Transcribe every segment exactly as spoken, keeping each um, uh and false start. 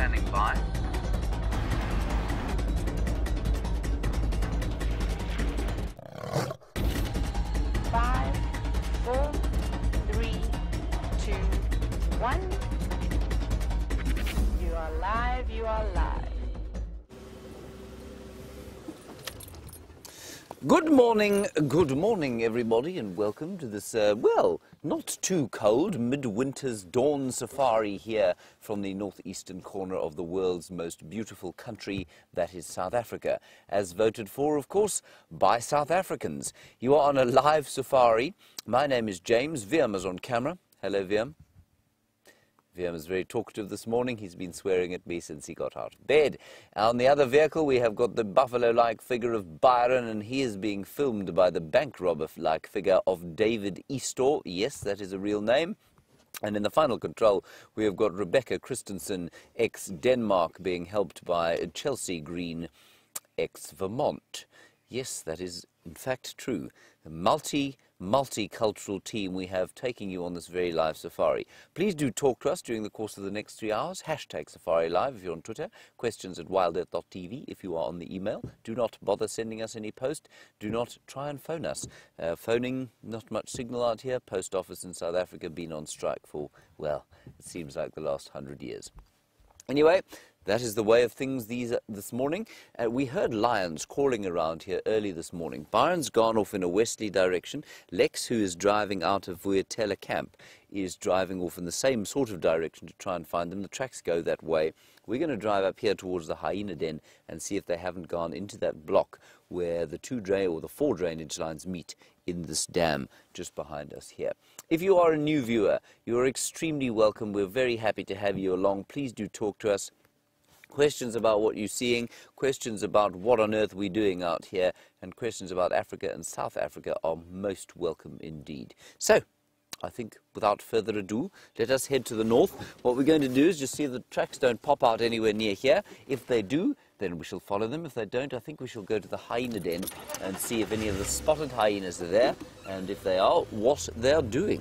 standing by. Five, four, three, two, one. You are live, you are live. Good morning, good morning everybody, and welcome to this, uh, well, not too cold midwinter's dawn safari here from the northeastern corner of the world's most beautiful country, that is South Africa, as voted for, of course, by South Africans. You are on a live safari. My name is James. Viam is on camera. Hello, Viam. Viam is very talkative this morning. He's been swearing at me since he got out of bed. On the other vehicle, we have got the buffalo-like figure of Byron, and he is being filmed by the bank robber-like figure of David Eastaugh. Yes, that is a real name. And in the final control, we have got Rebecca Christensen, ex-Denmark, being helped by Chelsea Green, ex-Vermont. Yes, that is in fact true. A multi multicultural team we have taking you on this very live safari. Please do talk to us during the course of the next three hours. Hashtag Safari Live if you're on Twitter. Questions at wild earth dot t v if you are on the email. Do not bother sending us any post. Do not try and phone us. Uh, phoning, not much signal out here. Post office in South Africa been on strike for, well, it seems like the last hundred years. Anyway, that is the way of things these, uh, this morning. Uh, we heard lions calling around here early this morning. Byron's gone off in a westerly direction. Lex, who is driving out of Vuyatela camp, is driving off in the same sort of direction to try and find them. The tracks go that way. We're going to drive up here towards the hyena den and see if they haven't gone into that block where the two drain or the four drainage lines meet in this dam just behind us here. If you are a new viewer, you are extremely welcome. We're very happy to have you along. Please do talk to us. Questions about what you're seeing, questions about what on earth we're doing out here, and questions about Africa and South Africa are most welcome indeed. So, I think without further ado, let us head to the north. What we're going to do is just see if the tracks don't pop out anywhere near here. If they do, then we shall follow them. If they don't, I think we shall go to the hyena den and see if any of the spotted hyenas are there, and if they are, what they're doing.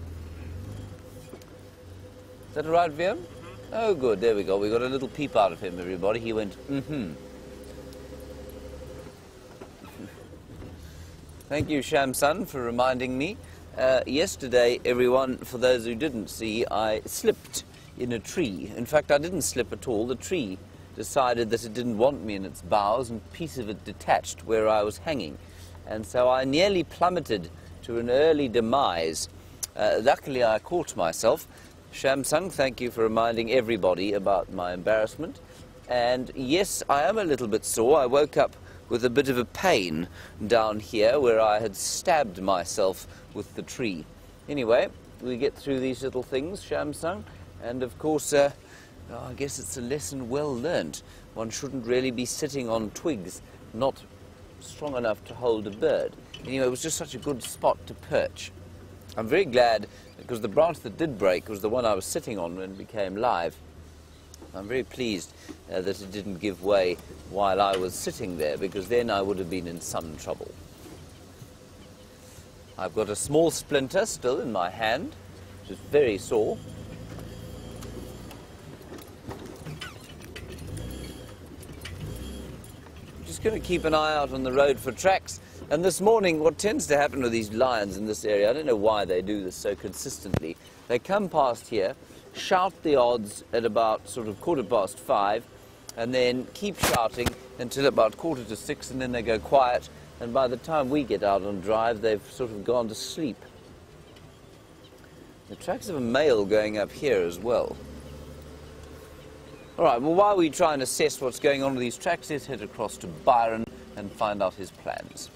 Is that all right, Viam? Oh, good. There we go. We got a little peep out of him, everybody. He went, mm-hmm. Thank you, Shamsun, for reminding me. Uh, yesterday, everyone, for those who didn't see, I slipped in a tree. In fact, I didn't slip at all. The tree decided that it didn't want me in its boughs, and a piece of it detached where I was hanging. And so I nearly plummeted to an early demise. Uh, luckily, I caught myself. Shamsung, thank you for reminding everybody about my embarrassment. And yes, I am a little bit sore. I woke up with a bit of a pain down here where I had stabbed myself with the tree. Anyway, we get through these little things, Shamsung, and of course, uh, oh, I guess it's a lesson well learnt. One shouldn't really be sitting on twigs not strong enough to hold a bird. Anyway, it was just such a good spot to perch. I'm very glad, because the branch that did break was the one I was sitting on when it became live. I'm very pleased uh, that it didn't give way while I was sitting there, because then I would have been in some trouble. I've got a small splinter still in my hand, which is very sore. Just going to keep an eye out on the road for tracks. And this morning, what tends to happen with these lions in this area, I don't know why they do this so consistently, they come past here, shout the odds at about sort of quarter past five, and then keep shouting until about quarter to six, and then they go quiet, and by the time we get out on drive, they've sort of gone to sleep. The tracks of a male going up here as well. All right, well, while we try and assess what's going on with these tracks, let's head across to Byron and find out his plans.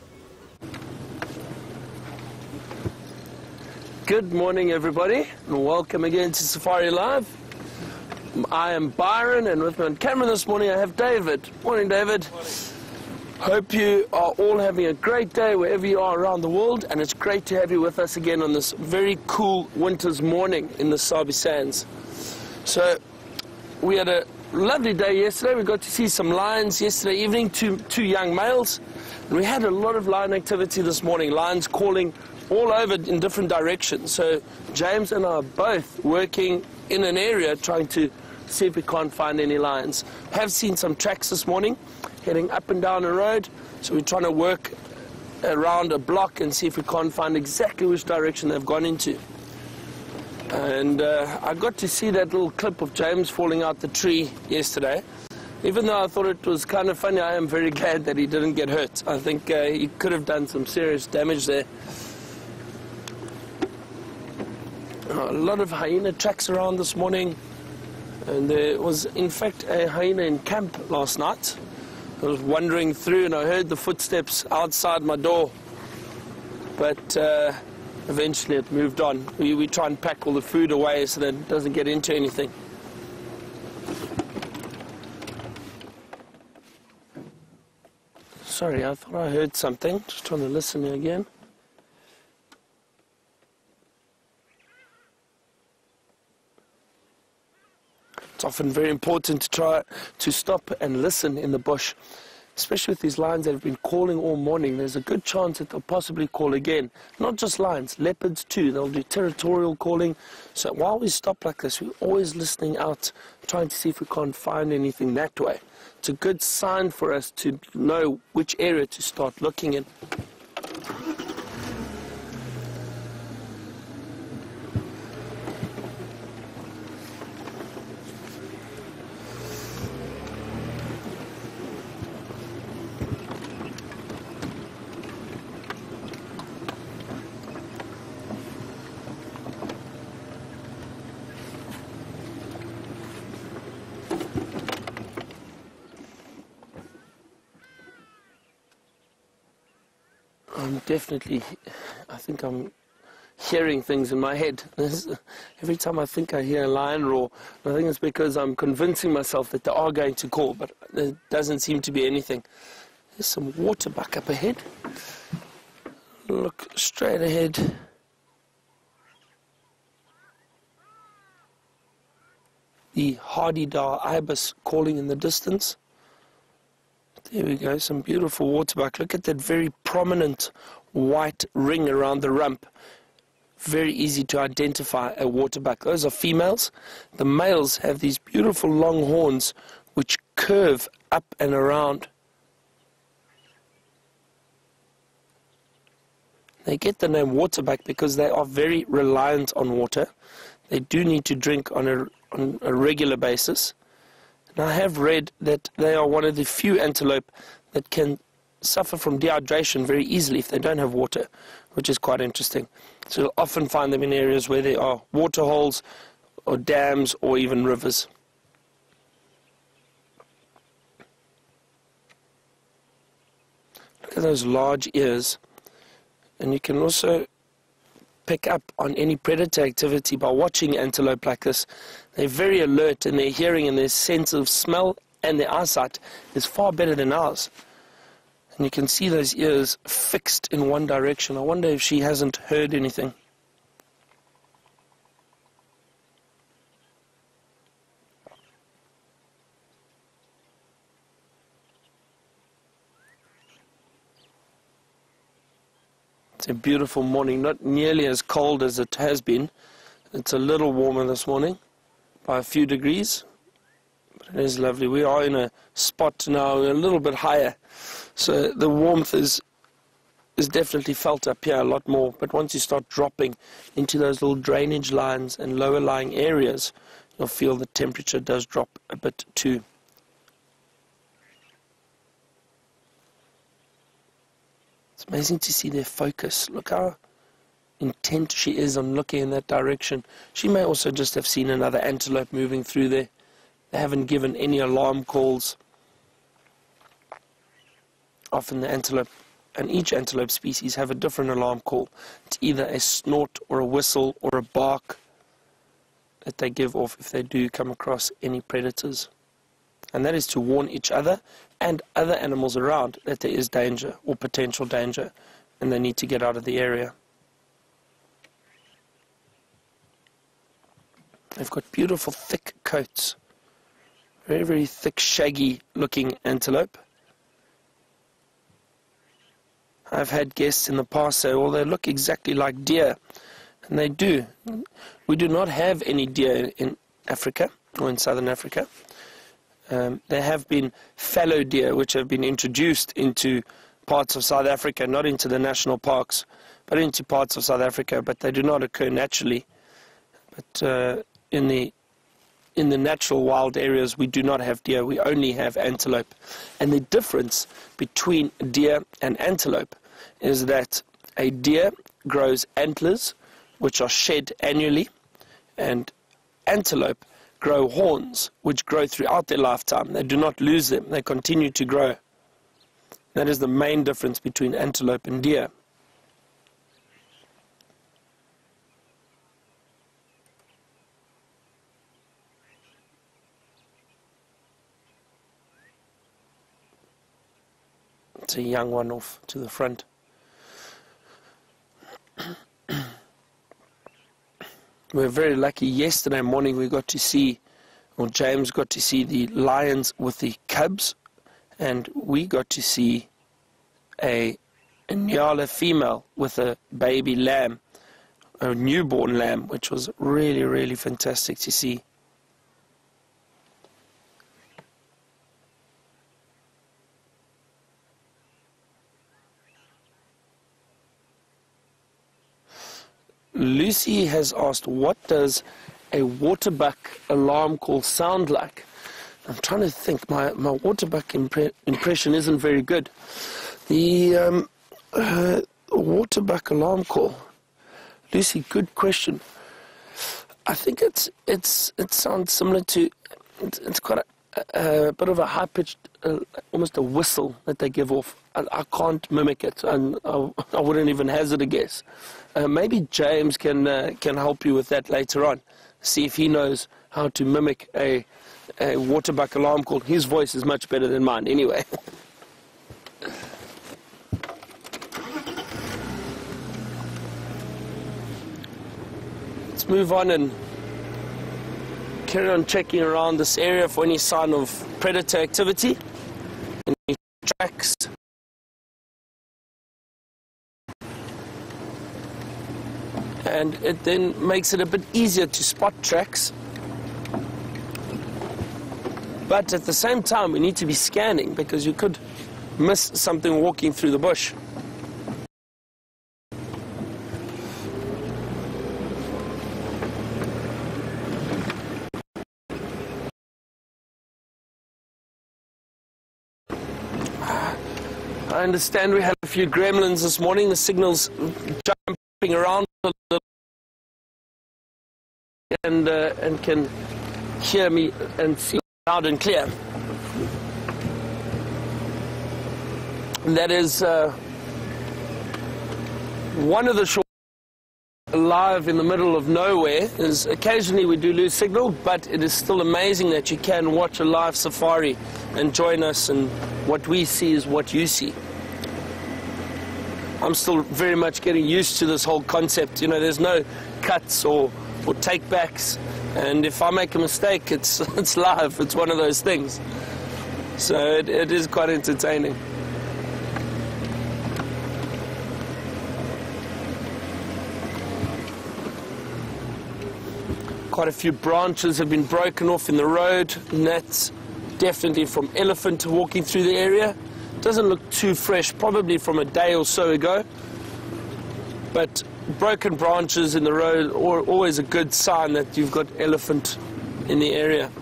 Good morning, everybody, and welcome again to Safari Live. I am Byron, and with me on camera this morning I have David. Morning, David. Morning. Hope you are all having a great day wherever you are around the world, and it's great to have you with us again on this very cool winter's morning in the Sabi Sands. So, we had a lovely day yesterday. We got to see some lions yesterday evening, two, two young males. And we had a lot of lion activity this morning, lions calling all over in different directions. So James and I are both working in an area trying to see if we can't find any lions. Have seen some tracks this morning, heading up and down a road, so we're trying to work around a block and see if we can't find exactly which direction they've gone into. And uh, I got to see that little clip of James falling out the tree yesterday. Even though I thought it was kind of funny, I am very glad that he didn't get hurt. I think uh, he could have done some serious damage there. A lot of hyena tracks around this morning, and there was in fact a hyena in camp last night. I was wandering through and I heard the footsteps outside my door, but uh, eventually it moved on. We, we try and pack all the food away so that it doesn't get into anything. Sorry, I thought I heard something. Just trying to listen again. It's often very important to try to stop and listen in the bush, especially with these lions that have been calling all morning. There's a good chance that they'll possibly call again. Not just lions, leopards too. They'll do territorial calling. So while we stop like this, we're always listening out, trying to see if we can't find anything that way. It's a good sign for us to know which area to start looking in. I'm definitely, I think I'm hearing things in my head. Every time I think I hear a lion roar, I think it's because I'm convincing myself that they are going to call, but there doesn't seem to be anything. There's some waterbuck up ahead. Look straight ahead. The hardy-dar ibis calling in the distance. There we go, some beautiful waterbuck. Look at that very prominent white ring around the rump. Very easy to identify a waterbuck. Those are females. The males have these beautiful long horns which curve up and around. They get the name waterbuck because they are very reliant on water. They do need to drink on a, on a regular basis. And I have read that they are one of the few antelope that can suffer from dehydration very easily if they don't have water, which is quite interesting. So you'll often find them in areas where there are water holes or dams or even rivers. Look at those large ears. And you can also pick up on any predator activity by watching antelope like this. They're very alert, and their hearing and their sense of smell and their eyesight is far better than ours. And you can see those ears fixed in one direction. I wonder if she hasn't heard anything. It's a beautiful morning, not nearly as cold as it has been. It's a little warmer this morning by a few degrees, but it is lovely. We are in a spot now a little bit higher, so the warmth is is definitely felt up here a lot more. But once you start dropping into those little drainage lines and lower lying areas, you'll feel the temperature does drop a bit too. It's amazing to see their focus. Look how intent she is on looking in that direction. She may also just have seen another antelope moving through there. They haven't given any alarm calls. Often the antelope, and each antelope species, have a different alarm call. It's either a snort or a whistle or a bark that they give off if they do come across any predators. And that is to warn each other and other animals around that there is danger or potential danger and they need to get out of the area. They've got beautiful thick coats. Very, very thick, shaggy looking antelope. I've had guests in the past say, well, they look exactly like deer. And they do. We do not have any deer in Africa. or in southern Africa. Um, there have been fallow deer which have been introduced into parts of South Africa, not into the national parks, but into parts of South Africa, but they do not occur naturally. But uh, in the in the natural wild areas, we do not have deer, we only have antelope. And the difference between deer and antelope is that a deer grows antlers, which are shed annually, and antelope grow horns, which grow throughout their lifetime. They do not lose them, they continue to grow. That is the main difference between antelope and deer. It's a young one off to the front. We were very lucky. Yesterday morning we got to see, or James got to see the lions with the cubs, and we got to see a, a Nyala female with a baby lamb, a newborn lamb, which was really, really fantastic to see. Lucy has asked, what does a waterbuck alarm call sound like? I'm trying to think. My, my waterbuck impre impression isn't very good. The um, uh, waterbuck alarm call. Lucy, good question. I think it's it's it sounds similar to. It's, it's quite a, a bit of a high-pitched, uh, almost a whistle that they give off. I, I can't mimic it, and I, I wouldn't even hazard a guess. Uh, maybe James can uh, can help you with that later on. See if he knows how to mimic a, a waterbuck alarm call. His voice is much better than mine anyway. Let's move on and carry on checking around this area for any sign of predator activity, any tracks. And it then makes it a bit easier to spot tracks. But at the same time, we need to be scanning because you could miss something walking through the bush. I understand we had a few gremlins this morning. The signal's jumping around a little, and uh, and can hear me and see loud and clear. And that is uh, one of the short live in the middle of nowhere. Is occasionally we do lose signal, but it is still amazing that you can watch a live safari and join us, and what we see is what you see. I'm still very much getting used to this whole concept. You know, there's no cuts or, or take-backs, and if I make a mistake, it's, it's live. It's one of those things. So it, it is quite entertaining. Quite a few branches have been broken off in the road, and that's definitely from elephant walking through the area. Doesn't look too fresh, probably from a day or so ago, but broken branches in the road are always a good sign that you've got elephant in the area.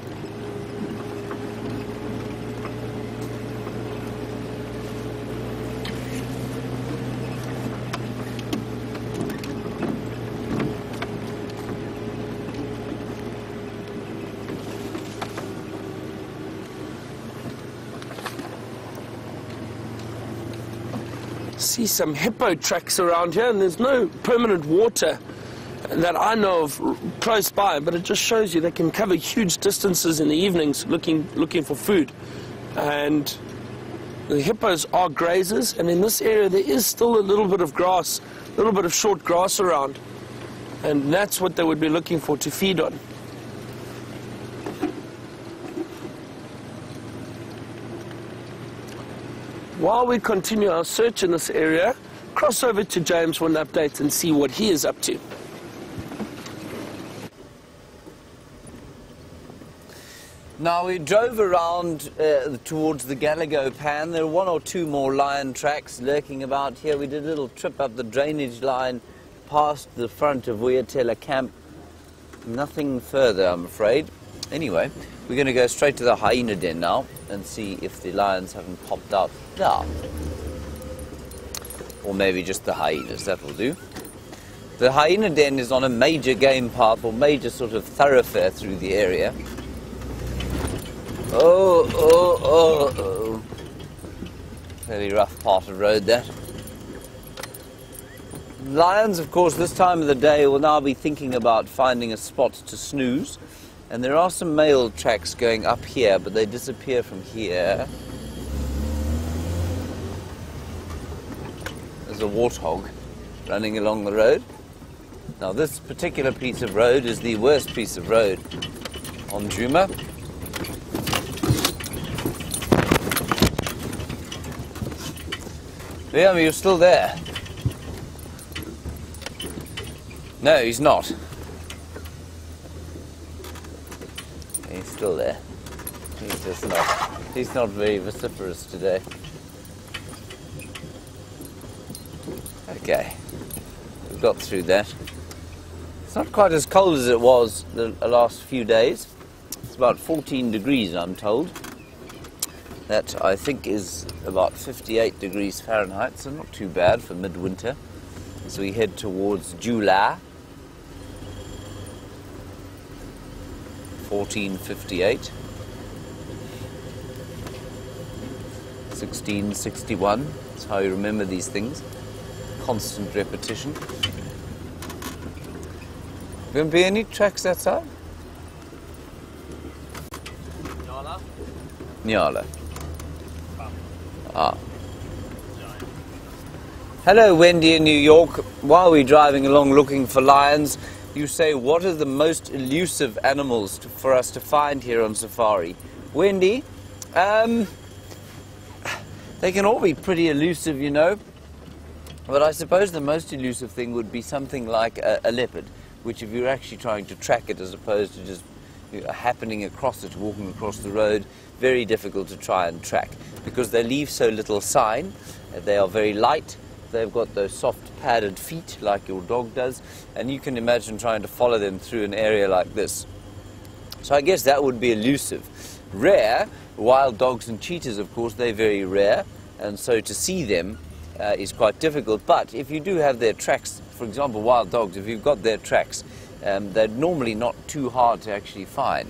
See some hippo tracks around here, and there's no permanent water that I know of close by, but it just shows you they can cover huge distances in the evenings looking looking for food. And the hippos are grazers, and in this area there is still a little bit of grass, a little bit of short grass around, and that's what they would be looking for to feed on. While we continue our search in this area, cross over to James for an update and see what he is up to. Now, we drove around uh, towards the Gallagher Pan. There are one or two more lion tracks lurking about here. We did a little trip up the drainage line past the front of Wuyatela Camp. Nothing further, I'm afraid. Anyway, we're going to go straight to the hyena den now and see if the lions haven't popped out there. Or maybe just the hyenas, that will do. The hyena den is on a major game path or major sort of thoroughfare through the area. Oh, oh, oh, oh. Very rough part of road, that. Lions, of course, this time of the day will now be thinking about finding a spot to snooze. And there are some male tracks going up here, but they disappear from here. There's a warthog running along the road. Now, this particular piece of road is the worst piece of road on Djuma. Liam, you're still there? No, he's not. He's still there. He's just not. He's not very vociferous today. Okay, we've got through that. It's not quite as cold as it was the last few days. It's about fourteen degrees, I'm told. That, I think, is about fifty-eight degrees Fahrenheit, so not too bad for midwinter. As we head towards July. fourteen fifty-eight. sixteen sixty-one. That's how you remember these things. Constant repetition. Going to be any tracks outside? Nyala. Nyala. Ah. Hello, Wendy in New York. While we're driving along looking for lions, you say, what are the most elusive animals to, for us to find here on safari? Wendy, um, they can all be pretty elusive, you know. But I suppose the most elusive thing would be something like a, a leopard, which if you're actually trying to track it as opposed to just you know, happening across it, walking across the road, very difficult to try and track because they leave so little sign. Uh, they are very light. They've got those soft padded feet like your dog does, and you can imagine trying to follow them through an area like this. So I guess that would be elusive. Rare, wild dogs and cheetahs, of course, they're very rare, and so to see them uh, is quite difficult. But if you do have their tracks, for example, wild dogs, if you've got their tracks, um, they're normally not too hard to actually find.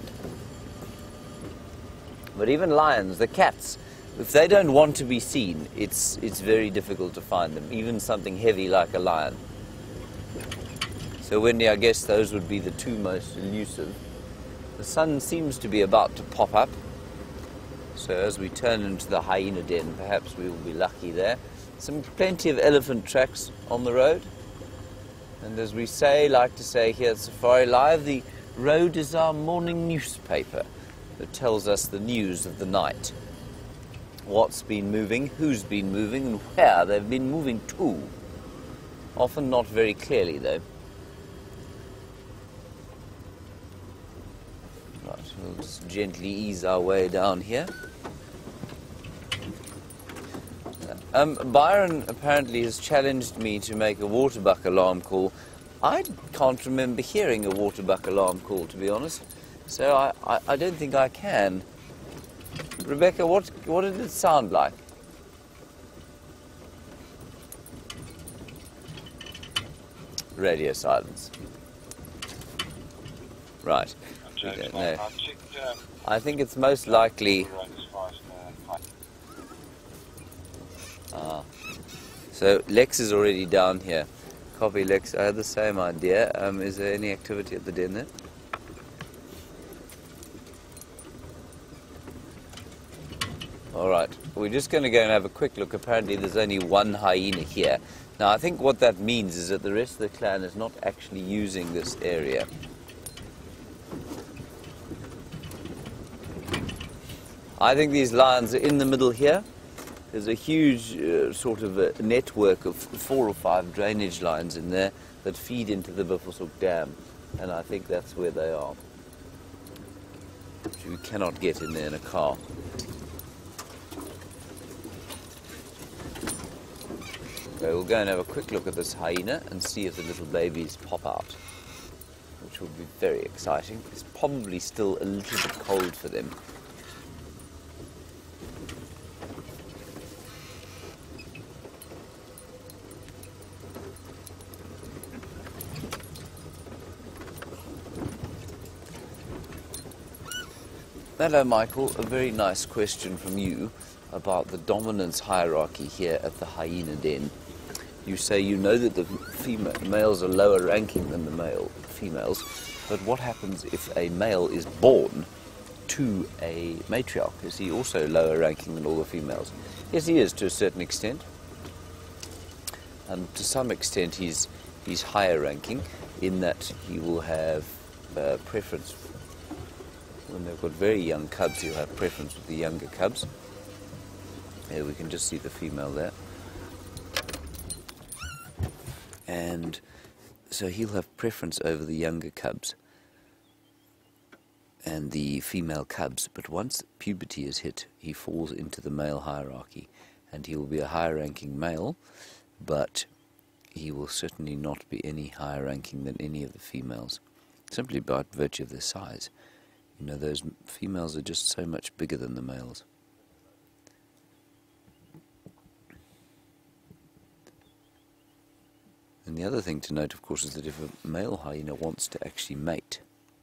But even lions, the cats, if they don't want to be seen, it's, it's very difficult to find them, even something heavy like a lion. So Wendy, I guess those would be the two most elusive. The sun seems to be about to pop up. So as we turn into the hyena den, perhaps we will be lucky there. Some plenty of elephant tracks on the road. And as we say, like to say here at Safari Live, the road is our morning newspaper that tells us the news of the night. What's been moving, who's been moving, and where they've been moving to. Often not very clearly, though. Right, we'll just gently ease our way down here. Um, Byron apparently has challenged me to make a waterbuck alarm call. I can't remember hearing a waterbuck alarm call, to be honest. So I, I, I don't think I can. Rebecca, what, what did it sound like? Radio silence. Right. We don't know. I think it's most likely... Ah. So Lex is already down here. Copy, Lex. I had the same idea. Um, is there any activity at the den there? All right. We're just going to go and have a quick look. Apparently there's only one hyena here. Now, I think what that means is that the rest of the clan is not actually using this area. I think these lions are in the middle here. There's a huge uh, sort of a network of four or five drainage lines in there that feed into the Buffelshoek Dam, and I think that's where they are. which we cannot get in there in a car. Okay, we'll go and have a quick look at this hyena and see if the little babies pop out, which will be very exciting. It's probably still a little bit cold for them. Hello, Michael. A very nice question from you about the dominance hierarchy here at the hyena den. You say you know that the female, males are lower ranking than the male females, but what happens if a male is born to a matriarch? Is he also lower ranking than all the females? Yes, he is to a certain extent. And to some extent he's, he's higher ranking in that he will have uh, preference. When they've got very young cubs, he'll have preference with the younger cubs. Here we can just see the female there. And so he'll have preference over the younger cubs and the female cubs, but once puberty is hit, he falls into the male hierarchy, and he will be a higher ranking male, but he will certainly not be any higher ranking than any of the females, simply by virtue of their size. You know, those females are just so much bigger than the males. And the other thing to note, of course, is that if a male hyena wants to actually mate,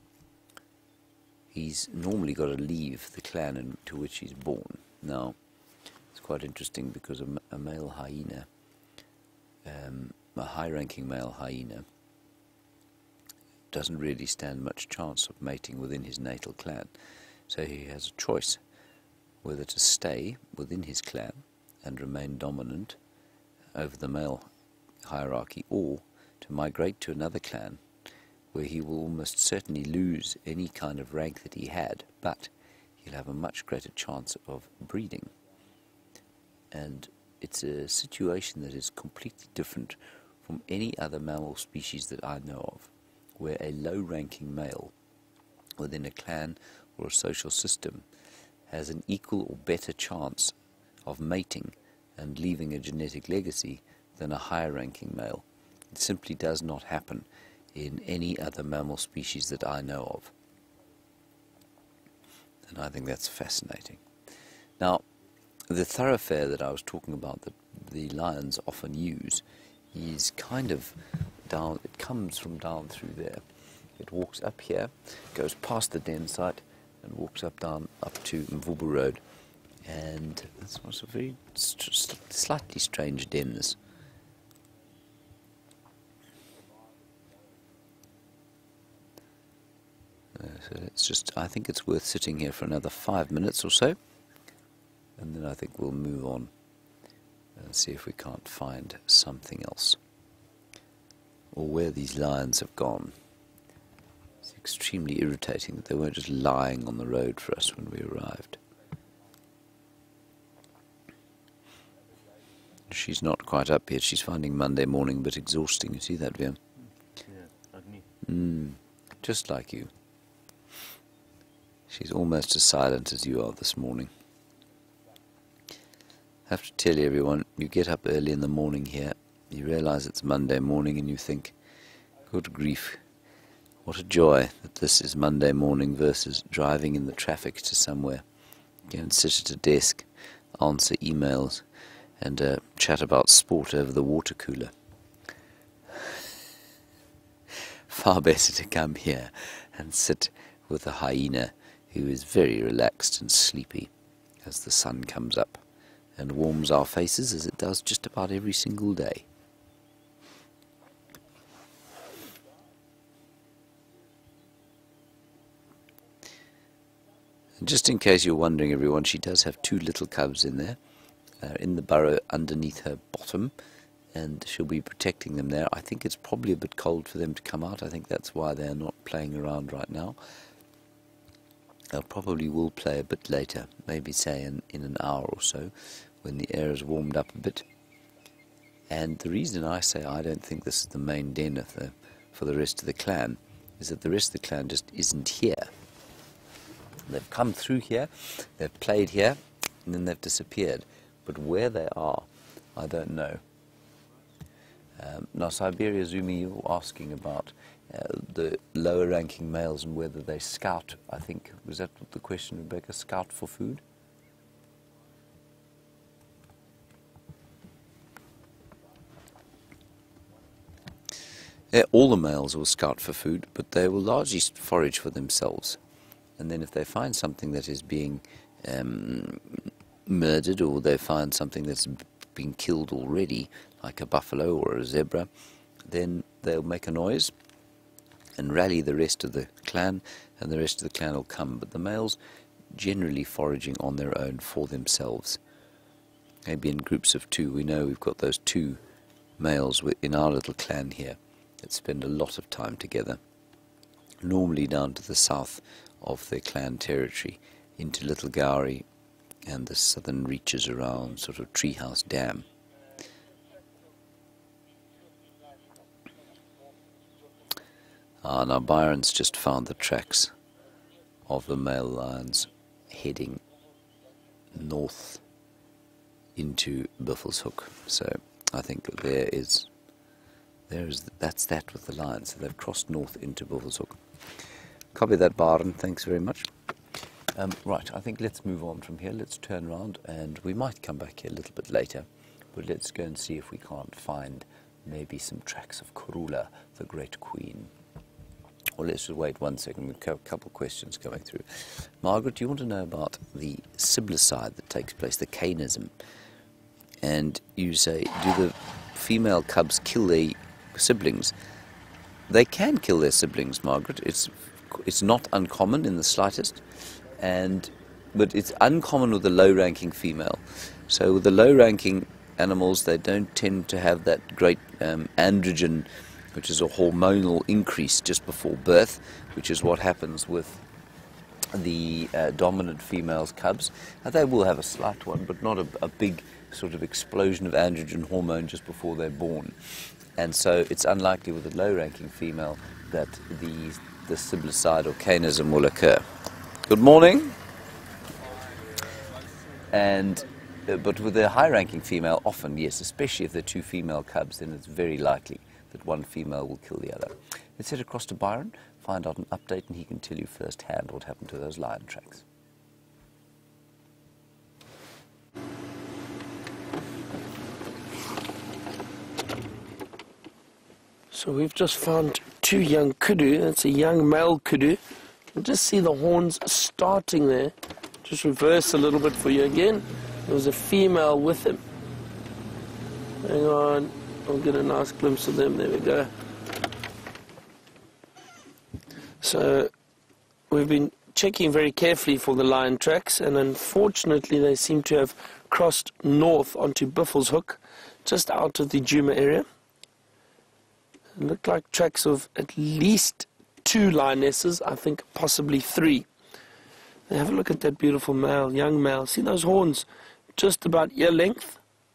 he's normally got to leave the clan into which he's born. Now, it's quite interesting because a, a male hyena, um, a high-ranking male hyena, doesn't really stand much chance of mating within his natal clan. So he has a choice whether to stay within his clan and remain dominant over the male hierarchy, or to migrate to another clan where he will almost certainly lose any kind of rank that he had, but he'll have a much greater chance of breeding. And it's a situation that is completely different from any other mammal species that I know of, where a low-ranking male within a clan or a social system has an equal or better chance of mating and leaving a genetic legacy than a higher-ranking male. It simply does not happen in any other mammal species that I know of. And I think that's fascinating. Now, the thoroughfare that I was talking about that the lions often use is kind of down, it comes from down through there. It walks up here, goes past the den site, and walks up down up to Mvubu Road. And it's also a very st slightly strange den, this. Uh, so it's just, I think it's worth sitting here for another five minutes or so, and then I think we'll move on and see if we can't find something else, or where these lions have gone. It's extremely irritating that they weren't just lying on the road for us when we arrived. She's not quite up yet. She's finding Monday morning a bit exhausting. You see that, Viam? Yeah, like me. Mm, just like you. She's almost as silent as you are this morning. I have to tell you, everyone, you get up early in the morning here, you realise it's Monday morning, and you think, good grief, what a joy that this is Monday morning versus driving in the traffic to somewhere. Go and sit at a desk, answer emails, and uh, chat about sport over the water cooler. Far better to come here and sit with a hyena who is very relaxed and sleepy as the sun comes up and warms our faces as it does just about every single day. And just in case you're wondering, everyone, she does have two little cubs in there, uh, in the burrow underneath her bottom, and she'll be protecting them there. I think it's probably a bit cold for them to come out. I think that's why they're not playing around right now. They'll probably will play a bit later, maybe say in, in an hour or so, when the air has warmed up a bit. And the reason I say I don't think this is the main den of the, for the rest of the clan is that the rest of the clan just isn't here. They've come through here, they've played here, and then they've disappeared. But where they are, I don't know. Um, now, Siberia Zumi, you're asking about uh, the lower-ranking males and whether they scout, I think, was that the question, Rebecca, scout for food? Yeah, all the males will scout for food, but they will largely forage for themselves. And then if they find something that is being um, murdered, or they find something that's been killed already, like a buffalo or a zebra, then they'll make a noise and rally the rest of the clan, and the rest of the clan will come. But the males generally foraging on their own for themselves, maybe in groups of two. We know we've got those two males in our little clan here that spend a lot of time together, normally down to the south of their clan territory, into Little Gowrie and the southern reaches around sort of Treehouse Dam. Ah, now Byron's just found the tracks of the male lions heading north into Buffelshoek. So I think that there is, there is, that's that with the lions. So they've crossed north into Buffelshoek. Copy that, Byron. Thanks very much. Um, right, I think let's move on from here. Let's turn around, and we might come back here a little bit later, but let's go and see if we can't find maybe some tracks of Kurula, the great queen. Or let's just wait one second. We've got a couple of questions coming through. Margaret, do you want to know about the siblicide that takes place, the canism? And you say, do the female cubs kill their siblings? They can kill their siblings, Margaret. It's it's not uncommon in the slightest, and but it's uncommon with the low-ranking female. So with the low-ranking animals, they don't tend to have that great um, androgen, which is a hormonal increase just before birth, which is what happens with the uh, dominant female's cubs. Now, they will have a slight one, but not a, a big sort of explosion of androgen hormone just before they're born. And so it's unlikely with a low-ranking female that the, the siblicide or canism will occur. Good morning. And uh, but with a high-ranking female, often, yes, especially if they're two female cubs, then it's very likely that one female will kill the other. Let's head across to Byron, find out an update, and he can tell you firsthand what happened to those lion tracks. So we've just found two young kudu. That's a young male kudu. You can just see the horns starting there. Just reverse a little bit for you again. There was a female with him. Hang on. I'll get a nice glimpse of them. There we go. So we've been checking very carefully for the lion tracks, and unfortunately they seem to have crossed north onto Buffelshoek, just out of the Djuma area. It looked like tracks of at least two lionesses, I think possibly three. Now have a look at that beautiful male, young male. See those horns? Just about ear length.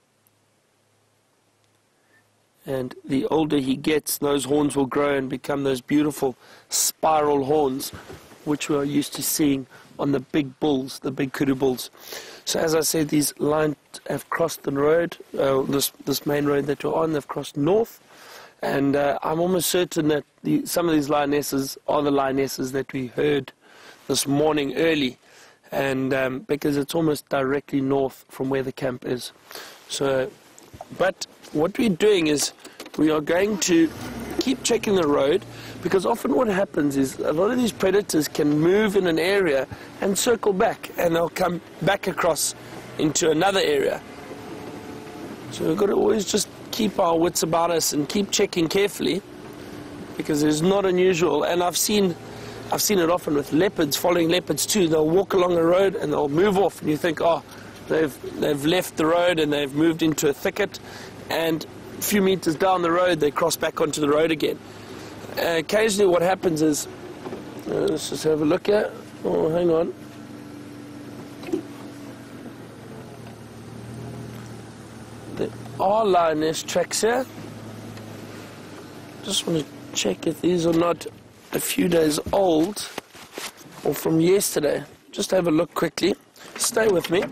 And the older he gets, those horns will grow and become those beautiful spiral horns, which we are used to seeing on the big bulls, the big kudu bulls. So as I said, these lions have crossed the road, uh, this, this main road that we're on, they've crossed north. And uh, I'm almost certain that the, some of these lionesses are the lionesses that we heard this morning early. And um, because it's almost directly north from where the camp is. So, but what we're doing is we are going to keep checking the road, because often what happens is a lot of these predators can move in an area and circle back, and they'll come back across into another area. So we've got to always just keep our wits about us and keep checking carefully, because it's not unusual. And I've seen I've seen it often with leopards, following leopards too. They'll walk along the road and they'll move off, and you think, oh, they've they've left the road and they've moved into a thicket, and a few meters down the road they cross back onto the road again. Uh, occasionally what happens is, uh, let's just have a look at, oh, hang on. There are lioness tracks here. Just want to check if these are not a few days old or from yesterday. just have a look quickly. Stay with me.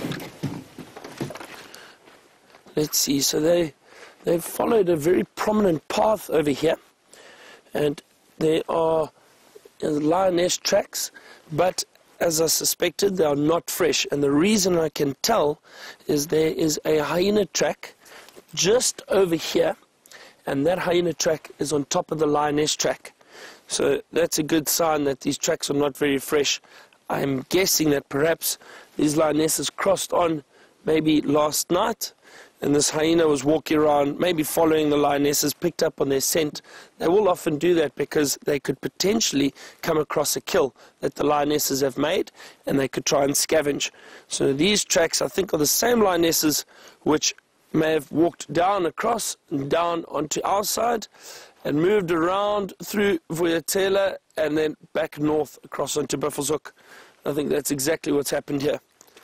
Let's see. So they they've followed a very prominent path over here, and there are uh, lioness tracks, but as I suspected, they are not fresh. And the reason I can tell is there is a hyena track just over here, and that hyena track is on top of the lioness track. So that's a good sign that these tracks are not very fresh. I'm guessing that perhaps these lionesses crossed on maybe last night, and this hyena was walking around, maybe following the lionesses, picked up on their scent. They will often do that because they could potentially come across a kill that the lionesses have made, and they could try and scavenge. So these tracks, I think, are the same lionesses which may have walked down across and down onto our side and moved around through Vuyatela and then back north across onto Buffelshoek. I think that's exactly what's happened here.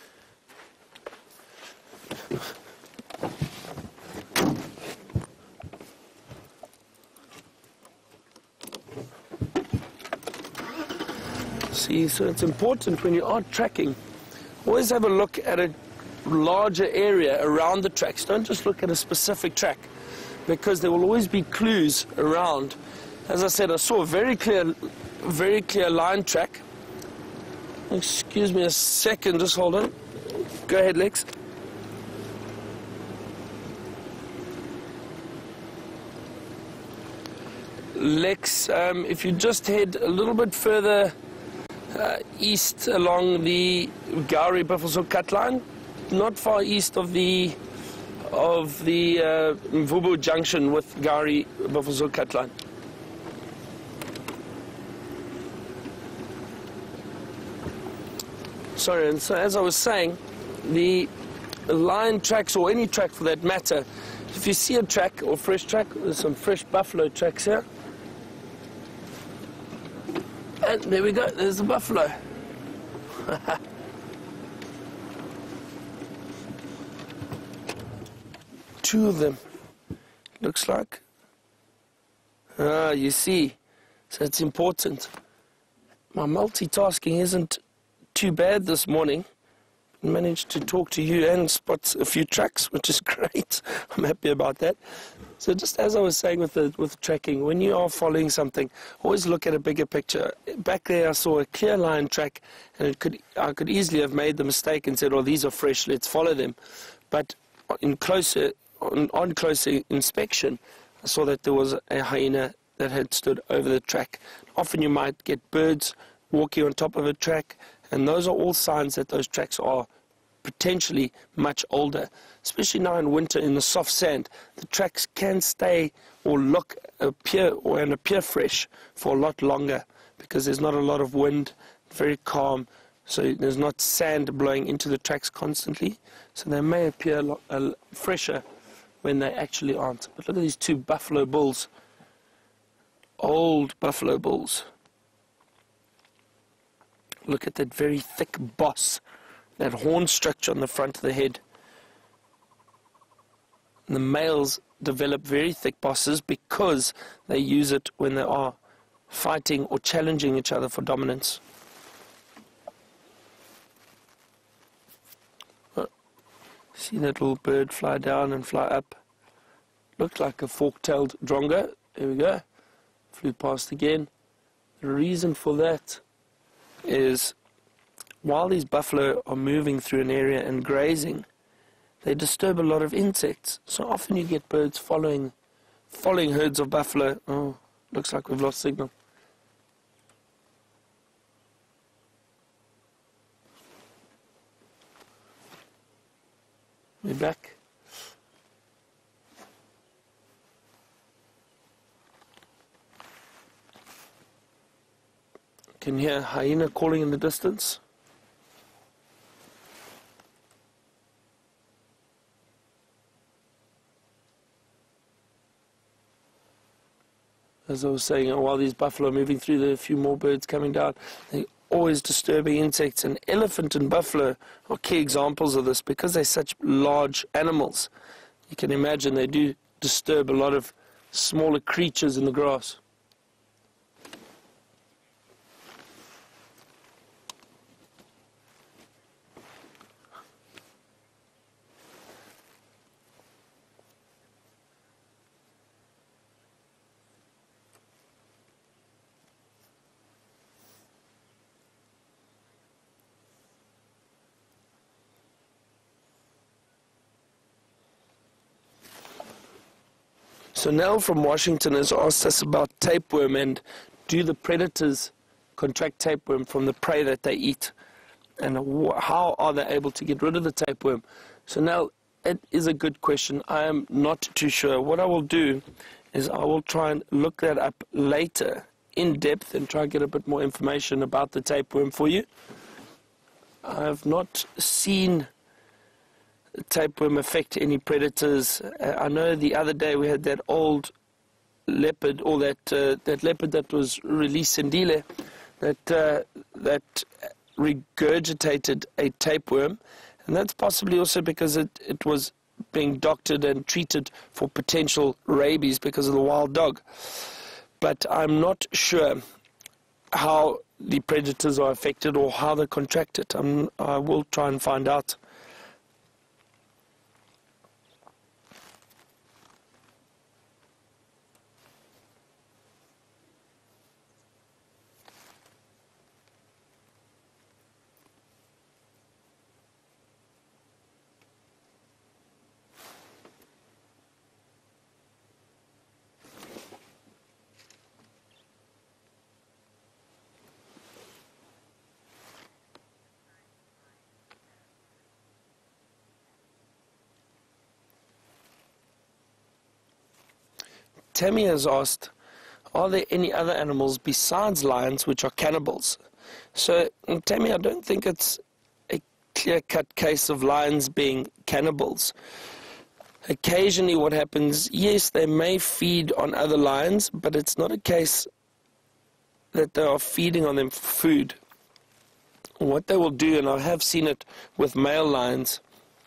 See, so it's important when you are tracking, always have a look at a larger area around the tracks. Don't just look at a specific track, because there will always be clues around. As I said, I saw a very clear, very clear line track. Excuse me a second, just hold on. Go ahead, Lex. Lex, um, if you just head a little bit further uh, east along the Gowrie Buffelshoek cut line, not far east of the of the uh, Mvubu junction with Gowrie Buffelshoek cut line. Sorry, and so as I was saying, the line tracks, or any track for that matter, if you see a track or fresh track, there's some fresh buffalo tracks here. And there we go, there's the buffalo. Two of them, looks like. Ah, you see, so it's important. My multitasking isn't too bad this morning. I managed to talk to you and spot a few tracks, which is great. I'm happy about that. So just as I was saying with the with tracking, when you are following something, always look at a bigger picture. Back there I saw a clear line track, and it could I could easily have made the mistake and said, "Oh, these are fresh, let's follow them." But in closer on, on closer inspection, I saw that there was a hyena that had stood over the track. Often you might get birds walking on top of a track, and those are all signs that those tracks are potentially much older. Especially now in winter in the soft sand, the tracks can stay or look, appear, or and appear fresh for a lot longer because there's not a lot of wind, very calm, so there's not sand blowing into the tracks constantly. So they may appear a lot, uh, fresher when they actually aren't. But look at these two buffalo bulls, old buffalo bulls. Look at that very thick boss, that horn structure on the front of the head. And the males develop very thick bosses because they use it when they are fighting or challenging each other for dominance. Oh, see that little bird fly down and fly up? Looked like a fork-tailed drongo. There we go. Flew past again. The reason for that is while these buffalo are moving through an area and grazing, they disturb a lot of insects. So often you get birds following following herds of buffalo. Oh, looks like we've lost signal. We're back. Can hear a hyena calling in the distance. As I was saying, while these buffalo are moving through, there are a few more birds coming down. They're always disturbing insects, and elephant and buffalo are key examples of this because they're such large animals. You can imagine they do disturb a lot of smaller creatures in the grass. So Nell from Washington has asked us about tapeworm and do the predators contract tapeworm from the prey that they eat? And wh how are they able to get rid of the tapeworm? So Nell, it is a good question. I am not too sure. What I will do is I will try and look that up later in depth and try and get a bit more information about the tapeworm for you. I have not seen tapeworm affect any predators. Uh, I know the other day we had that old leopard, or that uh, that leopard that was released in Dile, that uh, that regurgitated a tapeworm, and that's possibly also because it it was being doctored and treated for potential rabies because of the wild dog. But I'm not sure how the predators are affected or how they contract it. I'm, I will try and find out. Tammy has asked, are there any other animals besides lions which are cannibals? So, Tammy, I don't think it's a clear-cut case of lions being cannibals. Occasionally what happens, yes, they may feed on other lions, but it's not a case that they are feeding on them for food. What they will do, and I have seen it with male lions,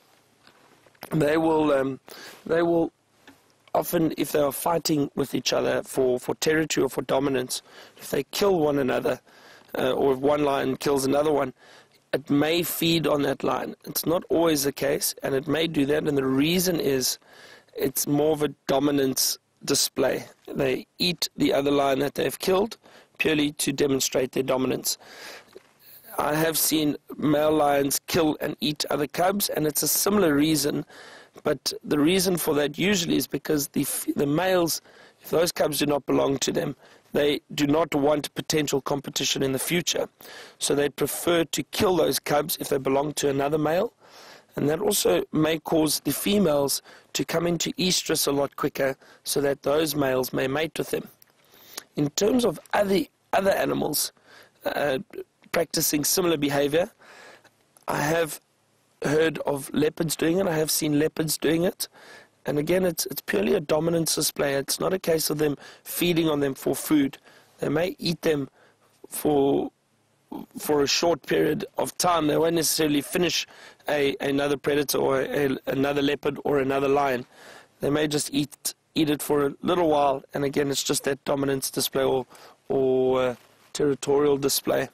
they will, um, they will often, if they are fighting with each other for, for territory or for dominance, if they kill one another, uh, or if one lion kills another one, it may feed on that lion. It's not always the case, and it may do that, and the reason is it's more of a dominance display. They eat the other lion that they've killed purely to demonstrate their dominance. I have seen male lions kill and eat other cubs, and it's a similar reason. But the reason for that usually is because the, the males, if those cubs do not belong to them, they do not want potential competition in the future. So they prefer to kill those cubs if they belong to another male. And that also may cause the females to come into estrus a lot quicker so that those males may mate with them. In terms of other, other animals uh, practicing similar behavior, I have heard of leopards doing it. I have seen leopards doing it, and again, it's it's purely a dominance display. It's not a case of them feeding on them for food. They may eat them for for a short period of time. They won't necessarily finish a another predator or a, another leopard or another lion. They may just eat eat it for a little while, and again, it's just that dominance display or or uh, territorial display.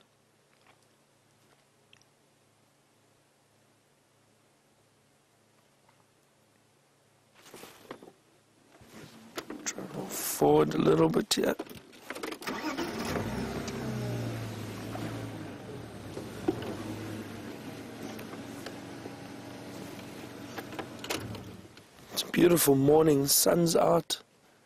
Travel forward a little bit here. It's a beautiful morning, sun's out.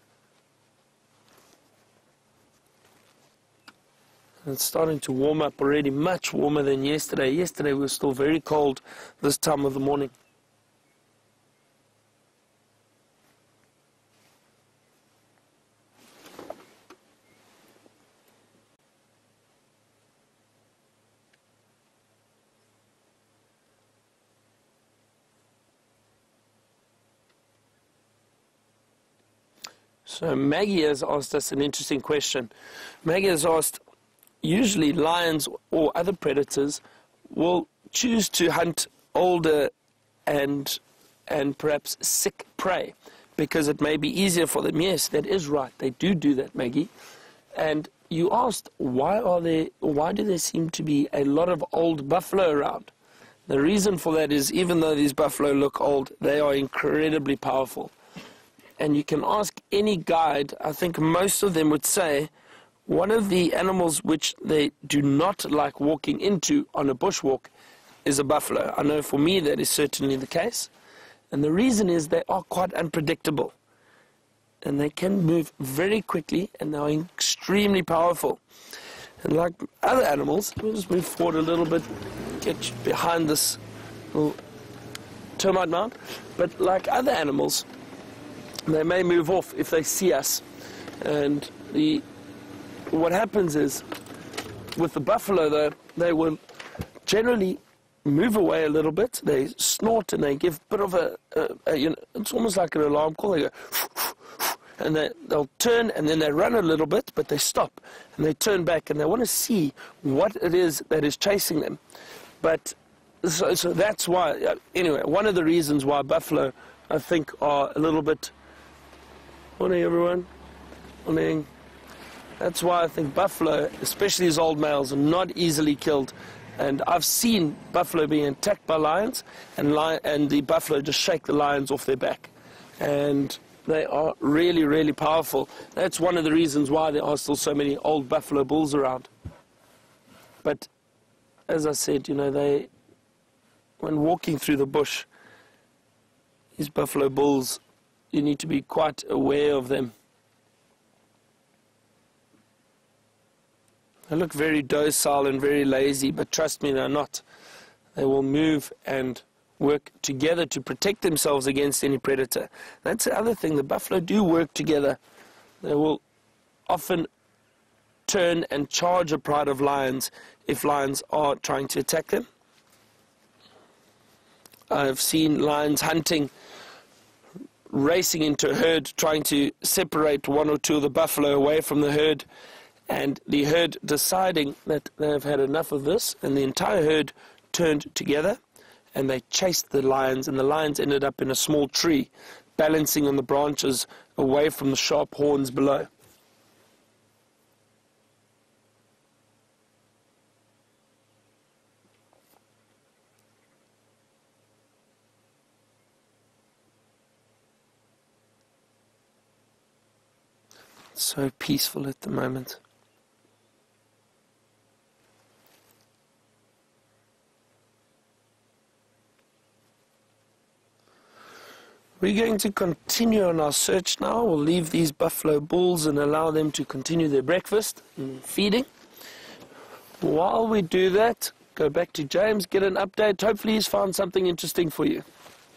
And it's starting to warm up already, much warmer than yesterday. Yesterday we were still very cold this time of the morning. So Maggie has asked us an interesting question. Maggie has asked, usually lions or other predators will choose to hunt older and and perhaps sick prey because it may be easier for them. Yes, that is right. They do do that, Maggie. And you asked, why are there, why do there seem to be a lot of old buffalo around? The reason for that is, even though these buffalo look old, they are incredibly powerful. And you can ask any guide, I think most of them would say, one of the animals which they do not like walking into on a bushwalk is a buffalo. I know for me that is certainly the case. And the reason is they are quite unpredictable. and they can move very quickly, and they're extremely powerful. And like other animals, we'll just move forward a little bit, get behind this little termite mound. But like other animals, they may move off if they see us. And the what happens is, with the buffalo though, they will generally move away a little bit. They snort and they give a bit of a, a, a you know, it's almost like an alarm call. They go, and they, they'll turn and then they run a little bit, but they stop and they turn back and they want to see what it is that is chasing them. But so, so that's why, uh, anyway, one of the reasons why buffalo, I think, are a little bit, morning everyone, morning. That's why I think buffalo, especially as old males, are not easily killed. And I've seen buffalo being attacked by lions, and, li and the buffalo just shake the lions off their back. And they are really, really powerful. That's one of the reasons why there are still so many old buffalo bulls around. But as I said, you know, they, when walking through the bush, these buffalo bulls, you need to be quite aware of them. They look very docile and very lazy, but trust me, they're not. They will move and work together to protect themselves against any predator. That's the other thing. The buffalo do work together. They will often turn and charge a pride of lions if lions are trying to attack them. I've seen lions hunting, racing into a herd, trying to separate one or two of the buffalo away from the herd, and the herd deciding that they've had enough of this, and the entire herd turned together and they chased the lions, and the lions ended up in a small tree, balancing on the branches away from the sharp horns below. So peaceful at the moment. We're going to continue on our search now. We'll leave these buffalo bulls and allow them to continue their breakfast and feeding. While we do that, go back to James, get an update. Hopefully he's found something interesting for you.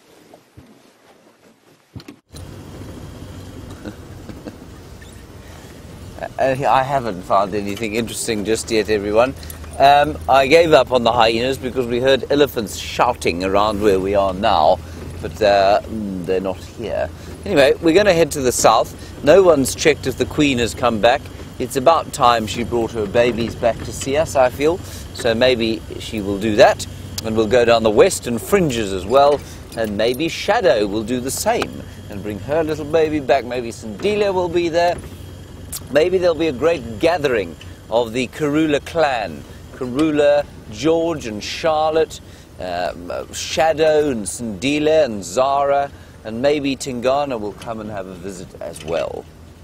I haven't found anything interesting just yet, everyone. Um, I gave up on the hyenas because we heard elephants shouting around where we are now, but uh, they're not here. Anyway, we're going to head to the south. No one's checked if the Queen has come back. It's about time she brought her babies back to see us, I feel. So maybe she will do that, and we'll go down the western fringes as well, and maybe Shadow will do the same and bring her little baby back. Maybe Sandila will be there. Maybe there'll be a great gathering of the Karula clan. Karula, George and Charlotte, um, Shadow and Sandila and Zara, and maybe Tingana will come and have a visit as well.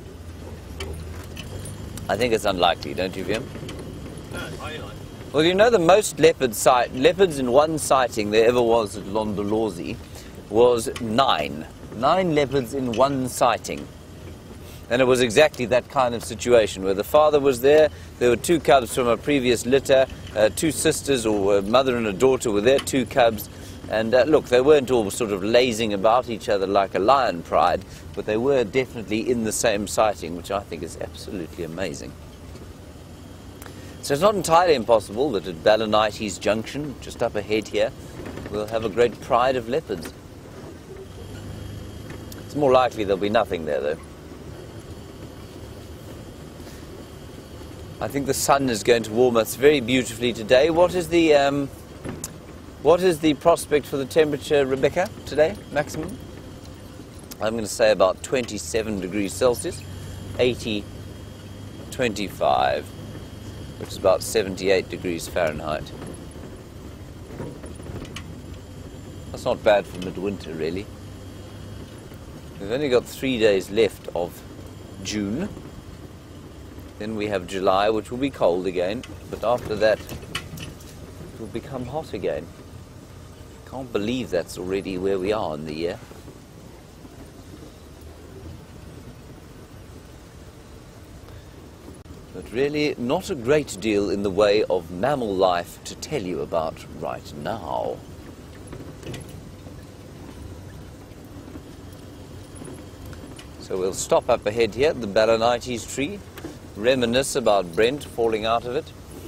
I think it's unlikely, don't you, Vim? Well, you know the most leopard sight, leopards in one sighting there ever was at Londolozi was nine. Nine leopards in one sighting. And it was exactly that kind of situation where the father was there, there were two cubs from a previous litter, uh, two sisters or a mother and a daughter were there, two cubs, and uh, look, they weren't all sort of lazing about each other like a lion pride, but they were definitely in the same sighting, which I think is absolutely amazing. So it's not entirely impossible that at Balanites Junction, just up ahead here, we'll have a great pride of leopards. It's more likely there'll be nothing there though. I think the sun is going to warm us very beautifully today. What is the um, what is the prospect for the temperature, Rebecca, today, maximum? I'm going to say about twenty-seven degrees Celsius, eighty, twenty-five, which is about seventy-eight degrees Fahrenheit. That's not bad for midwinter, really. We've only got three days left of June. Then we have July, which will be cold again, but after that it will become hot again. Can't believe that's already where we are in the year. but really not a great deal in the way of mammal life to tell you about right now. So we'll stop up ahead here at the Balanites tree, reminisce about Brent falling out of it.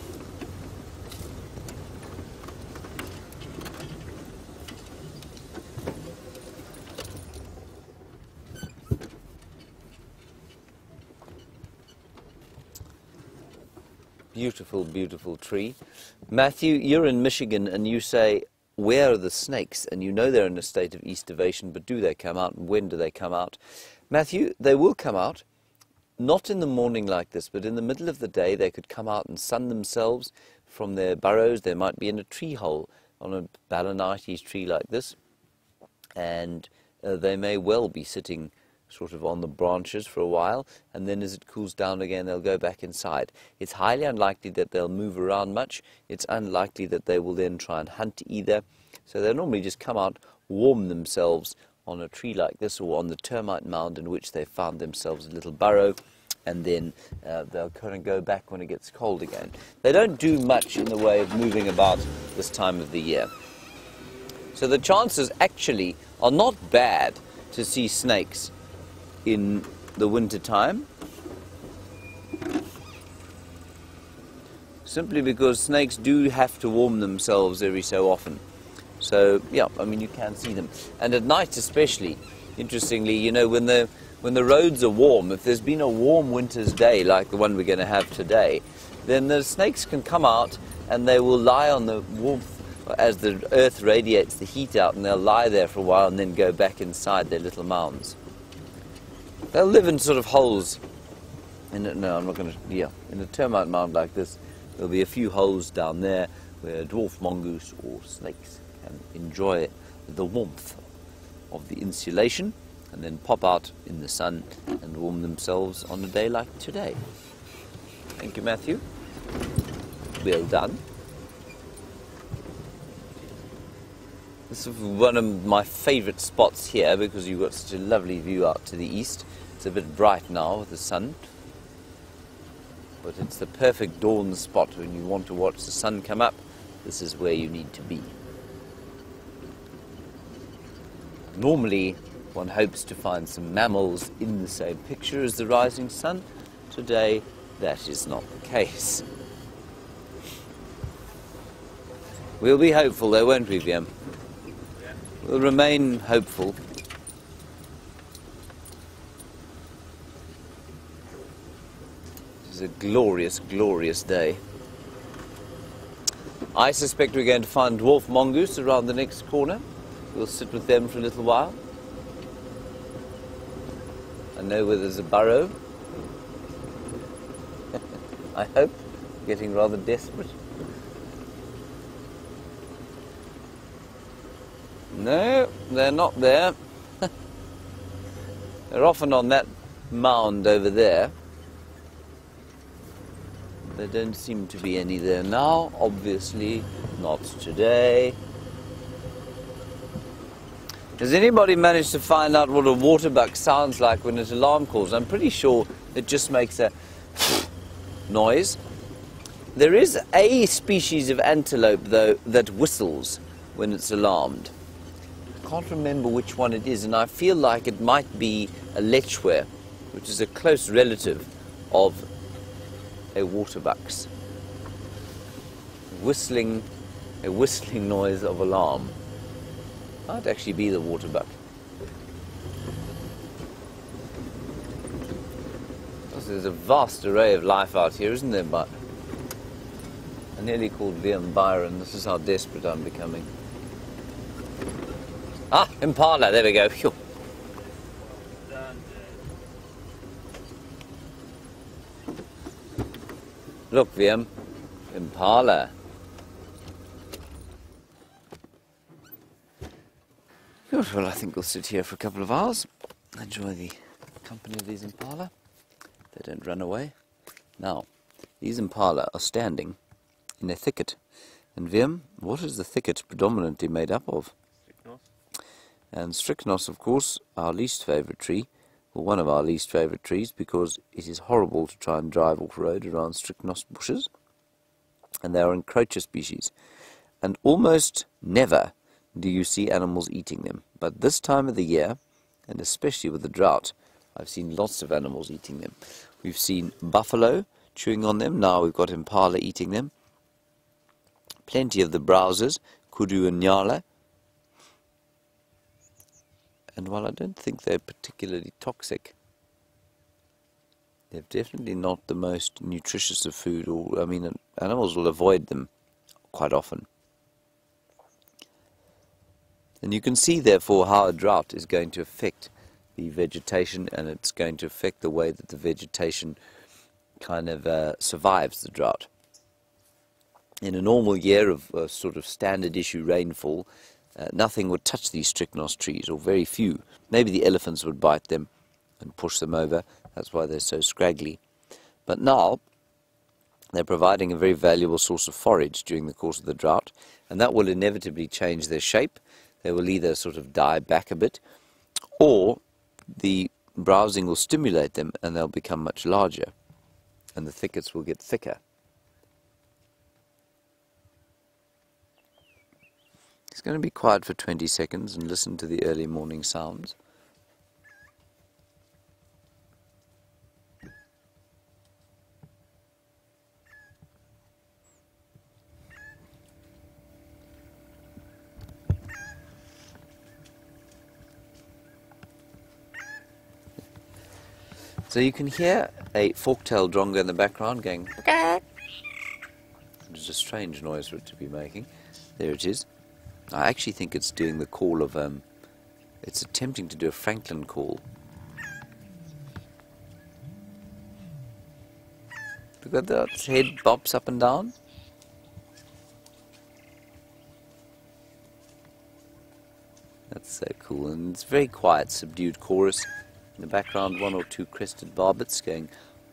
Beautiful, beautiful tree. Matthew, you're in Michigan and you say, where are the snakes? And you know they're in a state of aestivation, but do they come out and when do they come out? Matthew, they will come out, not in the morning like this, but in the middle of the day they could come out and sun themselves from their burrows. They might be in a tree hole on a Balanites tree like this, and uh, they may well be sitting sort of on the branches for a while, and then as it cools down again they'll go back inside. It's highly unlikely that they'll move around much. It's unlikely that they will then try and hunt either. So they'll normally just come out, warm themselves on a tree like this or on the termite mound in which they found themselves a little burrow, and then uh, they'll kind of go back when it gets cold again. They don't do much in the way of moving about this time of the year. So the chances actually are not bad to see snakes in the winter time, simply because snakes do have to warm themselves every so often. So yeah, I mean you can see them, and at night especially. Interestingly, you know, when the when the roads are warm, if there's been a warm winter's day like the one we're going to have today, then the snakes can come out and they will lie on the warmth as the earth radiates the heat out, and they'll lie there for a while and then go back inside their little mounds. They'll live in sort of holes. In a, no, I'm not going to. Yeah, in a termite mound like this, there'll be a few holes down there where dwarf mongoose or snakes can enjoy the warmth of the insulation, and then pop out in the sun and warm themselves on a day like today. Thank you, Matthew. Well done. This is one of my favourite spots here because you've got such a lovely view out to the east. It's a bit bright now with the sun, but it's the perfect dawn spot when you want to watch the sun come up. This is where you need to be. Normally, one hopes to find some mammals in the same picture as the rising sun. Today, that is not the case. We'll be hopeful though, won't we, Viam? We'll remain hopeful. It is a glorious, glorious day. I suspect we're going to find dwarf mongoose around the next corner. We'll sit with them for a little while. I know where there's a burrow. I hope. Getting rather desperate. No, they're not there. They're often on that mound over there. There don't seem to be any there now. Obviously, not today. Has anybody managed to find out what a waterbuck sounds like when its alarm calls? I'm pretty sure it just makes a noise. There is a species of antelope, though, that whistles when it's alarmed. I can't remember which one it is, and I feel like it might be a lechwe, which is a close relative of a waterbuck's. Whistling, a whistling noise of alarm. Might actually be the waterbuck. There's a vast array of life out here, isn't there? But I nearly called Liam Byron. This is how desperate I'm becoming. Ah, impala, there we go. Phew. Look, Liam, impala. Good, well, I think we'll sit here for a couple of hours, enjoy the company of these impala. They don't run away. Now, these impala are standing in a thicket. And Viam, what is the thicket predominantly made up of? Strychnos. And strychnos, of course, our least favourite tree, well, one of our least favourite trees, because it is horrible to try and drive off-road around strychnos bushes, and they are encroacher species, and almost never do you see animals eating them. But this time of the year, and especially with the drought, I've seen lots of animals eating them. We've seen buffalo chewing on them, now we've got impala eating them, plenty of the browsers, kudu and nyala. And while I don't think they're particularly toxic, they're definitely not the most nutritious of food, or, I mean, animals will avoid them quite often. And you can see, therefore, how a drought is going to affect the vegetation, and it's going to affect the way that the vegetation kind of uh, survives the drought. In a normal year of uh, sort of standard issue rainfall, uh, nothing would touch these strychnos trees, or very few. Maybe the elephants would bite them and push them over. That's why they're so scraggly. But now they're providing a very valuable source of forage during the course of the drought, and that will inevitably change their shape. They will either sort of die back a bit, or the browsing will stimulate them and they'll become much larger, and the thickets will get thicker. It's going to be quiet for twenty seconds and listen to the early morning sounds. So you can hear a fork-tailed drongo in the background going, which is a strange noise for it to be making. There it is. I actually think it's doing the call of, um, it's attempting to do a Franklin call. Look at that, its head bops up and down. That's so cool, and it's very quiet, subdued chorus. In the background, one or two crested barbets going.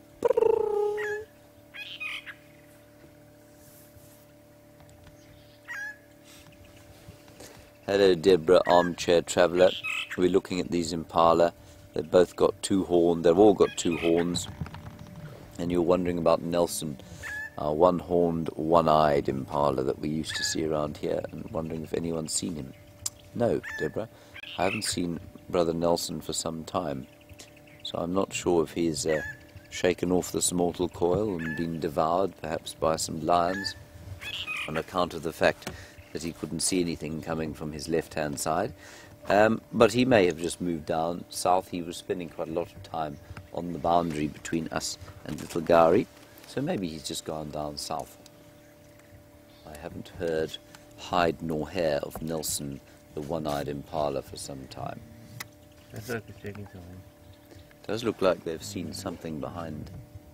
Hello, Deborah, armchair traveller. We're looking at these impala. They've both got two horns. They've all got two horns. And you're wondering about Nelson, our one-horned, one-eyed impala that we used to see around here, and wondering if anyone's seen him. No, Deborah, I haven't seen Brother Nelson for some time. So I'm not sure if he's uh, shaken off this mortal coil and been devoured, perhaps by some lions, on account of the fact that he couldn't see anything coming from his left-hand side. Um, but he may have just moved down south. He was spending quite a lot of time on the boundary between us and Little Gowrie, so maybe he's just gone down south. I haven't heard hide nor hair of Nelson, the one-eyed impala, for some time. That's like it's taking so long. Does look like they've seen something behind.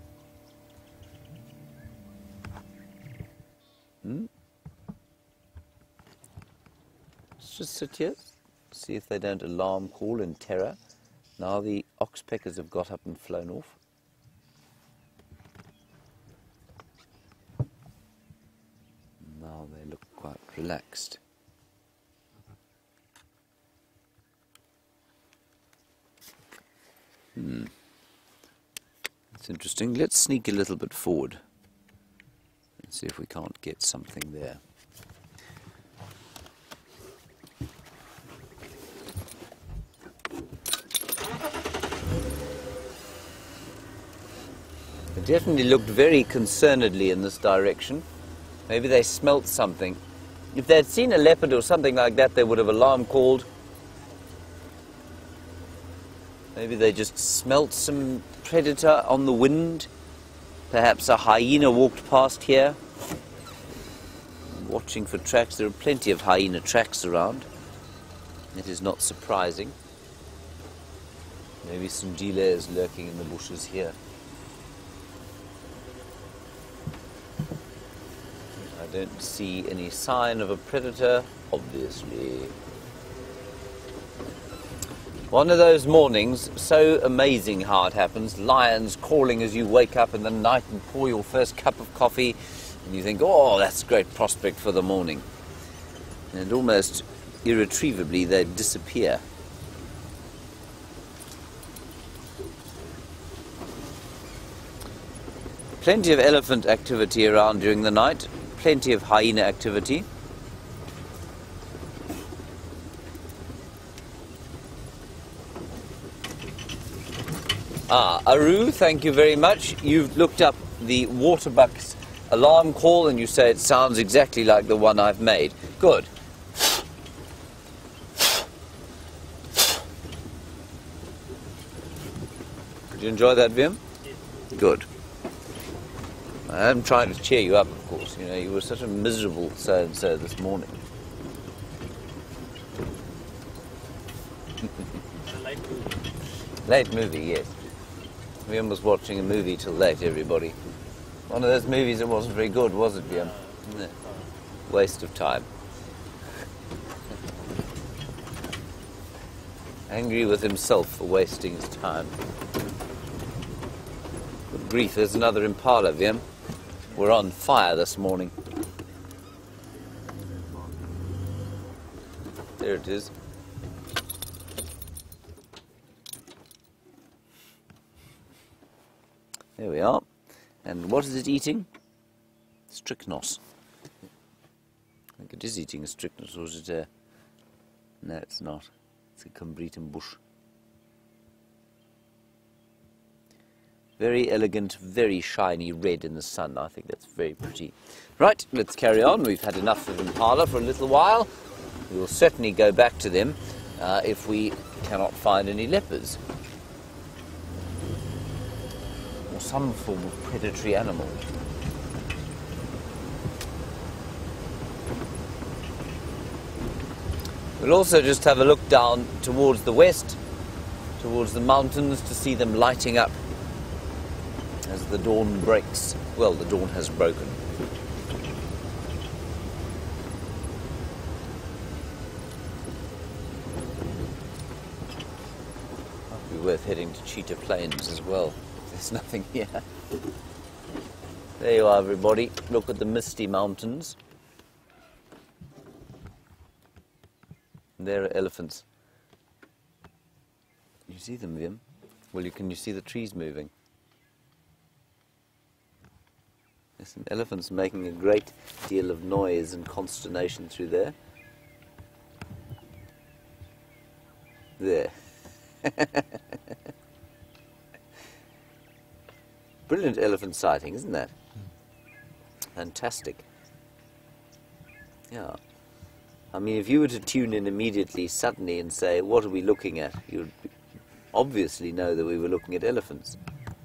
Hmm? Let's just sit here, see if they don't alarm call in terror. Now the oxpeckers have got up and flown off. Now they look quite relaxed. Hmm. That's interesting. Let's sneak a little bit forward and see if we can't get something there. They definitely looked very concernedly in this direction. Maybe they smelt something. If they'd seen a leopard or something like that, they would have alarm called. Maybe they just smelt some predator on the wind. Perhaps a hyena walked past here. Watching for tracks. There are plenty of hyena tracks around. It is not surprising. Maybe Sundile is lurking in the bushes here. I don't see any sign of a predator, obviously. One of those mornings, so amazing how it happens. Lions calling as you wake up in the night and pour your first cup of coffee, and you think, oh, that's a great prospect for the morning. And almost irretrievably they disappear. Plenty of elephant activity around during the night, plenty of hyena activity. Ah, Aru, thank you very much. You've looked up the waterbuck's alarm call and you say it sounds exactly like the one I've made. Good. Did you enjoy that, Vim? Good. I am trying to cheer you up, of course. You know, you were such a miserable so-and-so this morning. Late movie, yes. Vim was watching a movie till late, everybody. One of those movies that wasn't very good, was it, Vim? No. Waste of time. Angry with himself for wasting his time. Good grief, there's another impala, Vim. We're on fire this morning. There it is. There we are. And what is it eating? Strychnos. I think it is eating a strychnos, or is it a... No, it's not. It's a Cumbritum bush. Very elegant, very shiny red in the sun. I think that's very pretty. Right, let's carry on. We've had enough of impala for a little while. We will certainly go back to them uh, if we cannot find any leopards. Or some form of predatory animal. We'll also just have a look down towards the west, towards the mountains, to see them lighting up as the dawn breaks. Well, the dawn has broken. Might be worth heading to Cheetah Plains as well. There's nothing here. There you are, everybody. Look at the misty mountains. And there are elephants. You see them, Vim? Well, you can you see the trees moving? There's some elephants making a great deal of noise and consternation through there. There. Brilliant elephant sighting, isn't that? Fantastic. Yeah. I mean, if you were to tune in immediately, suddenly, and say, what are we looking at? You would obviously know that we were looking at elephants.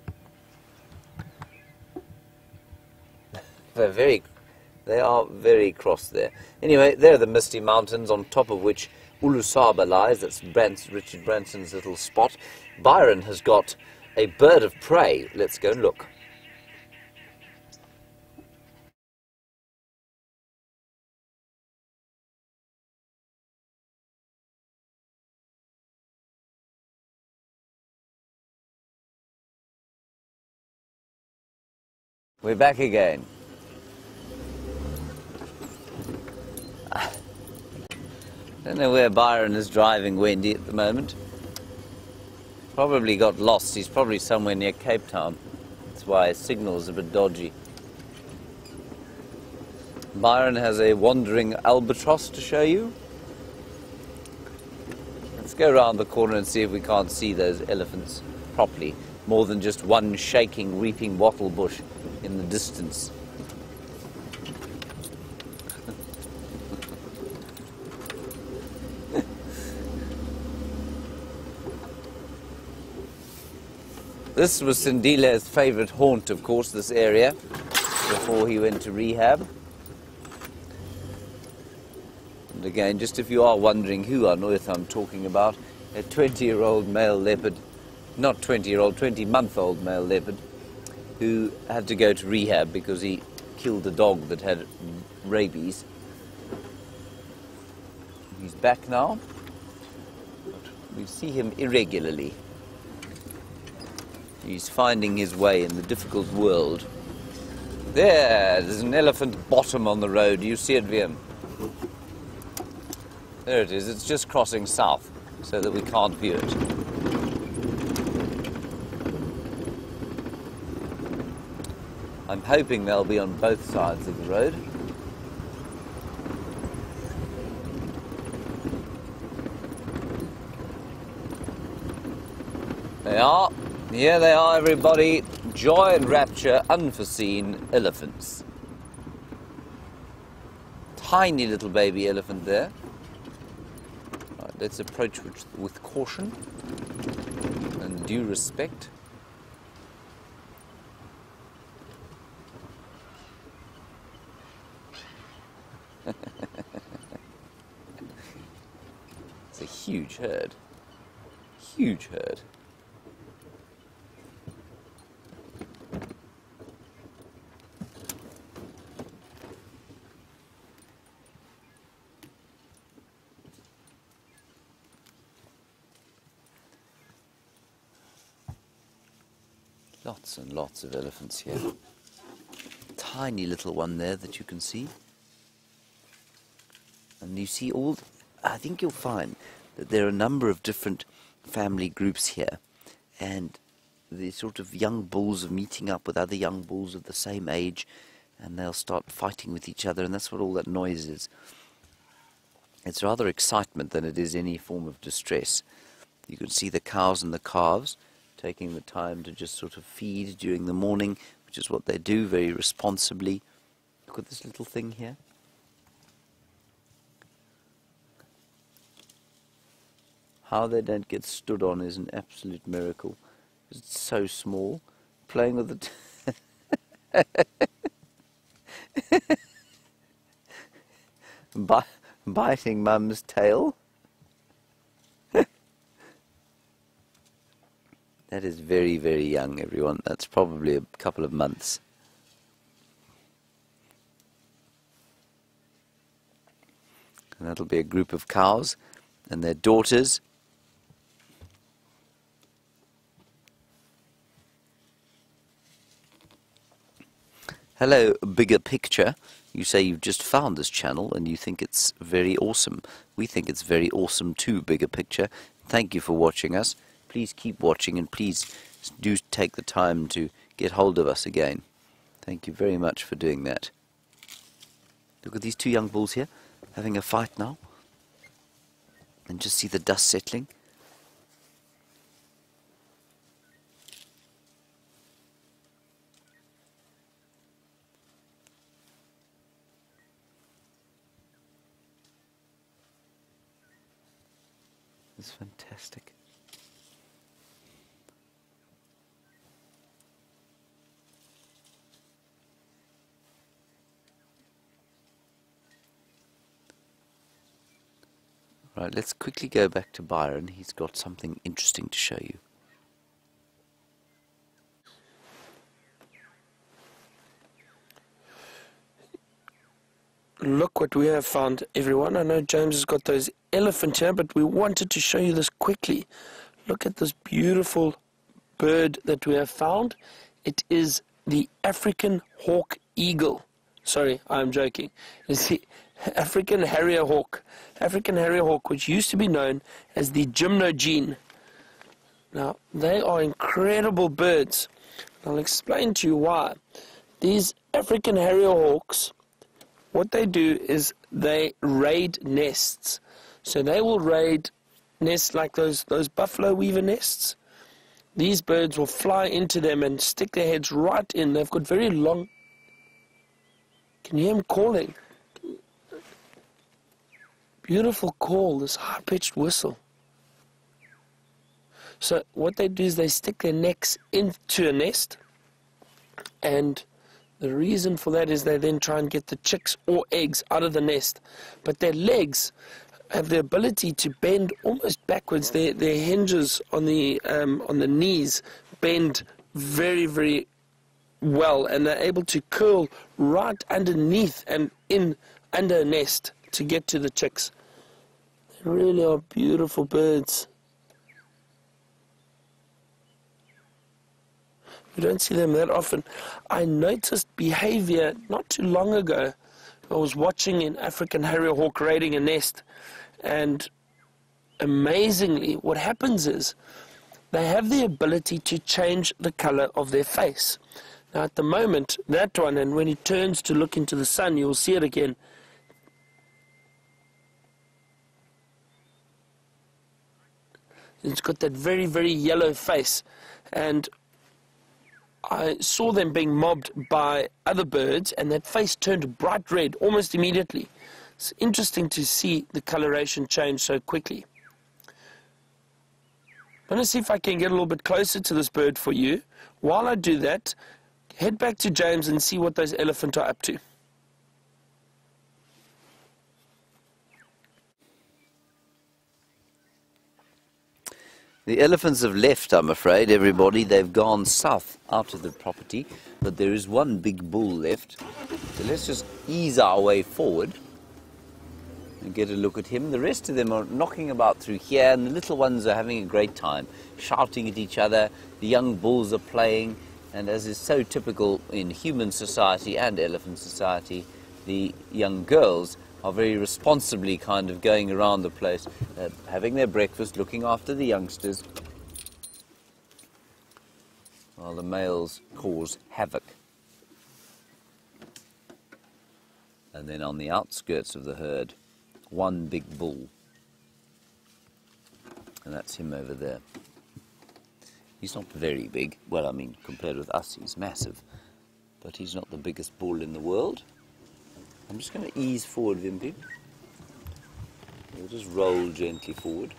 They're very, they are very cross there. Anyway, there are the misty mountains on top of which Ulusaba lies. That's Brans, Richard Branson's little spot. Byron has got a bird of prey. Let's go and look. We're back again. I don't know where Byron is driving Wendy at the moment. Probably got lost. He's probably somewhere near Cape Town. That's why his signal is a bit dodgy. Byron has a wandering albatross to show you. Let's go around the corner and see if we can't see those elephants properly. More than just one shaking, reaping wattle bush in the distance. This was Sindile's favourite haunt, of course, this area, before he went to rehab. And again, just if you are wondering who on earth I'm talking about, a twenty-year-old male leopard, not twenty-year-old, twenty-month-old male leopard, who had to go to rehab because he killed a dog that had rabies. He's back now, but we see him irregularly. He's finding his way in the difficult world. There, there's an elephant bottom on the road. You see it, Vim? There it is. It's just crossing south so that we can't view it. I'm hoping they'll be on both sides of the road. They are. Here they are, everybody. Joy and rapture, unforeseen elephants. Tiny little baby elephant there. Right, let's approach with, with caution and due respect. It's a huge herd. Huge herd. Lots and lots of elephants here. Tiny little one there that you can see. And you see all, I think you'll find that there are a number of different family groups here. And the sort of young bulls are meeting up with other young bulls of the same age. And they'll start fighting with each other. And that's what all that noise is. It's rather excitement than it is any form of distress. You can see the cows and the calves taking the time to just sort of feed during the morning, which is what they do very responsibly. Look at this little thing here. How they don't get stood on is an absolute miracle. It's so small. Playing with it. Bi biting mum's tail. That is very, very young, everyone. That's probably a couple of months. And that'll be a group of cows and their daughters. Hello, Bigger Picture. You say you've just found this channel and you think it's very awesome. We think it's very awesome too, Bigger Picture. Thank you for watching us. Please keep watching and please do take the time to get hold of us again. Thank you very much for doing that. Look at these two young bulls here having a fight now. And just see the dust settling. It's fantastic. Right, let's quickly go back to Byron. He's got something interesting to show you. Look what we have found, everyone. I know James has got those elephants here, but we wanted to show you this quickly. Look at this beautiful bird that we have found. It is the African hawk eagle. Sorry, I'm joking. It's the African harrier hawk. African harrier hawk, which used to be known as the gymnogene. Now, they are incredible birds. I'll explain to you why. These African harrier hawks, what they do is they raid nests. So they will raid nests like those, those buffalo weaver nests. These birds will fly into them and stick their heads right in. They've got very long... Can you hear him calling? Beautiful call, this high-pitched whistle. So what they do is they stick their necks into a nest, and the reason for that is they then try and get the chicks or eggs out of the nest. But their legs have the ability to bend almost backwards. Their, their hinges on the, um, on the knees bend very, very well, and they're able to curl right underneath and in under a nest to get to the chicks. They really are beautiful birds. We don't see them that often. I noticed behavior not too long ago. I was watching an African harrier hawk raiding a nest, and amazingly what happens is they have the ability to change the color of their face. Now at the moment, that one, and when he turns to look into the sun, you'll see it again. It's got that very, very yellow face. And I saw them being mobbed by other birds, and that face turned bright red almost immediately. It's interesting to see the coloration change so quickly. I'm going to see if I can get a little bit closer to this bird for you. While I do that, head back to James and see what those elephants are up to. The elephants have left, I'm afraid, everybody. They've gone south out of the property, but there is one big bull left. So let's just ease our way forward and get a look at him. The rest of them are knocking about through here, and the little ones are having a great time, shouting at each other. The young bulls are playing, and as is so typical in human society and elephant society, the young girls are very responsibly kind of going around the place, uh, having their breakfast, looking after the youngsters, while the males cause havoc. And then on the outskirts of the herd, one big bull, and that's him over there. He's not very big. Well, I mean, compared with us, he's massive, but he's not the biggest bull in the world. I'm just going to ease forward, Wimpy. We'll just roll gently forward.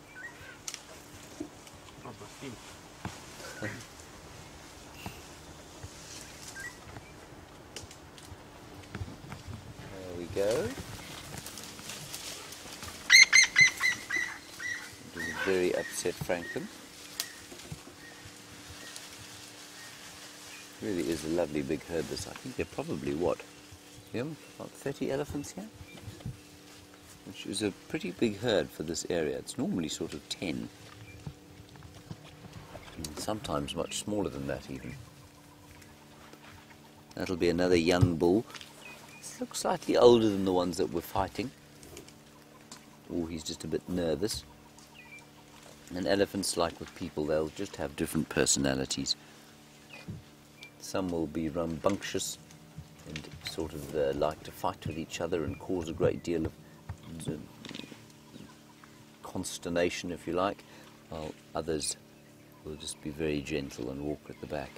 There we go. It is very upset Franklin. Really is a lovely big herd this. I think they're probably what? Yeah, about thirty elephants here, which is a pretty big herd for this area. It's normally sort of ten, and sometimes much smaller than that even. That'll be another young bull. This looks slightly older than the ones that we're fighting. Oh, he's just a bit nervous. And elephants, like with people, they'll just have different personalities. Some will be rambunctious and sort of uh, like to fight with each other and cause a great deal of uh, consternation, if you like, while others will just be very gentle and walk at the back.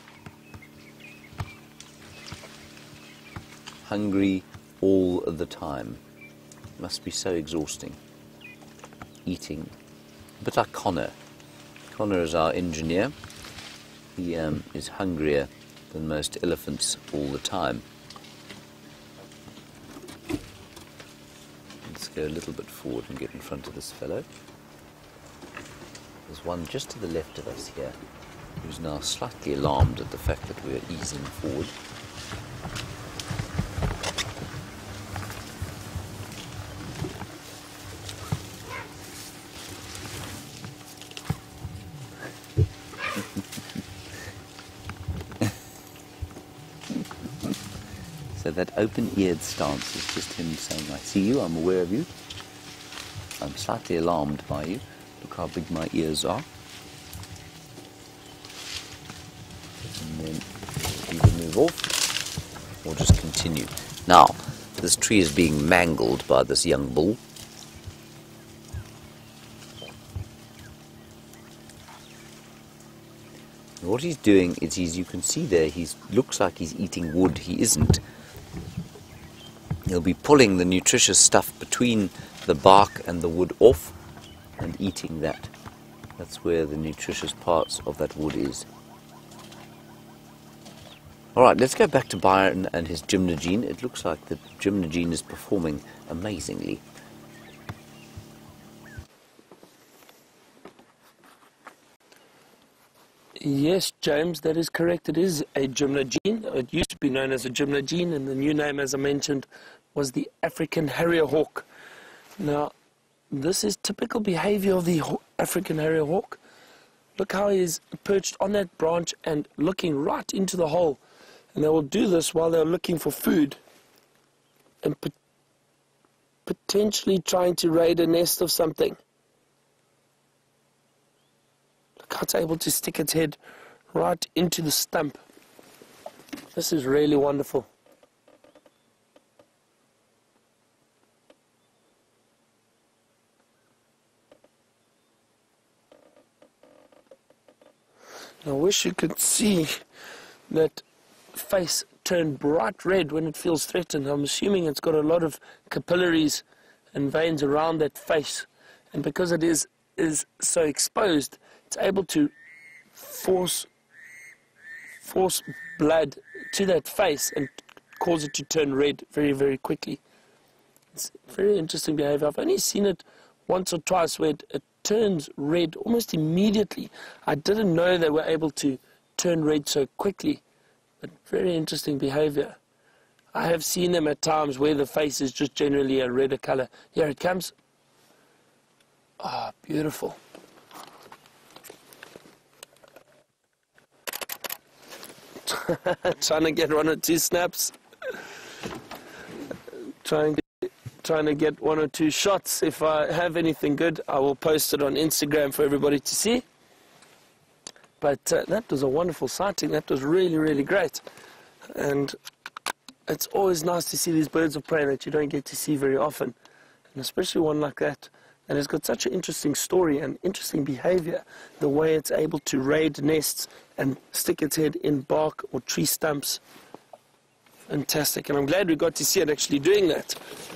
Hungry all the time. Must be so exhausting. Eating. A bit like Connor. Connor is our engineer. He um, is hungrier than most elephants all the time. Let's go a little bit forward and get in front of this fellow. There's one just to the left of us here who's now slightly alarmed at the fact that we're easing forward. So that open-eared stance is just him saying, I see you, I'm aware of you, I'm slightly alarmed by you, look how big my ears are. And then either move off or just continue. Now, this tree is being mangled by this young bull. And what he's doing is, he's, you can see there, he looks like he's eating wood, he isn't. He'll be pulling the nutritious stuff between the bark and the wood off and eating that. That's where the nutritious parts of that wood is. Alright, let's go back to Byron and his gymnogene. It looks like the gymnogene is performing amazingly. Yes, James, that is correct. It is a gymnogene. It used to be known as a gymnogene, and the new name, as I mentioned, was the African harrier hawk. Now, this is typical behavior of the African harrier hawk. Look how he's perched on that branch and looking right into the hole. And they will do this while they're looking for food and pot potentially trying to raid a nest of something. Look how it's able to stick its head right into the stump. This is really wonderful. I wish you could see that face turn bright red when it feels threatened. I'm assuming it's got a lot of capillaries and veins around that face, and because it is is so exposed, it's able to force force blood to that face and cause it to turn red very, very quickly. It's very interesting behavior. I've only seen it once or twice where it, it turns red almost immediately. I didn't know they were able to turn red so quickly, but very interesting behavior. I have seen them at times where the face is just generally a redder color. Here it comes. Ah, oh, beautiful. Trying to get one or two snaps. Trying to, trying to get one or two shots. If I have anything good, I will post it on Instagram for everybody to see. But uh, that was a wonderful sighting. That was really, really great. And it's always nice to see these birds of prey that you don't get to see very often. And especially one like that. And it's got such an interesting story and interesting behavior, the way it's able to raid nests and stick its head in bark or tree stumps. Fantastic, and I'm glad we got to see it actually doing that.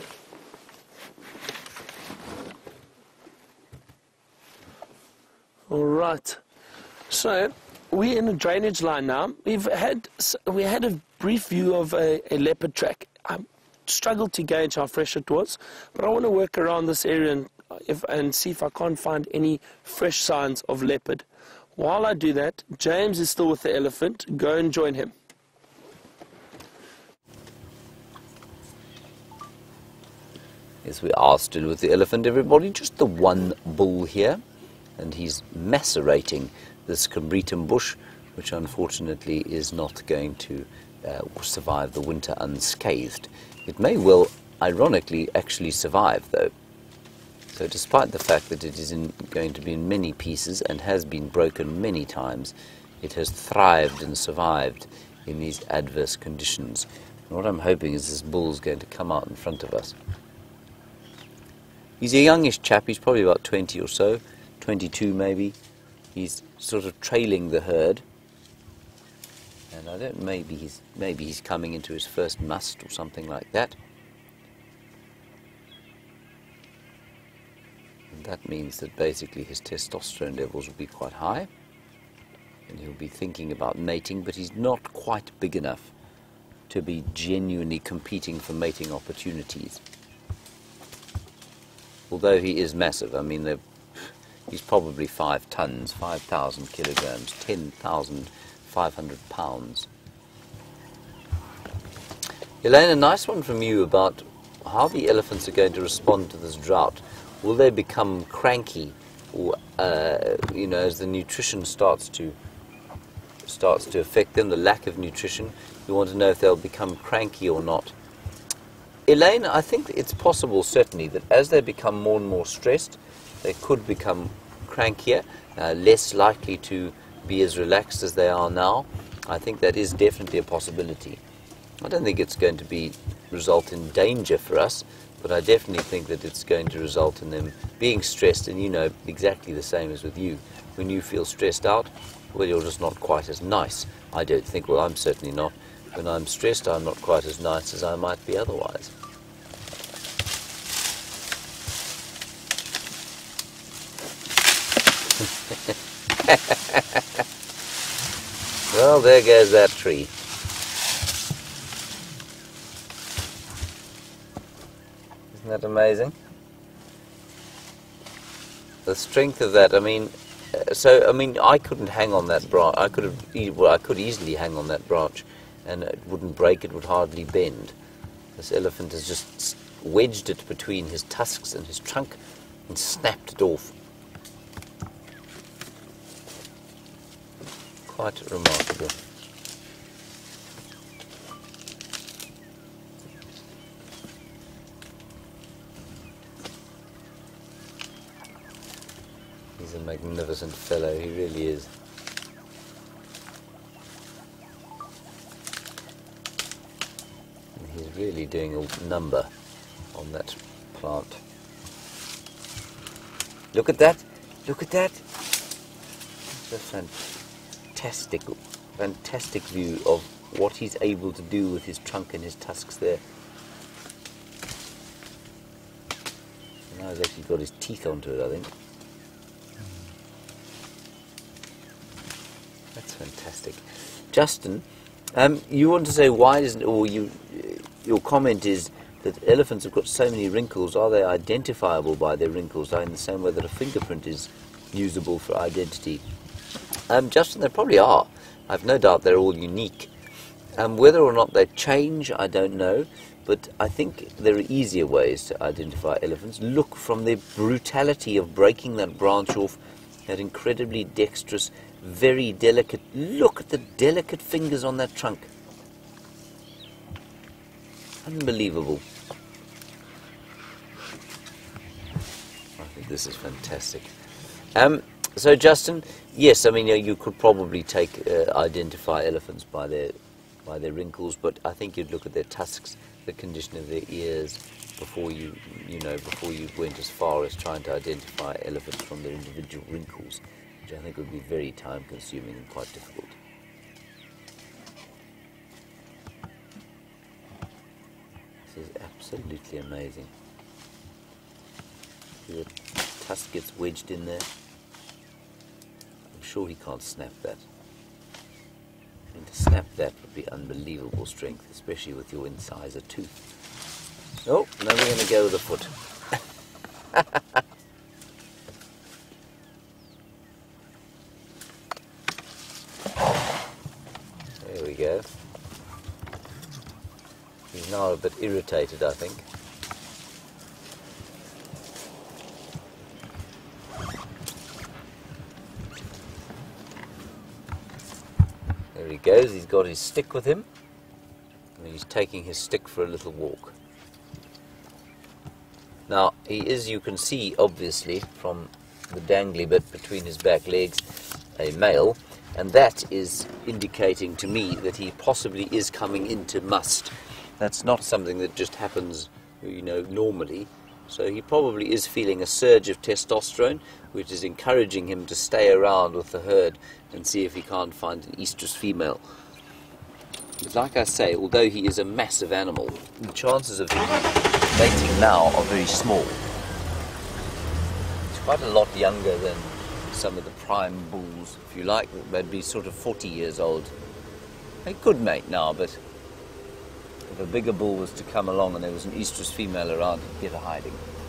All right, so we're in a drainage line now. We've had we had a brief view of a, a leopard track. I struggled to gauge how fresh it was, but I want to work around this area and If, and see if I can't find any fresh signs of leopard. While I do that, James is still with the elephant. Go and join him. Yes, we are still with the elephant, everybody. Just the one bull here, and he's macerating this Combretum bush, which unfortunately is not going to uh, survive the winter unscathed. It may well, ironically, actually survive, though. So despite the fact that it is in, going to be in many pieces and has been broken many times, it has thrived and survived in these adverse conditions. And what I'm hoping is this bull's going to come out in front of us. He's a youngish chap, he's probably about twenty or so, twenty-two maybe. He's sort of trailing the herd. And I don't, maybe he's, maybe he's coming into his first must or something like that. That means that basically his testosterone levels will be quite high, and he'll be thinking about mating, but he's not quite big enough to be genuinely competing for mating opportunities. Although he is massive, I mean, he's probably five tons, five thousand kilograms, ten thousand five hundred pounds. Elaine, a nice one from you about how the elephants are going to respond to this drought. Will they become cranky, or uh, you know, as the nutrition starts to starts to affect them, the lack of nutrition? You want to know if they'll become cranky or not. Elaine, I think it's possible, certainly, that as they become more and more stressed, they could become crankier, uh, less likely to be as relaxed as they are now. I think that is definitely a possibility. I don't think it's going to be result in danger for us, but I definitely think that it's going to result in them being stressed, and you know exactly the same as with you. When you feel stressed out, well, you're just not quite as nice. I don't think, well, I'm certainly not. When I'm stressed, I'm not quite as nice as I might be otherwise. Well, there goes that tree. Isn't that amazing? The strength of that, I mean, uh, so, I mean, I couldn't hang on that branch. I could have, e well, I could easily hang on that branch, and it wouldn't break, it would hardly bend. This elephant has just wedged it between his tusks and his trunk and snapped it off. Quite remarkable. He's a magnificent fellow, he really is. really doing a number on that plant. Look at that. Look at that. It's a fantastic, fantastic view of what he's able to do with his trunk and his tusks there. Now he's actually got his teeth onto it, I think. That's fantastic. Justin, um, you want to say why doesn't, or you, your comment is that elephants have got so many wrinkles. Are they identifiable by their wrinkles, in the same way that a fingerprint is usable for identity? Um, Justin, they probably are. I've no doubt they're all unique. Um, whether or not they change, I don't know. But I think there are easier ways to identify elephants. Look, from the brutality of breaking that branch off, that incredibly dexterous, very delicate. Look at the delicate fingers on that trunk. Unbelievable. I think this is fantastic. Um, so, Justin, yes, I mean, you, know, you could probably take uh, identify elephants by their by their wrinkles, but I think you'd look at their tusks, the condition of their ears, before you, you know, before you went as far as trying to identify elephants from their individual wrinkles, which I think would be very time-consuming and quite difficult. This is absolutely amazing. See, the tusk gets wedged in there. I'm sure he can't snap that. And to snap that would be unbelievable strength, especially with your incisor tooth. Oh, now we're going to go with the foot. There we go. He's now a bit irritated, I think. There he goes, he's got his stick with him, and he's taking his stick for a little walk. Now, he is, you can see, obviously, from the dangly bit between his back legs, a male, and that is indicating to me that he possibly is coming into must. That's not something that just happens, you know, normally. So he probably is feeling a surge of testosterone, which is encouraging him to stay around with the herd and see if he can't find an estrus female. But like I say, although he is a massive animal, the chances of him mating now are very small. He's quite a lot younger than some of the prime bulls, if you like. They'd be sort of forty years old. They could mate now, but if a bigger bull was to come along and there was an estrus female around, he'd get a hiding.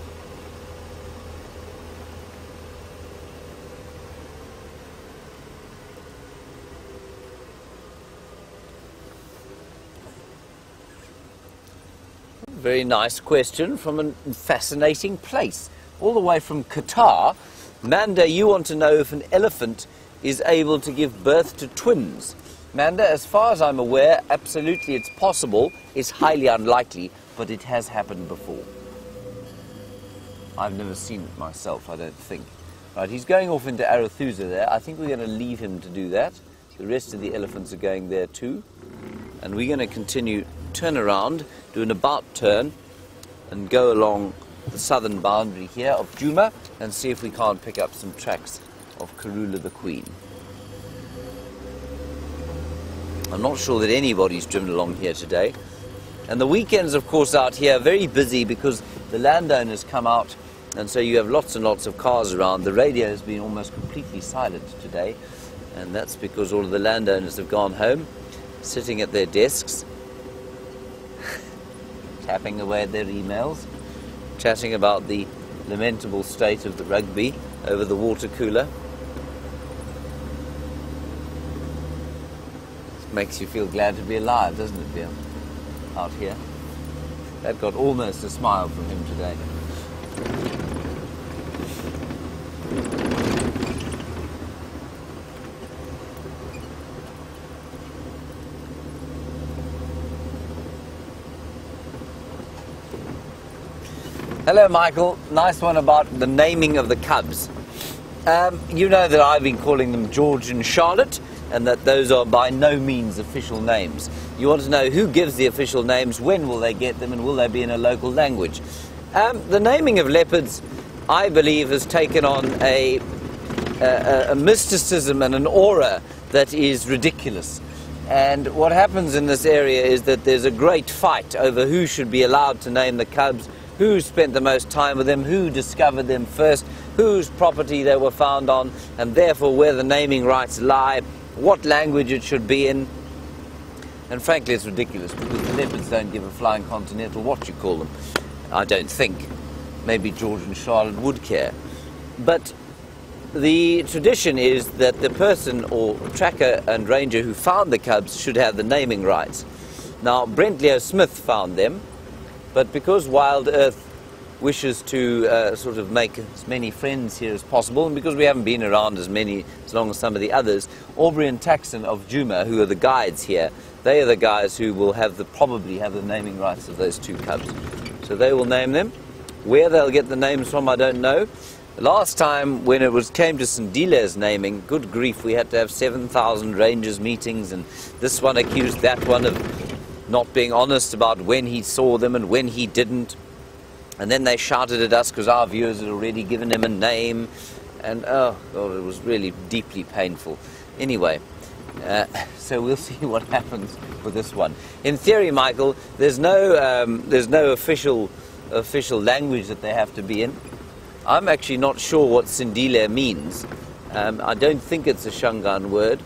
Very nice question from a fascinating place. All the way from Qatar. Manda, you want to know if an elephant is able to give birth to twins. Manda, as far as I'm aware, absolutely it's possible. It's highly unlikely, but it has happened before. I've never seen it myself, I don't think. Right, he's going off into Arathusa there. I think we're going to leave him to do that. The rest of the elephants are going there too. And we're going to continue, turn around, do an about turn, and go along the southern boundary here of Djuma and see if we can't pick up some tracks of Karula the Queen. I'm not sure that anybody's driven along here today. And the weekends, of course, out here are very busy because the landowners come out, and so you have lots and lots of cars around. The radio has been almost completely silent today, and that's because all of the landowners have gone home, sitting at their desks, tapping away at their emails, chatting about the lamentable state of the rugby over the water cooler. It makes you feel glad to be alive, doesn't it, Bill? Out here. That got almost a smile from him today. Hello, Michael. Nice one about the naming of the cubs. Um, you know that I've been calling them George and Charlotte, and that those are by no means official names. You want to know who gives the official names, when will they get them, and will they be in a local language? Um, the naming of leopards, I believe, has taken on a, a, a mysticism and an aura that is ridiculous. And what happens in this area is that there's a great fight over who should be allowed to name the cubs, who spent the most time with them, who discovered them first, whose property they were found on, and therefore where the naming rights lie, what language it should be in. And frankly, it's ridiculous, because the leopards don't give a flying continental what you call them. I don't think. Maybe George and Charlotte would care. But the tradition is that the person or tracker and ranger who found the cubs should have the naming rights. Now, Brent Leo Smith found them, but because Wild Earth wishes to uh, sort of make as many friends here as possible, and because we haven't been around as many, as long as some of the others, Aubrey and Taxon of Juma, who are the guides here, they are the guys who will have the, probably have the naming rights of those two cubs. So they will name them. Where they'll get the names from, I don't know. Last time, when it was came to Sindile's naming, good grief, we had to have seven thousand rangers meetings, and this one accused that one of not being honest about when he saw them and when he didn't. And then they shouted at us because our viewers had already given him a name. And, oh, God, it was really deeply painful. Anyway, uh, so we'll see what happens with this one. In theory, Michael, there's no, um, there's no official, official language that they have to be in. I'm actually not sure what Sindile means. Um, I don't think it's a Shangaan word.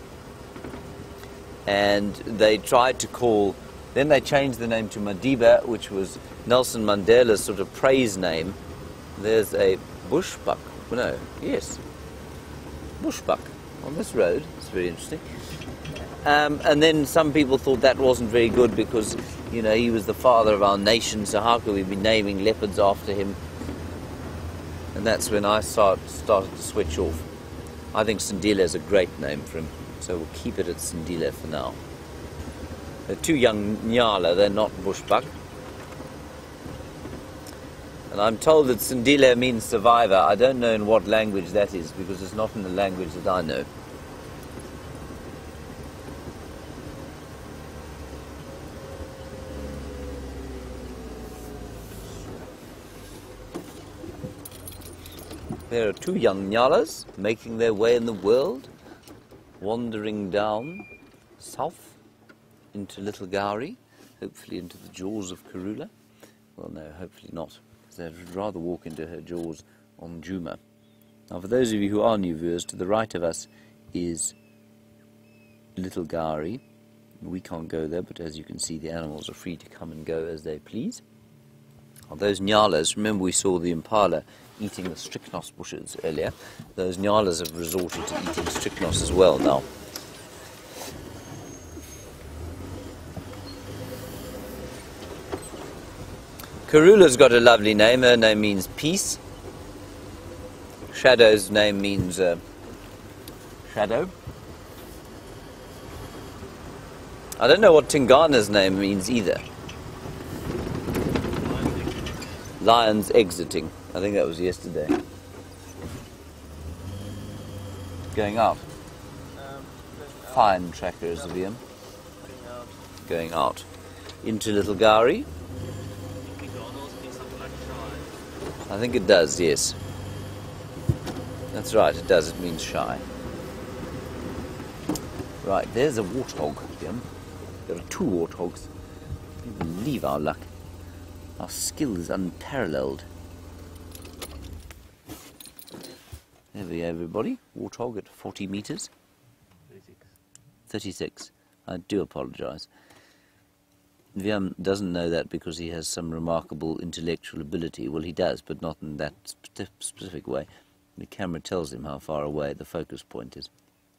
And they tried to call, then they changed the name to Madiba, which was Nelson Mandela's sort of praise name. There's a bushbuck, no, yes, bushbuck on this road. It's very interesting. Um, and then some people thought that wasn't very good because, you know, he was the father of our nation, so how could we be naming leopards after him? And that's when I start, started to switch off. I think Sindile is a great name for him, so we'll keep it at Sindile for now. They're two young Nyala, they're not bushbuck. And I'm told that Sindile means survivor. I don't know in what language that is, because it's not in the language that I know. There are two young Nyalas making their way in the world, wandering down south into Little Gowrie, hopefully into the jaws of Karula. Well, no, hopefully not, because they'd rather walk into her jaws on Juma. Now, for those of you who are new viewers, to the right of us is Little Gowrie. We can't go there, but as you can see, the animals are free to come and go as they please. Now, those Nyalas, remember we saw the impala eating the strychnos bushes earlier. Those Nyalas have resorted to eating strychnos as well now. Karula's got a lovely name. Her name means peace. Shadow's name means uh, shadow. I don't know what Tingana's name means either. Lions exiting. I think that was yesterday. Going out. Fine trackers, Liam. Going out. Into Little Gowrie. I think it does, yes. That's right, it does. It means shy. Right, there's a warthog, Liam. There are two warthogs. I can't believe our luck. Our skill is unparalleled. There we go, everybody. Warthog at forty metres. thirty-six. thirty-six. I do apologise. Viam doesn't know that because he has some remarkable intellectual ability. Well, he does, but not in that spe specific way. The camera tells him how far away the focus point is.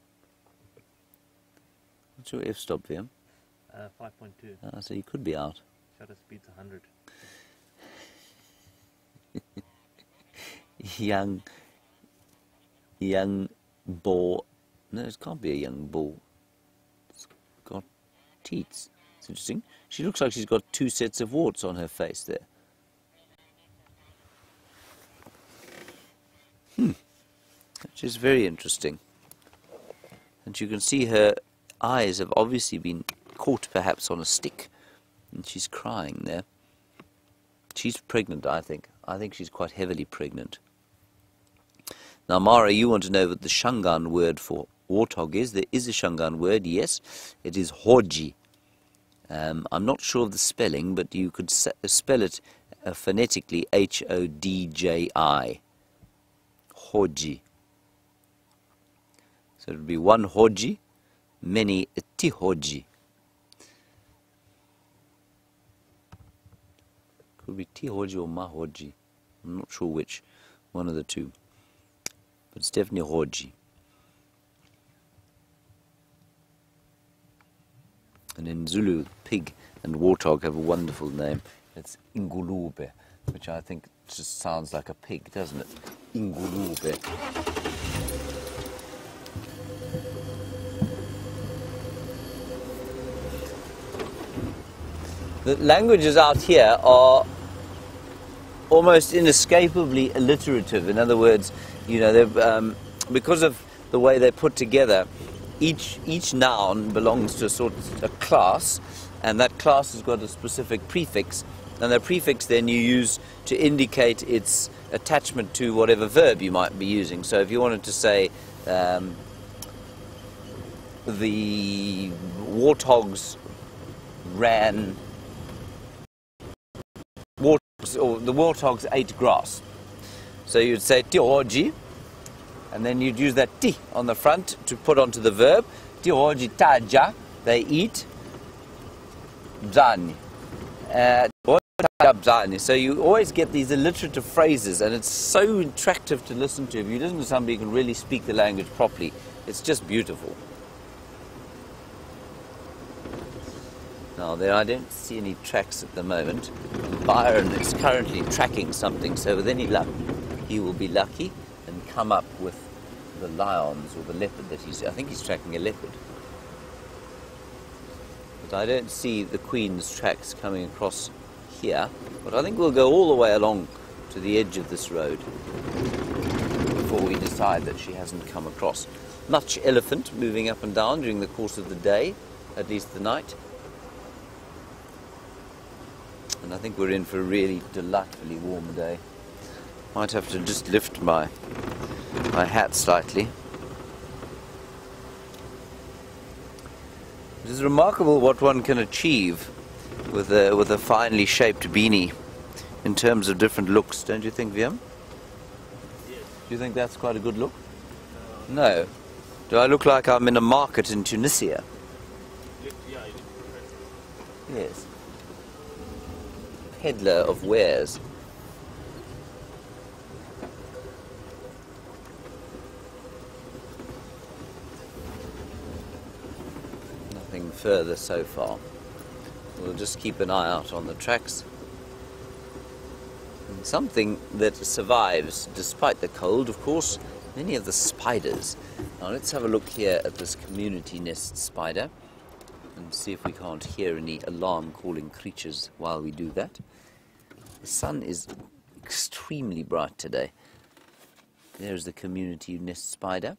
What's your f-stop, Viam? Uh, five point two. Ah, so you could be out. Shutter speed's one hundred. young, young boar. No, it can't be a young bull. It's got teats. It's interesting. She looks like she's got two sets of warts on her face there. Hmm. Which is very interesting. And you can see her eyes have obviously been caught perhaps on a stick, and she's crying there. She's pregnant, I think. I think she's quite heavily pregnant. Now, Mara, you want to know what the Shangaan word for warthog is. There is a Shangaan word, yes. It is hoji. Um, I'm not sure of the spelling, but you could spell it uh, phonetically H O D J I. Hoji. So it would be one hoji, many tihoji. Could be tihoji or mahoji. I'm not sure which, one of the two. But it's definitely hoji. And in Zulu, pig and warthog have a wonderful name. It's ingulube, which I think just sounds like a pig, doesn't it? Ingulube. The languages out here are almost inescapably alliterative. In other words, you know, they're, um, because of the way they're put together, each each noun belongs to a sort of a class, and that class has got a specific prefix, and that prefix then you use to indicate its attachment to whatever verb you might be using. So if you wanted to say um, the warthogs ran, warthogs, or the warthogs ate grass. So you'd say tihoji, and then you'd use that ti on the front to put onto the verb. Tihoji taja, they eat. Bzani. Uh, so you always get these alliterative phrases, and it's so attractive to listen to. If you listen to somebody who can really speak the language properly, it's just beautiful. Now, there I don't see any tracks at the moment. Byron is currently tracking something, so with any luck, he will be lucky and come up with the lions or the leopard that he's... I think he's tracking a leopard. But I don't see the Queen's tracks coming across here. But I think we'll go all the way along to the edge of this road before we decide that she hasn't come across. Much elephant moving up and down during the course of the day, at least the night. And I think we're in for a really delightfully warm day. Might have to just lift my my hat slightly. It is remarkable what one can achieve with a with a finely shaped beanie in terms of different looks, don't you think, Viam? Yes. Do you think that's quite a good look? No. Do I look like I'm in a market in Tunisia? Yeah, you look Yes. Peddler of wares. Nothing further so far. We'll just keep an eye out on the tracks. And something that survives despite the cold, of course, many of the spiders. Now let's have a look here at this community nest spider and see if we can't hear any alarm-calling creatures while we do that. The sun is extremely bright today. There's the community nest spider.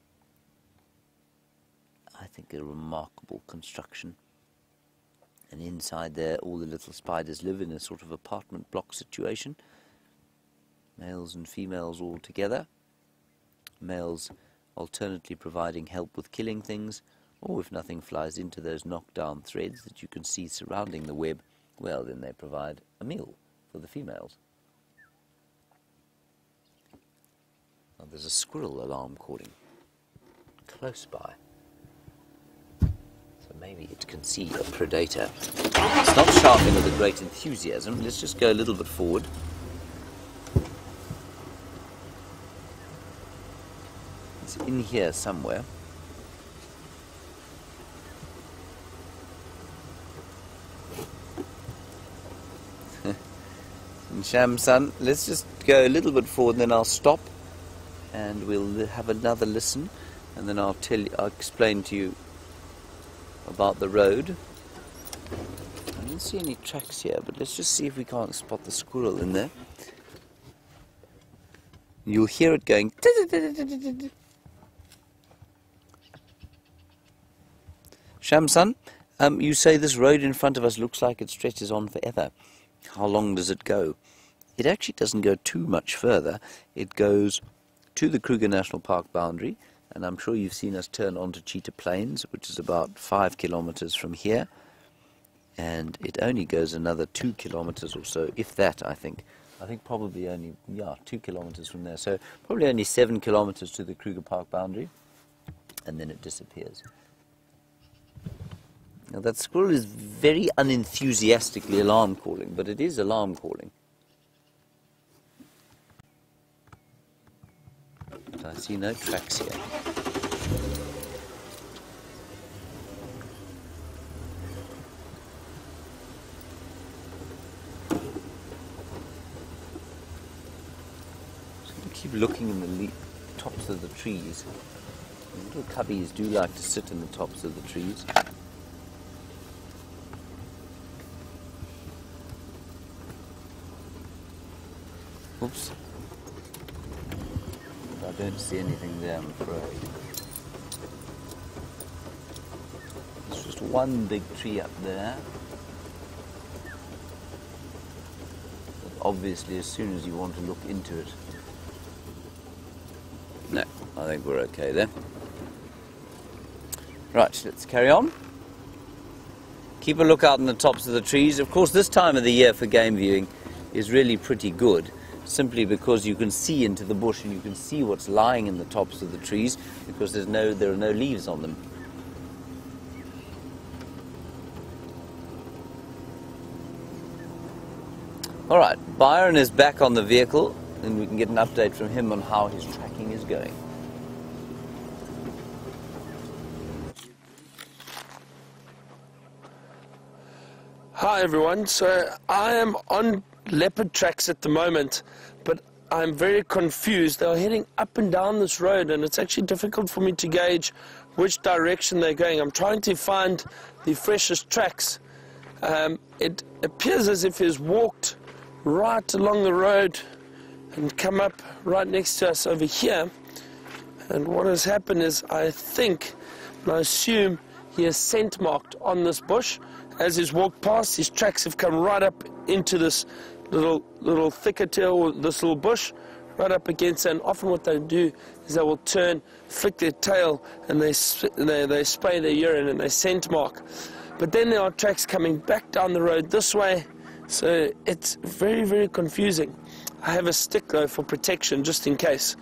I think a remarkable construction. And inside there, all the little spiders live in a sort of apartment block situation. Males and females all together. Males alternately providing help with killing things, or if nothing flies into those knockdown threads that you can see surrounding the web, well, then they provide a meal for the females. Now, there's a squirrel alarm calling close by. So maybe it can see a predator. It's not sharping with a great enthusiasm. Let's just go a little bit forward. It's in here somewhere. Shamsan, let's just go a little bit forward, and then I'll stop, and we'll have another listen, and then I'll tell you, I'll explain to you about the road. I don't see any tracks here, but let's just see if we can't spot the squirrel in there. You'll hear it going. Shamsan, Um, you say this road in front of us looks like it stretches on forever. How long does it go? It actually doesn't go too much further. It goes to the Kruger National Park boundary, and I'm sure you've seen us turn onto Cheetah Plains, which is about five kilometers from here. And it only goes another two kilometers or so, if that, I think. I think probably only, yeah, two kilometers from there. So probably only seven kilometers to the Kruger Park boundary, and then it disappears. Now that squirrel is very unenthusiastically alarm calling, but it is alarm calling. But I see no tracks here. Keep looking in the le tops of the trees. The little cubbies do like to sit in the tops of the trees. Oops. I don't see anything there, I'm afraid. There's just one big tree up there. But obviously, as soon as you want to look into it, no, I think we're okay there. Right, let's carry on. Keep a lookout on the tops of the trees. Of course, this time of the year for game viewing is really pretty good, simply because you can see into the bush and you can see what's lying in the tops of the trees, because there's no, there are no leaves on them. All right, Byron is back on the vehicle, and we can get an update from him on how his tracking is going. Hi everyone, so I am on leopard tracks at the moment, but I'm very confused. They're heading up and down this road, and it's actually difficult for me to gauge which direction they're going. I'm trying to find the freshest tracks. Um, it appears as if he's walked right along the road and come up right next to us over here. And what has happened is, I think, and I assume, he has scent marked on this bush. As he's walked past, his tracks have come right up into this little little thicket here, or this little bush, right up against it. And often what they do is they will turn, flick their tail, and they, they, they spray their urine and they scent mark. But then there are tracks coming back down the road this way, so it's very, very confusing. I have a stick though for protection, just in case.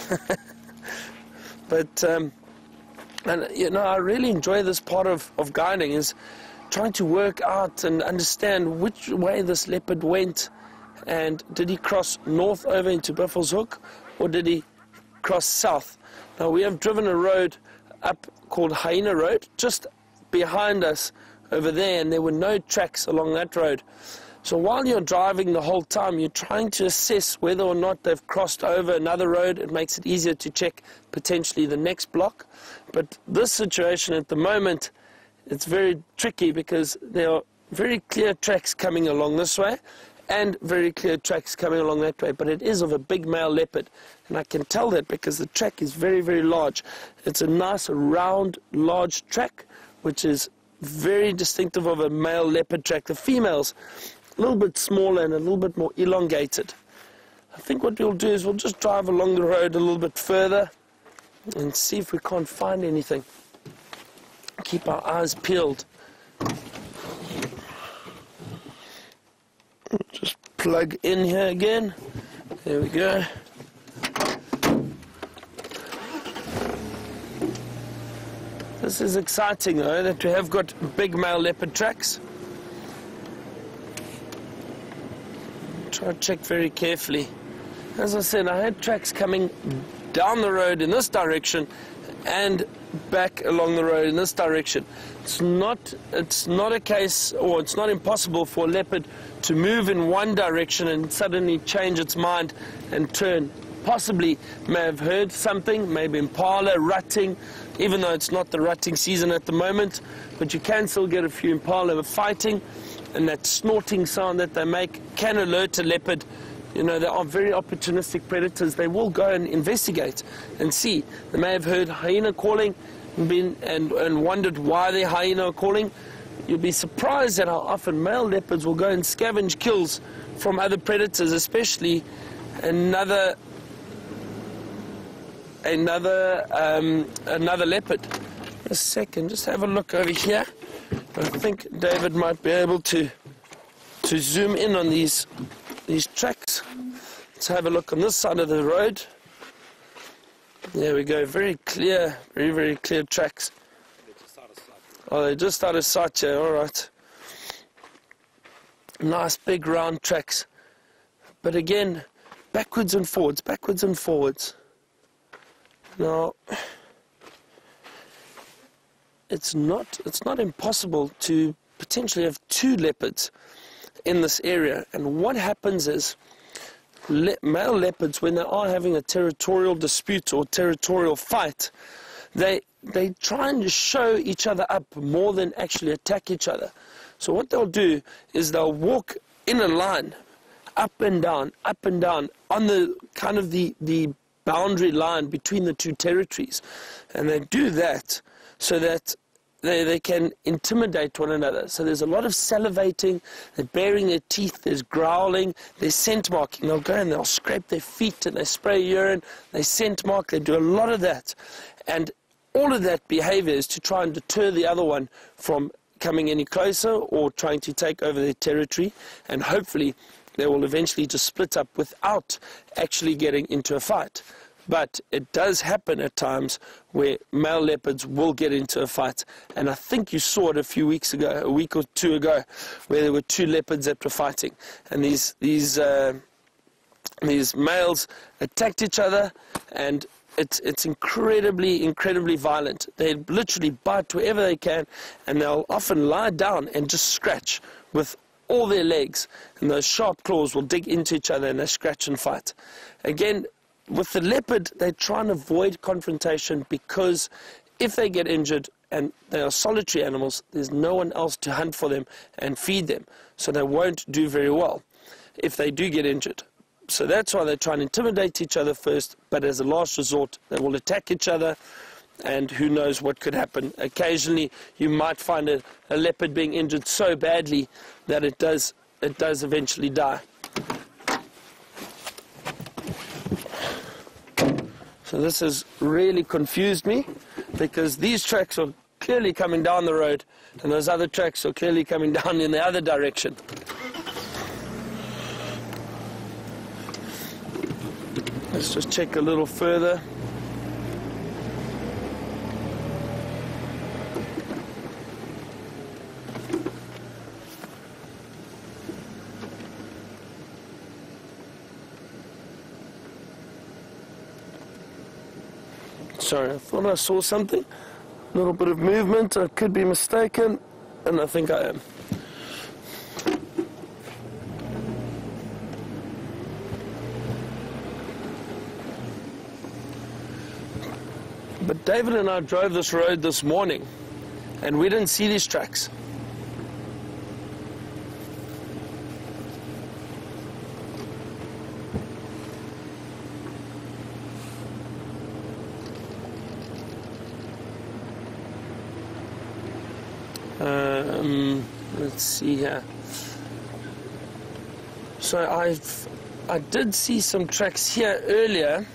But, um, and you know, I really enjoy this part of, of guiding, is trying to work out and understand which way this leopard went, and did he cross north over into Buffalo's Hook, or did he cross south? Now, we have driven a road up called Hyena Road, just behind us over there, and there were no tracks along that road. So while you're driving the whole time, you're trying to assess whether or not they've crossed over another road. It makes it easier to check potentially the next block. But this situation at the moment, it's very tricky, because there are very clear tracks coming along this way and very clear tracks coming along that way, but it is of a big male leopard, and I can tell that because the track is very, very large. It's a nice round, large track, which is very distinctive of a male leopard track. The females a little bit smaller and a little bit more elongated. I think what we'll do is we'll just drive along the road a little bit further and see if we can't find anything. Keep our eyes peeled. Just plug in here again. There we go. This is exciting though, that we have got big male leopard tracks. Try to check very carefully. As I said, I had tracks coming down the road in this direction and back along the road in this direction. It's not, it's not a case, or it's not impossible for a leopard to move in one direction and suddenly change its mind and turn. Possibly may have heard something, maybe impala, rutting, even though it's not the rutting season at the moment, but you can still get a few impala fighting, and that snorting sound that they make can alert a leopard. You know, they are very opportunistic predators. They will go and investigate and see. They may have heard hyena calling and, been, and, and wondered why the hyena are calling. you'll be surprised at how often male leopards will go and scavenge kills from other predators, especially another another um, another leopard. A second, just have a look over here. I think David might be able to to zoom in on these these tracks. Let's have a look on this side of the road. There we go, very clear, very, very clear tracks. Oh, they just out of sight here, all right. Nice big round tracks. But again, backwards and forwards, backwards and forwards. Now, it's not, it's not impossible to potentially have two leopards in this area. And what happens is, Le male leopards, when they are having a territorial dispute or territorial fight, they they try and show each other up more than actually attack each other. So what they'll do is they'll walk in a line, up and down, up and down, on the kind of the, the boundary line between the two territories. And they do that so that They, they can intimidate one another. So there's a lot of salivating, they're baring their teeth, there's growling, there's scent marking. They'll go and they'll scrape their feet and they spray urine, they scent mark, they do a lot of that. And all of that behavior is to try and deter the other one from coming any closer or trying to take over their territory. And hopefully they will eventually just split up without actually getting into a fight. But it does happen at times where male leopards will get into a fight. And I think you saw it a few weeks ago, a week or two ago, where there were two leopards that were fighting. And these, these, uh, these males attacked each other, and it's, it's incredibly, incredibly violent. They literally bite wherever they can, and they'll often lie down and just scratch with all their legs. And those sharp claws will dig into each other and they scratch and fight. Again, with the leopard, they try and avoid confrontation because if they get injured and they are solitary animals, there's no one else to hunt for them and feed them. So they won't do very well if they do get injured. So that's why they try and intimidate each other first, but as a last resort, they will attack each other, and who knows what could happen. Occasionally, you might find a, a leopard being injured so badly that it does, it does eventually die. So this has really confused me, because these tracks are clearly coming down the road and those other tracks are clearly coming down in the other direction. Let's just check a little further. Sorry, I thought I saw something. A little bit of movement. I could be mistaken, and I think I am. But David and I drove this road this morning, and we didn't see these tracks. Um, let's see here. So I've, I did see some tracks here earlier.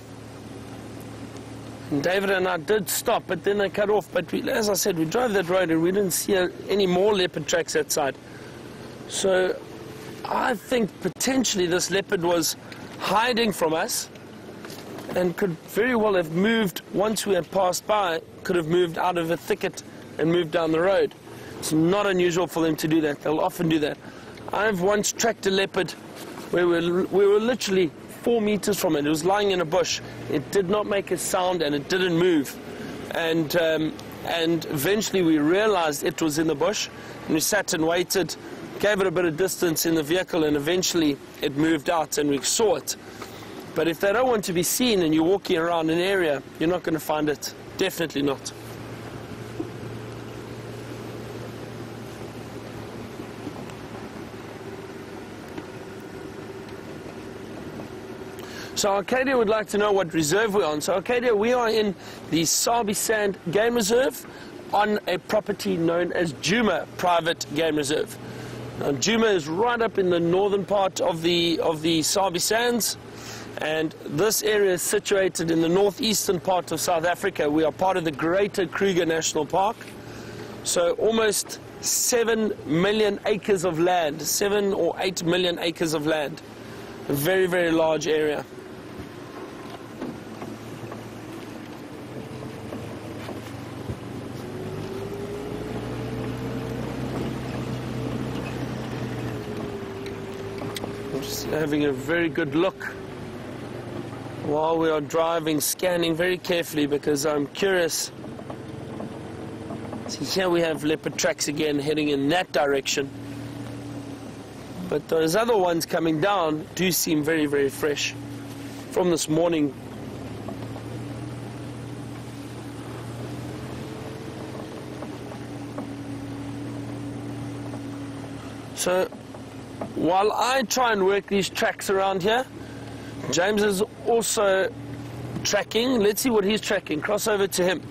And David and I did stop, but then they cut off. But we, as I said, we drove that road and we didn't see any more leopard tracks outside. So I think potentially this leopard was hiding from us and could very well have moved, once we had passed by, could have moved out of a thicket and moved down the road. It's not unusual for them to do that. They'll often do that. I've once tracked a leopard where we were, we were literally four meters from it. It was lying in a bush. It did not make a sound and it didn't move. And, um, and eventually we realized it was in the bush, and we sat and waited, gave it a bit of distance in the vehicle, and eventually it moved out and we saw it. But if they don't want to be seen and you're walking around an area, you're not going to find it. Definitely not. So Arcadia would like to know what reserve we're on. So Arcadia, we are in the Sabi Sand Game Reserve on a property known as Djuma Private Game Reserve. Now, Djuma is right up in the northern part of the of the Sabi Sands, and this area is situated in the northeastern part of South Africa. We are part of the Greater Kruger National Park, so almost seven million acres of land, seven or eight million acres of land, a very, very large area. Just having a very good look while we are driving, scanning very carefully because I'm curious. See, here we have leopard tracks again heading in that direction, but those other ones coming down do seem very, very fresh from this morning. So while I try and work these tracks around here, James is also tracking. Let's see what he's tracking. Cross over to him.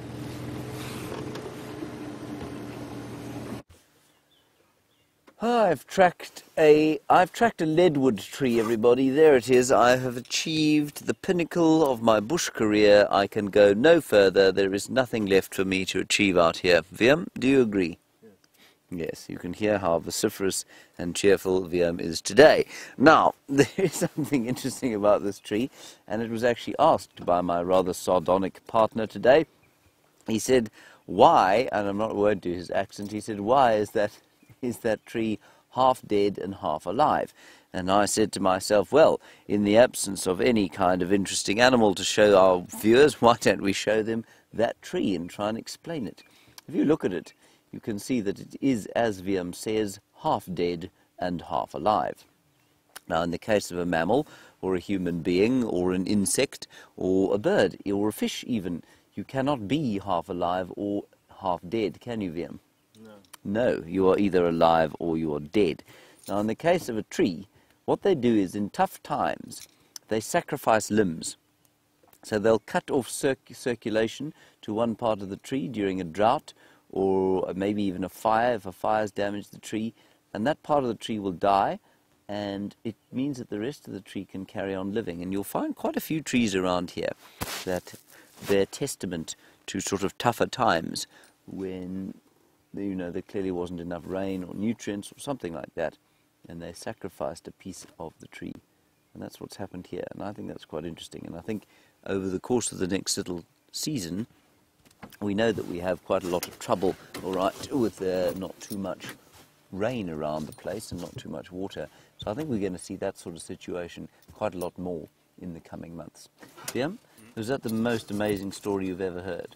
I've tracked a I've tracked a leadwood tree, everybody. There it is. I have achieved the pinnacle of my bush career. I can go no further. There is nothing left for me to achieve out here. Viam, do you agree? Yes, you can hear how vociferous and cheerful Viam is today. Now, there is something interesting about this tree, and it was actually asked by my rather sardonic partner today. He said, why, and I'm not word to his accent, he said, why is that, is that tree half dead and half alive? And I said to myself, well, in the absence of any kind of interesting animal to show our viewers, why don't we show them that tree and try and explain it? If you look at it, you can see that it is, as Viam says, half dead and half alive. Now, in the case of a mammal, or a human being, or an insect, or a bird, or a fish even, you cannot be half alive or half dead, can you, Viam? No. No, you are either alive or you are dead. Now, in the case of a tree, what they do is, in tough times, they sacrifice limbs. So they'll cut off circ circulation to one part of the tree during a drought, or maybe even a fire, if a fire's damaged the tree, and that part of the tree will die, and it means that the rest of the tree can carry on living. And you'll find quite a few trees around here that bear testament to sort of tougher times when, you know, there clearly wasn't enough rain or nutrients or something like that, and they sacrificed a piece of the tree. And that's what's happened here, and I think that's quite interesting. And I think over the course of the next little season, we know that we have quite a lot of trouble, all right, with uh, not too much rain around the place and not too much water. So I think we're going to see that sort of situation quite a lot more in the coming months. Viam, was that the most amazing story you've ever heard?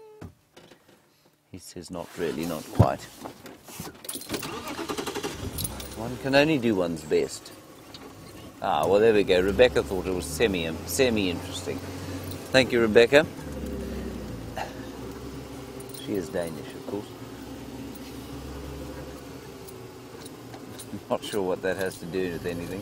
He says not really, not quite. One can only do one's best. Ah, well, there we go. Rebecca thought it was semi, semi-interesting. Thank you, Rebecca. She is Danish, of course. Not sure what that has to do with anything.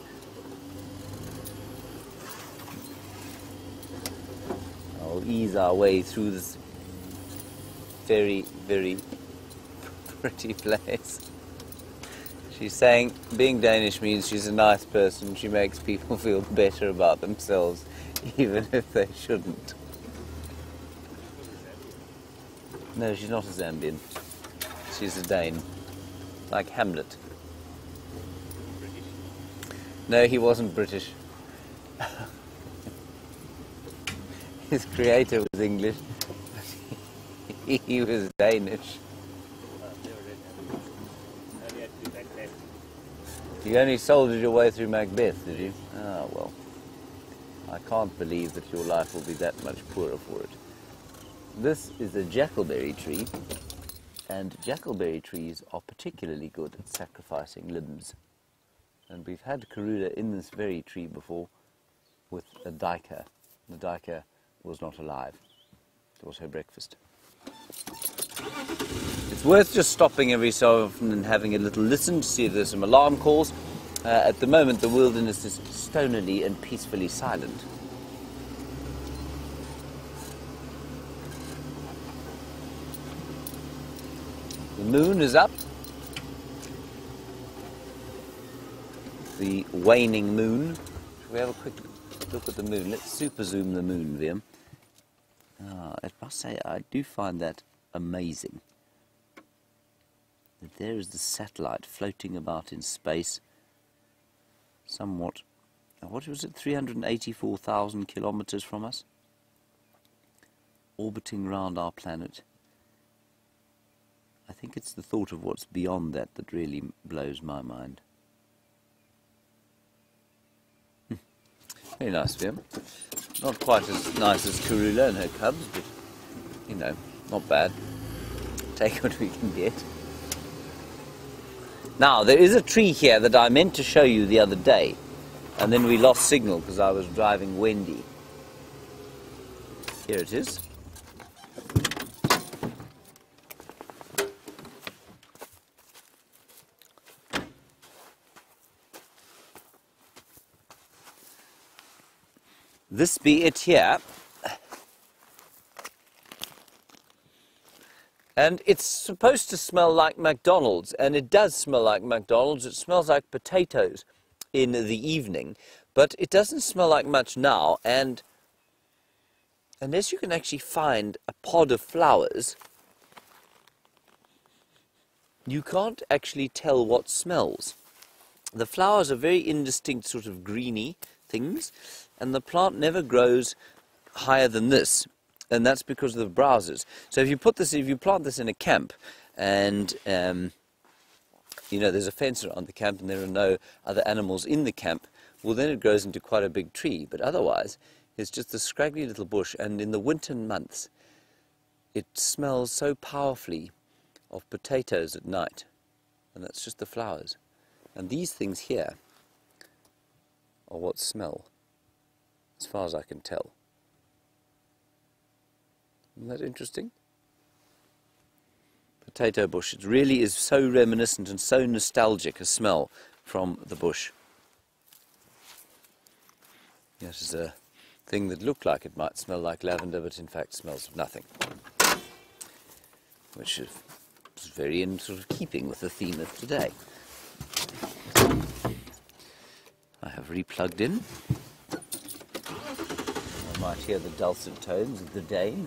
I'll ease our way through this very, very pretty place. She's saying being Danish means she's a nice person. She makes people feel better about themselves, even if they shouldn't. No, she's not a Zambian. She's a Dane, like Hamlet. No, he wasn't British. His creator was English. He was Danish. You only soldiered your way through Macbeth, did you? Ah, well. I can't believe that your life will be that much poorer for it. This is a jackalberry tree, and jackalberry trees are particularly good at sacrificing limbs. And we've had Karuda in this very tree before with a duiker. The duiker was not alive. It was her breakfast. It's worth just stopping every so often and having a little listen to see if there's some alarm calls. Uh, at the moment, the wilderness is stonily and peacefully silent. The moon is up. The waning moon. Shall we have a quick look at the moon? Let's super zoom the moon, Liam. Ah, I must say, I do find that amazing. That there is the satellite floating about in space, somewhat, what was it, three hundred eighty-four thousand kilometers from us, orbiting round our planet. I think it's the thought of what's beyond that that really blows my mind. Very nice, Liam. Not quite as nice as Karula and her cubs, but, you know, not bad. Take what we can get. Now, there is a tree here that I meant to show you the other day, and then we lost signal because I was driving Wendy. Here it is. This be it here. And it's supposed to smell like McDonald's, and it does smell like McDonald's. It smells like potatoes in the evening, but it doesn't smell like much now, and unless you can actually find a pod of flowers, you can't actually tell what smells. The flowers are very indistinct, sort of greeny things, and the plant never grows higher than this, and that's because of the browsers. So if you put this, if you plant this in a camp, and um, you know there's a fence around the camp, and there are no other animals in the camp, well then it grows into quite a big tree. But otherwise, it's just a scraggly little bush, and in the winter months, it smells so powerfully of potatoes at night, and that's just the flowers. And these things here are what smell, as far as I can tell. Isn't that interesting? Potato bush. It really is so reminiscent and so nostalgic a smell from the bush. This is a thing that looked like it might smell like lavender, but in fact smells of nothing. Which is very in sort of keeping with the theme of today. I have replugged in. I might hear the dulcet tones of the Dane.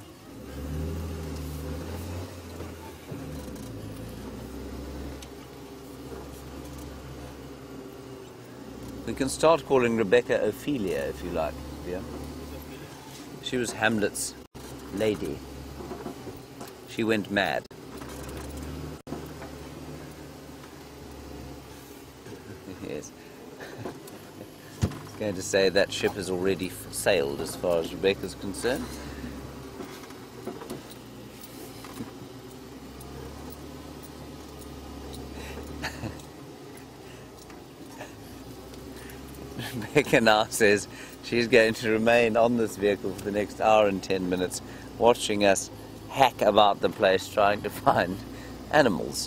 We can start calling Rebecca Ophelia if you like, yeah? She was Hamlet's lady. She went mad. Yes. I was going to say that ship has already sailed as far as Rebecca's concerned. Rebecca now says she's going to remain on this vehicle for the next hour and ten minutes, watching us hack about the place trying to find animals.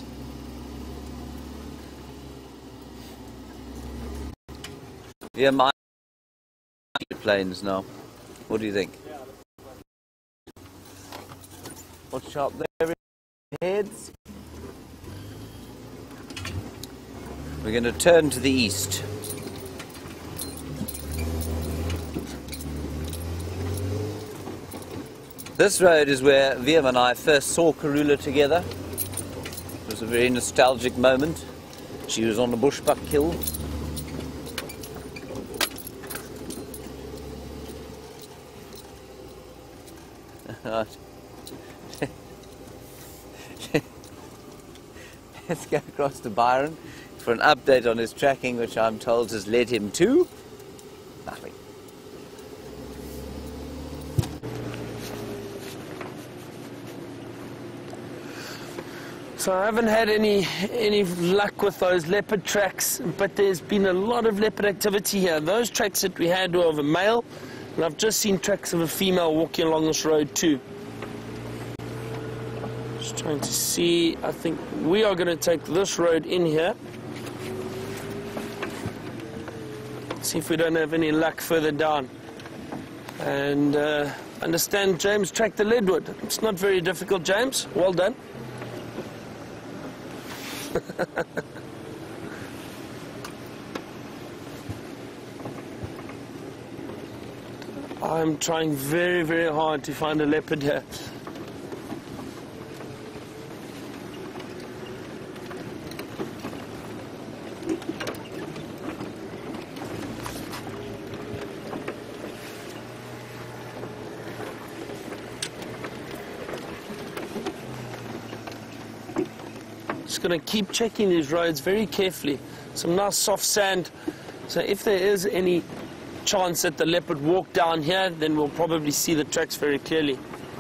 Yeah, my planes now. What do you think? Watch out there, heads. We're going to turn to the east. This road is where Liam and I first saw Karula together. It was a very nostalgic moment. She was on the bushbuck kill. Right. Let's go across to Byron for an update on his tracking, which I'm told has led him to nothing. So I haven't had any any luck with those leopard tracks, but there's been a lot of leopard activity here. Those tracks that we had were of a male, and I've just seen tracks of a female walking along this road too. Just trying to see, I think we are going to take this road in here. See if we don't have any luck further down. And uh, understand James tracked the leadwood. It's not very difficult, James. Well done. I'm trying very, very hard to find a leopard here. Just going to keep checking these roads very carefully. Some nice soft sand. So if there is any chance that the leopard walked down here, then we'll probably see the tracks very clearly.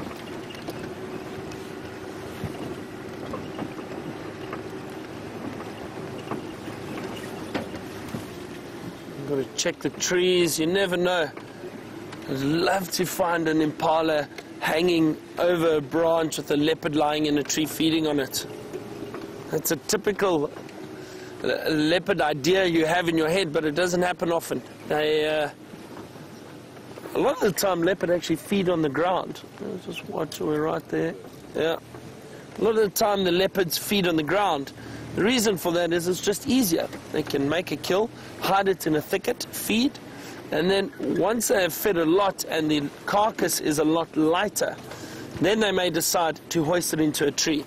I've got to check the trees. You never know. I'd love to find an impala hanging over a branch with a leopard lying in a tree feeding on it. That's a typical leopard idea you have in your head, but it doesn't happen often. They, uh, a lot of the time, leopard actually feed on the ground. Let's just watch, we're right there. Yeah. A lot of the time, the leopards feed on the ground. The reason for that is it's just easier. They can make a kill, hide it in a thicket, feed, and then once they have fed a lot and the carcass is a lot lighter, then they may decide to hoist it into a tree.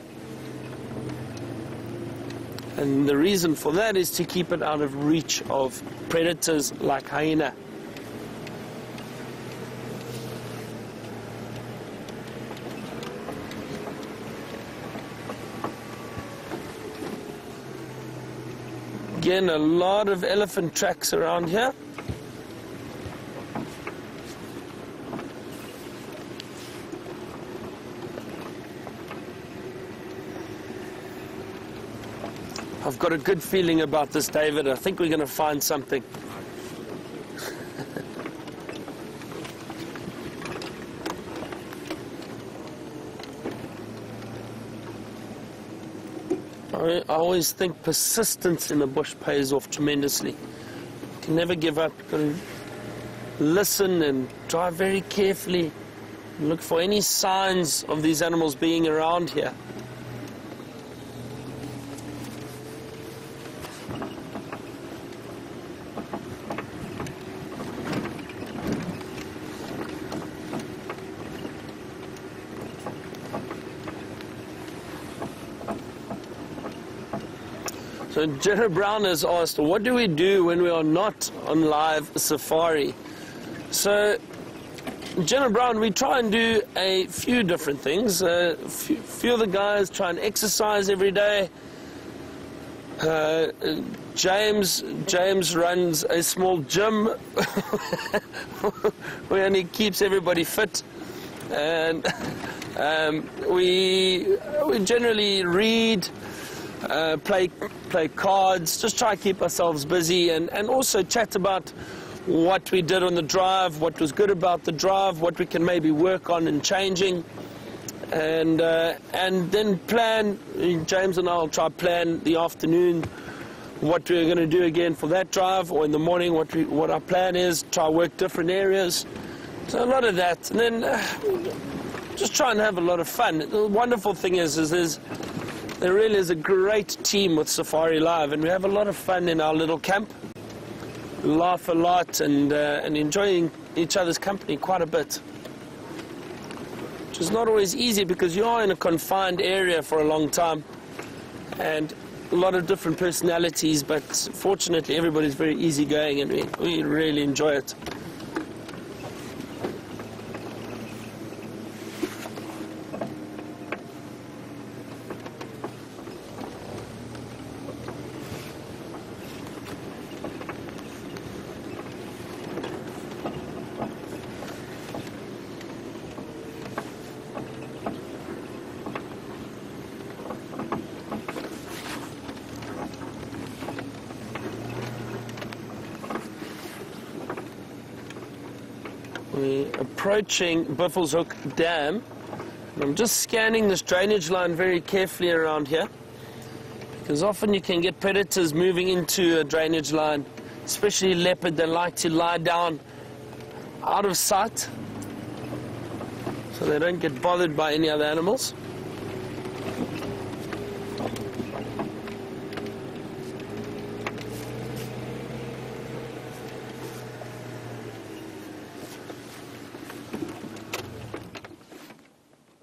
And the reason for that is to keep it out of reach of predators like hyena. Again, a lot of elephant tracks around here. I've got a good feeling about this, David. I think we're going to find something. I, I always think persistence in the bush pays off tremendously. You can never give up. You've got to listen and drive very carefully. Look for any signs of these animals being around here. So Jenna Brown has asked, what do we do when we are not on live safari? So Jenna Brown, we try and do a few different things. A uh, few, few of the guys try and exercise every day. Uh, James James runs a small gym where he keeps everybody fit, and um, we we generally read, uh, play play cards, just try to keep ourselves busy, and and also chat about what we did on the drive, what was good about the drive, what we can maybe work on and changing, and uh, and then plan. James and I will try to plan the afternoon, what we're going to do again for that drive, or in the morning what we, what our plan is. Try work different areas. So a lot of that, and then uh, just try and have a lot of fun. The wonderful thing is, is there's there really is a great team with Safari Live, and we have a lot of fun in our little camp. Laugh a lot and uh, and enjoying each other's company quite a bit, which is not always easy because you are in a confined area for a long time and a lot of different personalities, but fortunately everybody's very easygoing and we, we really enjoy it. We're approaching Buffels Hook Dam, and I'm just scanning this drainage line very carefully around here, because often you can get predators moving into a drainage line, especially leopard. They like to lie down out of sight so they don't get bothered by any other animals.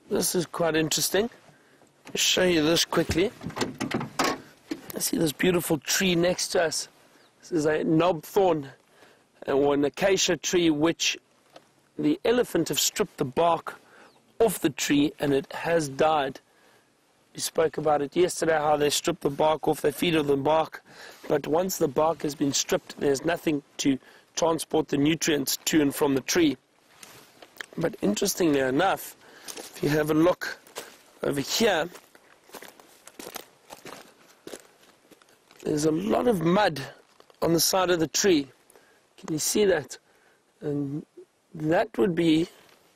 this is quite interesting. I'll show you this quickly. I see this beautiful tree next to us. This is a knobthorn, or an acacia tree, which the elephant have stripped the bark off the tree and it has died. We spoke about it yesterday, how they strip the bark off, they feed on the bark, but once the bark has been stripped, there's nothing to transport the nutrients to and from the tree. But interestingly enough, if you have a look over here, there's a lot of mud on the side of the tree. Can you see that? And that would be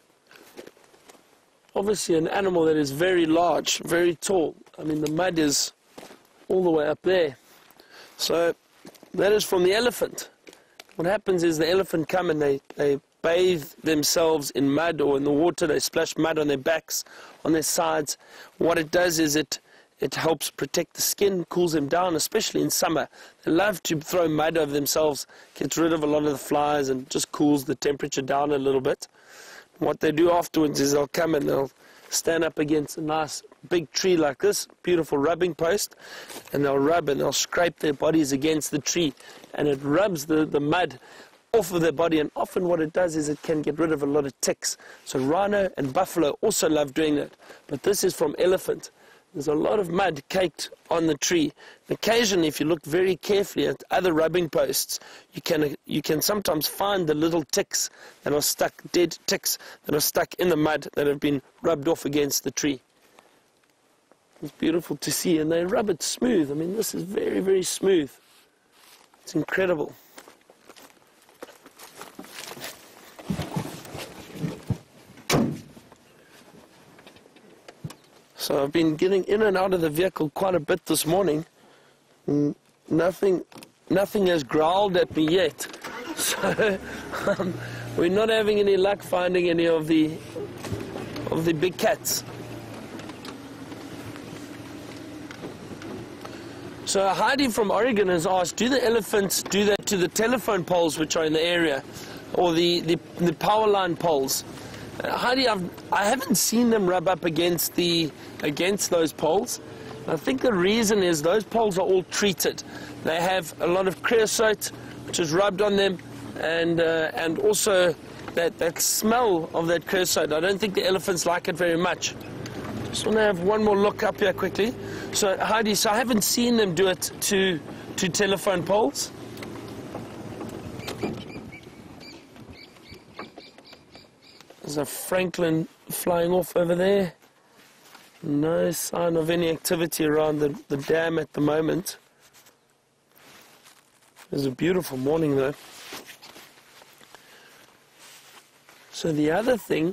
obviously an animal that is very large, very tall. I mean, the mud is all the way up there. So that is from the elephant. What happens is the elephant come and they, they bathe themselves in mud or in the water. They splash mud on their backs, on their sides. What it does is it It helps protect the skin, cools them down, especially in summer. They love to throw mud over themselves, gets rid of a lot of the flies and just cools the temperature down a little bit. What they do afterwards is they'll come and they'll stand up against a nice big tree like this, beautiful rubbing post, and they'll rub and they'll scrape their bodies against the tree, and it rubs the, the mud off of their body, and often what it does is it can get rid of a lot of ticks. So rhino and buffalo also love doing that, but this is from elephant. There's a lot of mud caked on the tree. Occasionally, if you look very carefully at other rubbing posts, you can you can sometimes find the little ticks that are stuck, dead ticks that are stuck in the mud that have been rubbed off against the tree. It's beautiful to see, and they rub it smooth. I mean, this is very, very smooth. It's incredible. So I've been getting in and out of the vehicle quite a bit this morning. Nothing, nothing has growled at me yet. So um, we're not having any luck finding any of the of the big cats. So Heidi from Oregon has asked, do the elephants do that to the telephone poles which are in the area, or the, the, the power line poles? Uh, Heidi, I've, I haven't seen them rub up against the against those poles. I think the reason is those poles are all treated. They have a lot of creosote which is rubbed on them, and uh, and also that, that smell of that creosote. I don't think the elephants like it very much. Just want to have one more look up here quickly. So Heidi, so I haven't seen them do it to to telephone poles. There's a Franklin flying off over there. No sign of any activity around the, the dam at the moment. It's a beautiful morning though. So the other thing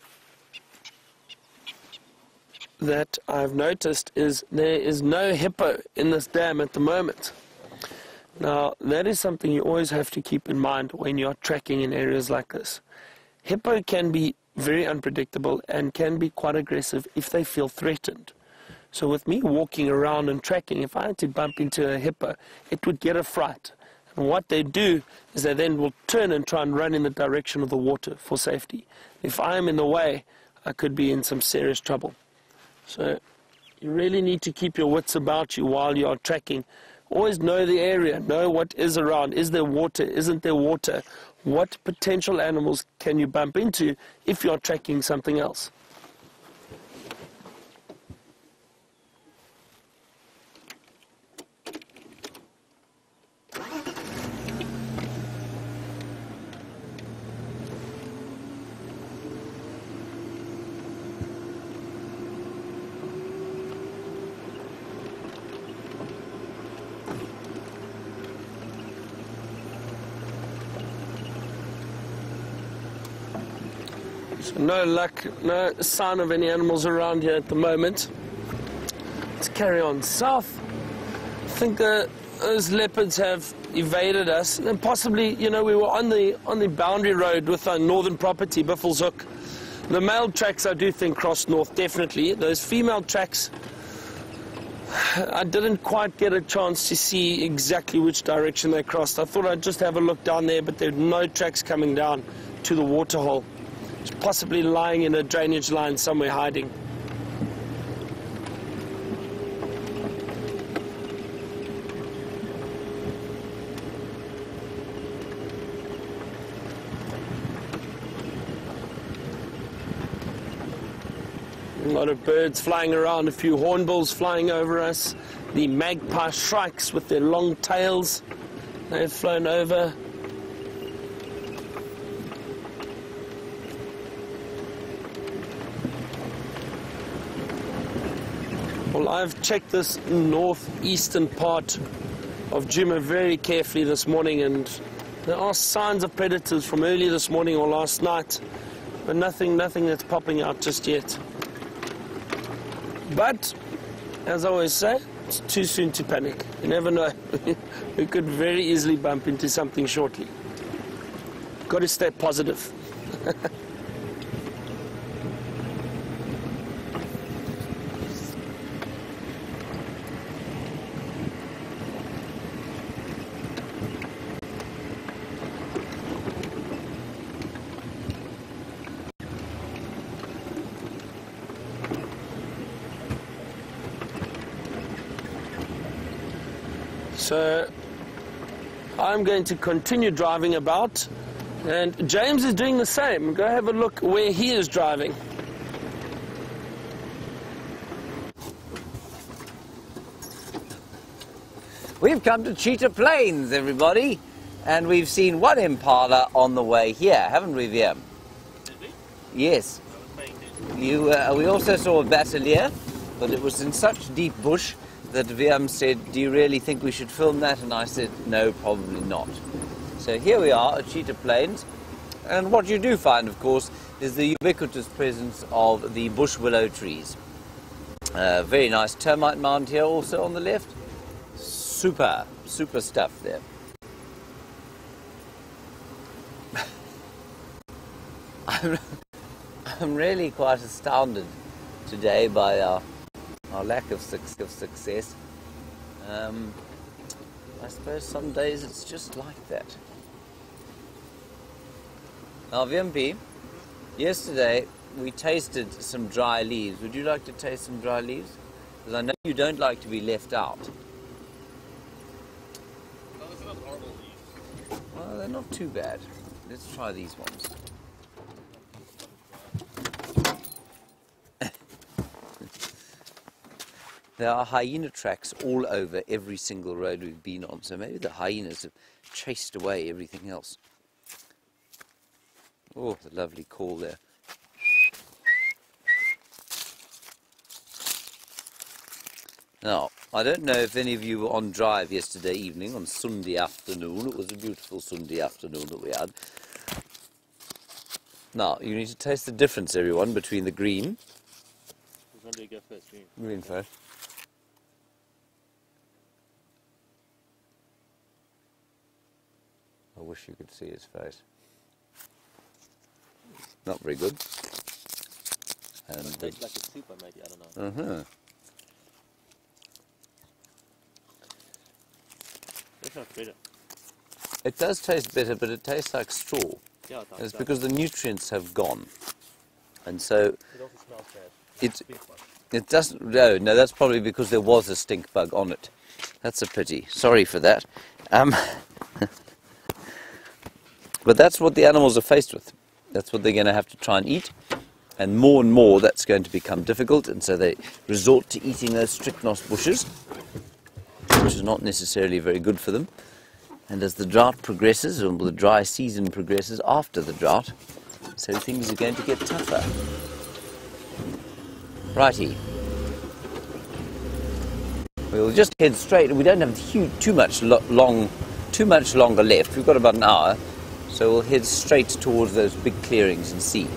that I've noticed is there is no hippo in this dam at the moment. Now that is something you always have to keep in mind when you're tracking in areas like this. Hippo can be very unpredictable and can be quite aggressive if they feel threatened. So with me walking around and tracking, if I had to bump into a hippo, it would get a fright. And what they do is they then will turn and try and run in the direction of the water for safety. If I am in the way, I could be in some serious trouble. So you really need to keep your wits about you while you are tracking. Always know the area, know what is around. Is there water? Isn't there water? What potential animals can you bump into if you're tracking something else? So no luck, no sign of any animals around here at the moment. Let's carry on south. I think uh, those leopards have evaded us, and possibly, you know, we were on the on the boundary road with our northern property, Biffles Hook. The male tracks, I do think, crossed north, definitely. Those female tracks, I didn't quite get a chance to see exactly which direction they crossed. I thought I'd just have a look down there, but there are no tracks coming down to the waterhole. It's possibly lying in a drainage line somewhere hiding. A lot of birds flying around, a few hornbills flying over us. The magpie shrikes with their long tails, they've flown over. Well, I've checked this northeastern part of Djuma very carefully this morning, and there are signs of predators from early this morning or last night, but nothing, nothing that's popping out just yet. But, as I always say, it's too soon to panic. You never know. We could very easily bump into something shortly. Got to stay positive. So I'm going to continue driving about, and James is doing the same. Go have a look where he is driving. We've come to Cheetah Plains, everybody, and we've seen one impala on the way here, haven't we, Viam? Did we? Yes. I was paying You, uh, we also saw a batelier, but it was in such deep bush that Viam said, do you really think we should film that? And I said, no, probably not. So here we are at Cheetah Plains, and what you do find, of course, is the ubiquitous presence of the bush willow trees. Uh, very nice termite mound here also on the left. Super, super stuff there. I'm, I'm really quite astounded today by our our lack of, su of success. Um, I suppose some days it's just like that. Now, V M P, yesterday we tasted some dry leaves. Would you like to taste some dry leaves? Because I know you don't like to be left out. No, this is not horrible leaves. Well, they're not too bad. Let's try these ones. There are hyena tracks all over every single road we've been on, so maybe the hyenas have chased away everything else. Oh, the lovely call there. Now, I don't know if any of you were on drive yesterday evening, on Sunday afternoon. It was a beautiful Sunday afternoon that we had. Now, you need to taste the difference, everyone, between the green. Which one do you go first? Green. Green first. I wish you could see his face. Not very good. And It tastes like a super, maybe, I don't know. uh-huh. This one's better. It does taste better, but it tastes like straw. Yeah, it does. It's because the nutrients have gone. And so It also smells bad. it, Stink bug. it doesn't, no, no, that's probably because there was a stink bug on it. That's a pity. Sorry for that. Um, but that's what the animals are faced with. That's what they're going to have to try and eat. And more and more that's going to become difficult, and so they resort to eating those strychnos bushes, which is not necessarily very good for them. And as the drought progresses, or the dry season progresses after the drought, so things are going to get tougher. Righty. We'll just head straight. We don't have huge, too much lo long, too much longer left. We've got about an hour, so we'll head straight towards those big clearings and see.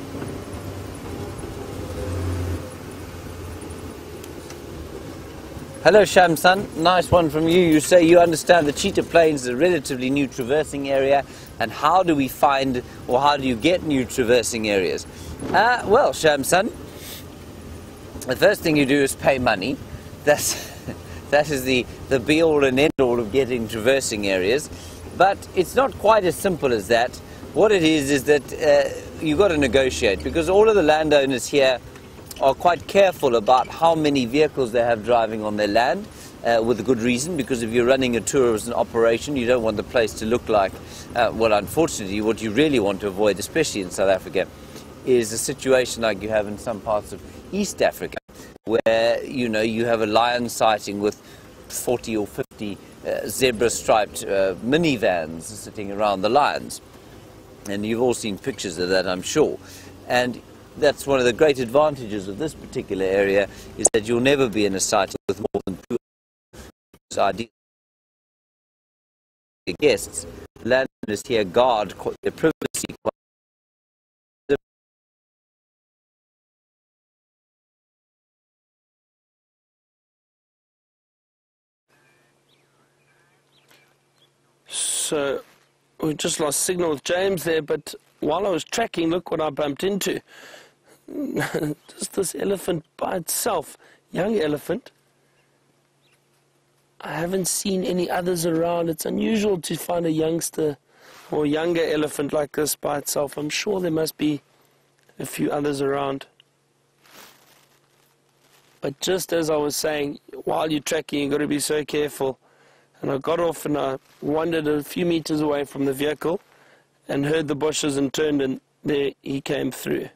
Hello, Shamsan. Nice one from you. You say you understand the Cheetah Plains is a relatively new traversing area, and how do we find, or how do you get new traversing areas? Uh, well, Shamsan, the first thing you do is pay money. That's, that is the, the be-all and end-all of getting traversing areas. But it's not quite as simple as that. What it is is that uh, you've got to negotiate, because all of the landowners here are quite careful about how many vehicles they have driving on their land, uh, with a good reason, because if you're running a tourism operation, you don't want the place to look like, uh, well, unfortunately, what you really want to avoid, especially in South Africa, is a situation like you have in some parts of East Africa, where, you know, you have a lion sighting with forty or fifty uh, zebra-striped uh, minivans sitting around the lions. And you've all seen pictures of that, I'm sure. And that's one of the great advantages of this particular area, is that you'll never be in a sighting with more than two ideal guests. Landowners here guard their privacy. So we just lost signal with James there, but while I was tracking, look what I bumped into. Just this elephant by itself, young elephant. I haven't seen any others around. It's unusual to find a youngster or younger elephant like this by itself. I'm sure there must be a few others around. But just as I was saying, while you're tracking, you've got to be so careful. And I got off and I wandered a few meters away from the vehicle and heard the bushes and turned, and there he came through.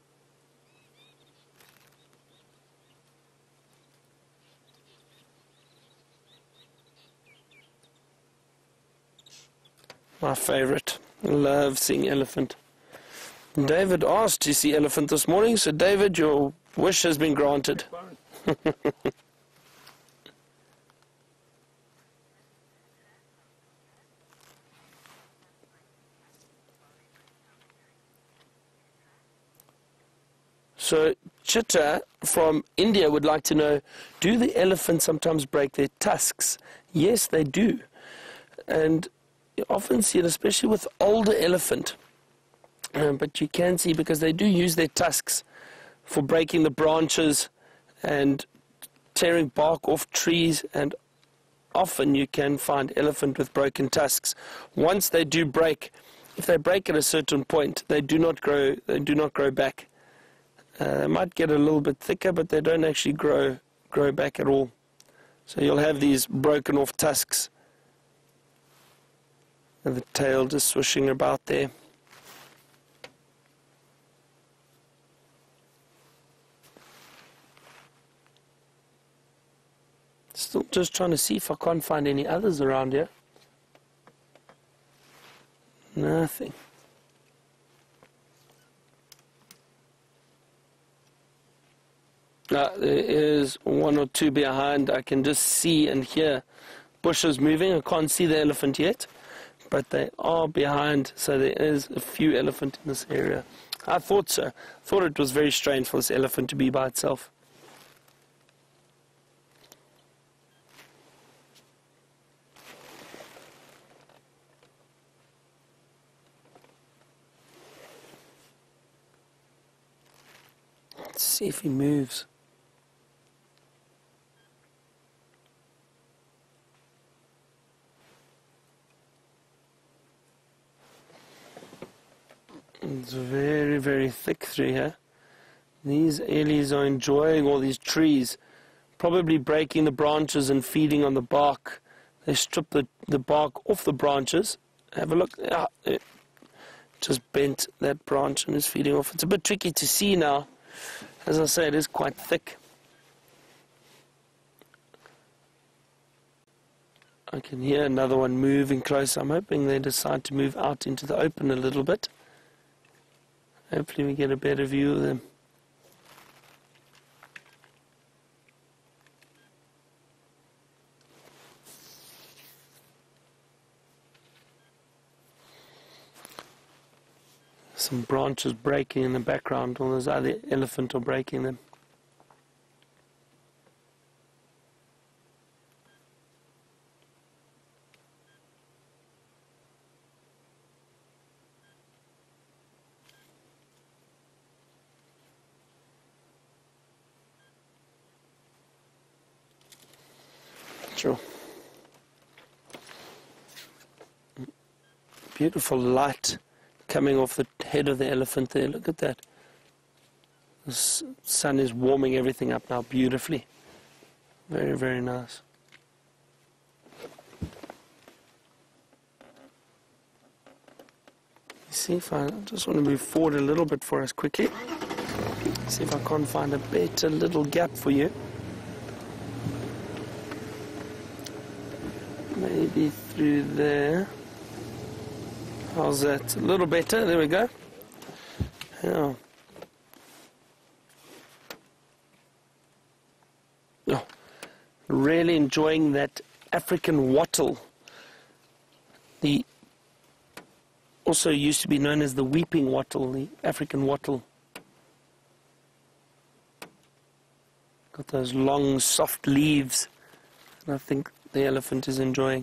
My favorite. I love seeing elephant. David asked to see elephant this morning, so David, your wish has been granted. So Chitta from India would like to know, do the elephants sometimes break their tusks? Yes, they do. And you often see it, especially with older elephant. Um, but you can see, because they do use their tusks for breaking the branches and tearing bark off trees, and often you can find elephant with broken tusks. Once they do break, if they break at a certain point, they do not grow, they do not grow back. Uh, they might get a little bit thicker, but they don't actually grow grow back at all. So you'll have these broken off tusks, and the tail just swishing about there. Still just trying to see if I can't find any others around here. Nothing. Uh, there is one or two behind. I can just see and hear bushes moving. I can't see the elephant yet, but they are behind, so there is a few elephant in this area. I thought so. I thought it was very strange for this elephant to be by itself. Let's see if he moves. It's very, very thick through here. These elis are enjoying all these trees, probably breaking the branches and feeding on the bark. They strip the, the bark off the branches. Have a look. Ah, it just bent that branch and is feeding off. It's a bit tricky to see now. As I say, it is quite thick. I can hear another one moving close. I'm hoping they decide to move out into the open a little bit. Hopefully we get a better view of them. Some branches breaking in the background, or there's other elephant are breaking them. Sure. Beautiful light coming off the head of the elephant there. Look at that. The s- sun is warming everything up now beautifully. Very, very nice. See if I, I just want to move forward a little bit for us quickly. See if I can't find a better little gap for you. Maybe through there. How's that? A little better. There we go. Yeah. Oh, really enjoying that African wattle. The also used to be known as the weeping wattle, the African wattle. Got those long, soft leaves, and I think the elephant is enjoying.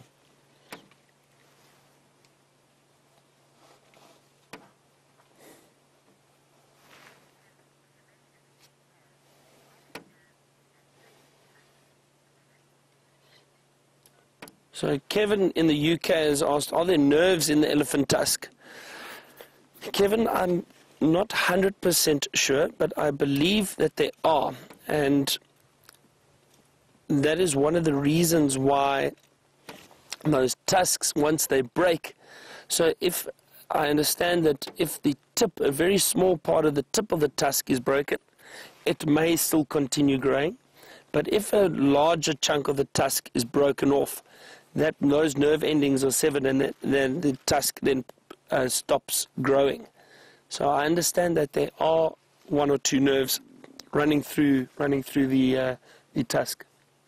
So Kevin in the U K has asked, are there nerves in the elephant tusk? Kevin, I'm not one hundred percent sure, but I believe that there are. And that is one of the reasons why those tusks, once they break, so if I understand that if the tip, a very small part of the tip of the tusk is broken, it may still continue growing. But if a larger chunk of the tusk is broken off, that those nerve endings are severed, and the, then the tusk then uh, stops growing. So I understand that there are one or two nerves running through running through the uh, the tusk.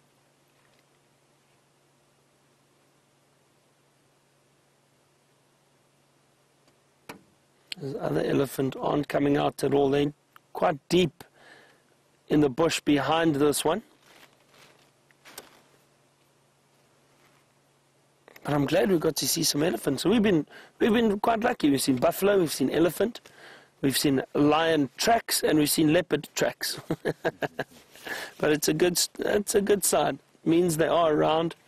The other elephant aren't coming out at all. They're quite deep in the bush behind this one. But I'm glad we got to see some elephants. So we've been we've been quite lucky. We've seen buffalo, we've seen elephant, we've seen lion tracks, and we've seen leopard tracks. But it's a good it's a good sign. It means they are around.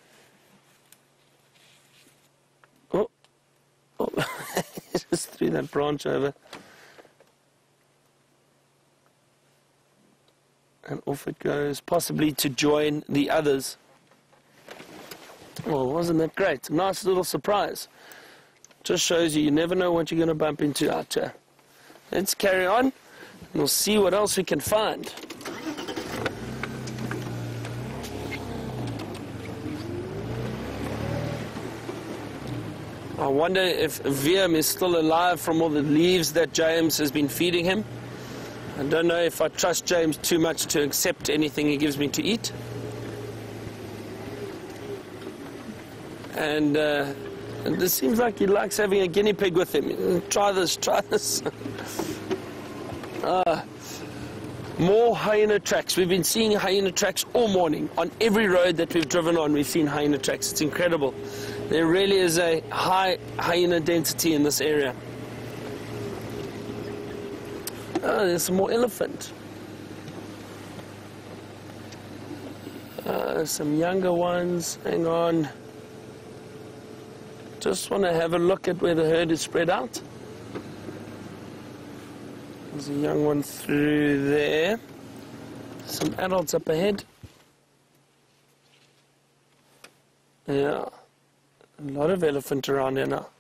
Oh, oh. Just threw that branch over, and off it goes, possibly to join the others. Well, wasn't that great? Nice little surprise. Just shows you, you never know what you're going to bump into out here. Let's carry on, and we'll see what else we can find. I wonder if Viam is still alive from all the leaves that James has been feeding him. I don't know if I trust James too much to accept anything he gives me to eat. And, uh, and this seems like he likes having a guinea pig with him. Try this, try this. uh, more hyena tracks. We've been seeing hyena tracks all morning. On every road that we've driven on, we've seen hyena tracks. It's incredible. There really is a high hyena density in this area. Oh, there's some more elephant. Uh, some younger ones. Hang on. Just want to have a look at where the herd is spread out. There's a young one through there. Some adults up ahead. Yeah. A lot of elephant around here now.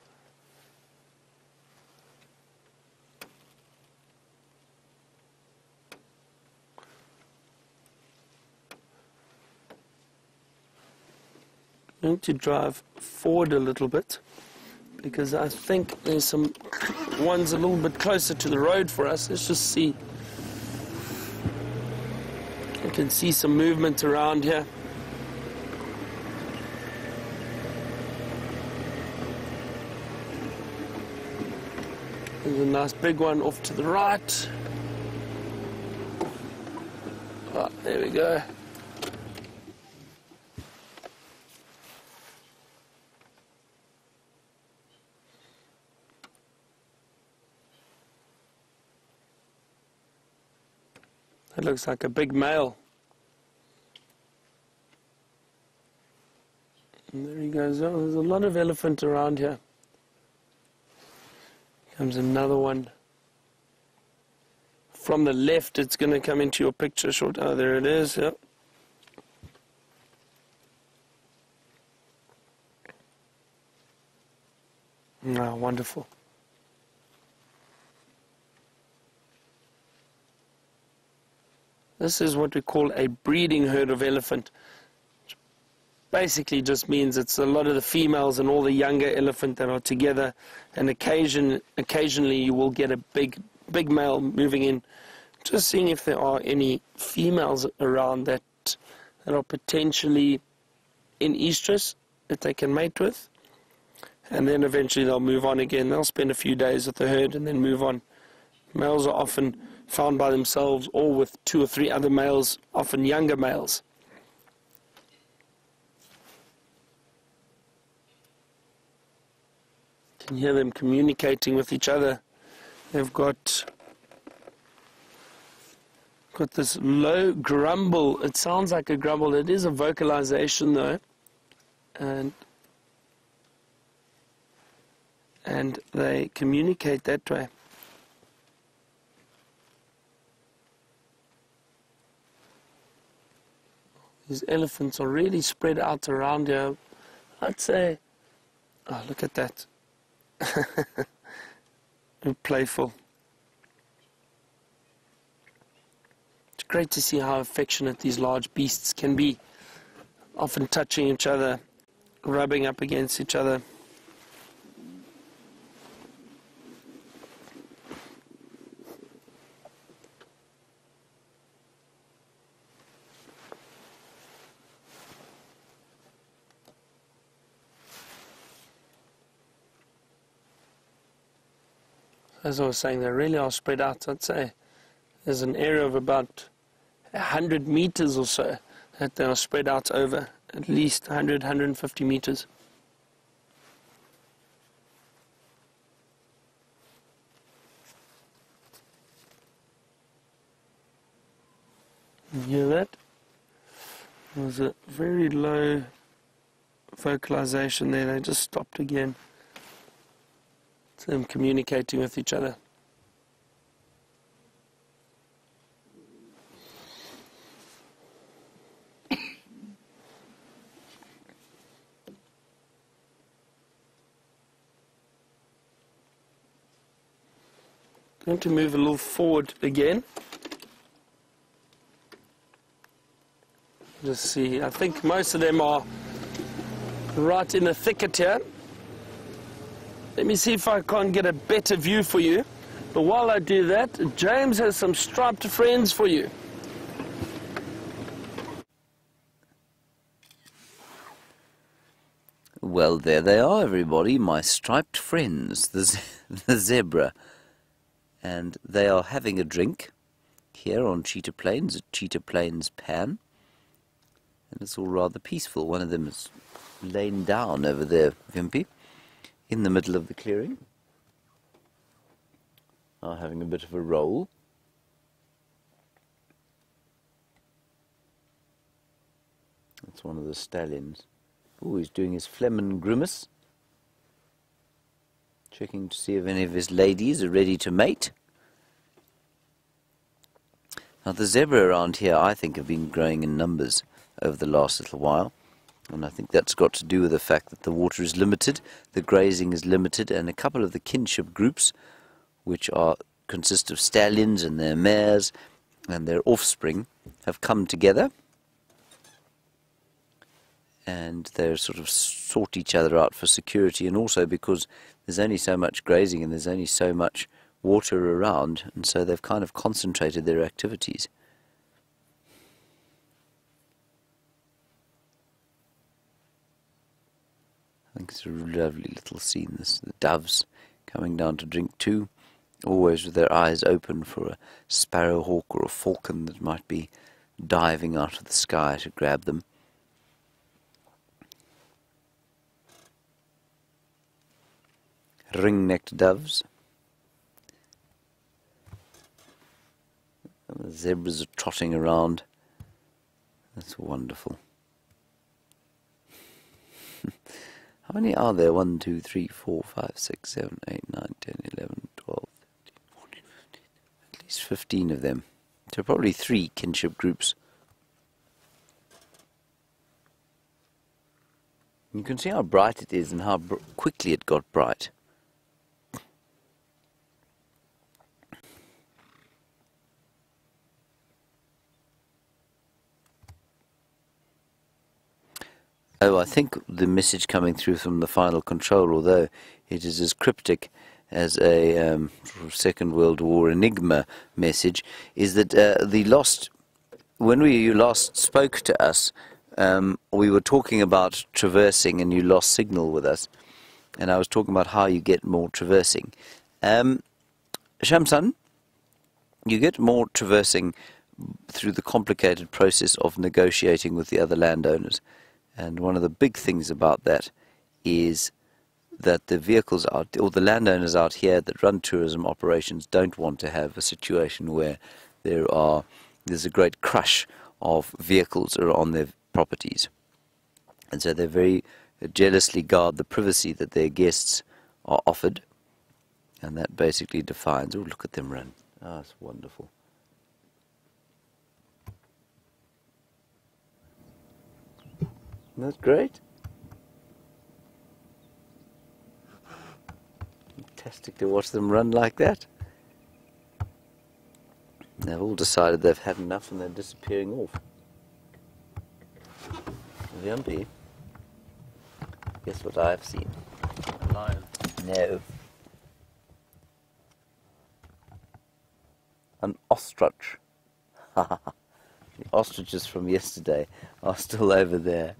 I'm going to drive forward a little bit because I think there's some ones a little bit closer to the road for us. Let's just see. I can see some movement around here. There's a nice big one off to the right. Oh, there we go. That looks like a big male. And there he goes. Oh, there's a lot of elephant around here. Comes another one from the left, it's going to come into your picture short. Oh, there it is. Yeah. Oh, wonderful. This is what we call a breeding herd of elephant. Basically just means it's a lot of the females and all the younger elephant that are together, and occasion, occasionally you will get a big, big male moving in, just seeing if there are any females around that, that are potentially in estrus that they can mate with, and then eventually they'll move on again. They'll spend a few days with the herd and then move on. Males are often found by themselves or with two or three other males, often younger males. You can hear them communicating with each other. They've got got this low grumble. It sounds like a grumble. It is a vocalization though, and and they communicate that way. These elephants are really spread out around here. I'd say, oh, look at that. They're playful. It's great to see how affectionate these large beasts can be, often touching each other, rubbing up against each other. As I was saying, they really are spread out. I'd say there's an area of about one hundred meters or so that they are spread out over, at least one hundred, one hundred fifty meters. You hear that? There's a very low vocalization there. They just stopped again. It's them communicating with each other. Going to move a little forward again. Just see, I think most of them are right in the thicket here. Let me see if I can't get a better view for you. But while I do that, James has some striped friends for you. Well, there they are, everybody, my striped friends, the, ze the zebra. And they are having a drink here on Cheetah Plains, at Cheetah Plains Pan. And it's all rather peaceful. One of them is lain down over there, Vimpy, in the middle of the clearing, are having a bit of a roll. That's one of the stallions. Oh, he's doing his phlegm grimace, checking to see if any of his ladies are ready to mate. Now the zebra around here, I think, have been growing in numbers over the last little while. And I think that's got to do with the fact that the water is limited, the grazing is limited, and a couple of the kinship groups, which are consist of stallions and their mares and their offspring, have come together. And they're sort of sort each other out for security, and also because there's only so much grazing and there's only so much water around, and so they've kind of concentrated their activities. I think it's a lovely little scene, this, the doves coming down to drink too, always with their eyes open for a sparrowhawk or a falcon that might be diving out of the sky to grab them. Ring-necked doves. And the zebras are trotting around. That's wonderful. How many are there? one, two, three, four, five, six, seven, eight, nine, ten, eleven, twelve, thirteen, fourteen, fifteen, at There's fifteen of them. So probably three kinship groups. You can see how bright it is and how br quickly it got bright. Oh, I think the message coming through from the final control, although it is as cryptic as a um, sort of Second World War enigma message, is that uh, the lost, when we you last spoke to us, um, we were talking about traversing and you lost signal with us, and I was talking about how you get more traversing. Um, Shamsan, you get more traversing through the complicated process of negotiating with the other landowners. And one of the big things about that is that the vehicles out, or the landowners out here that run tourism operations don't want to have a situation where there are, there's a great crush of vehicles that are on their properties. And so they very jealously guard the privacy that their guests are offered. And that basically defines, oh, look at them run. Oh, it's wonderful. Isn't that great? Fantastic to watch them run like that. They've all decided they've had enough and they're disappearing off. Jumpy. Guess what I've seen? A lion. No. An ostrich. The ostriches from yesterday are still over there.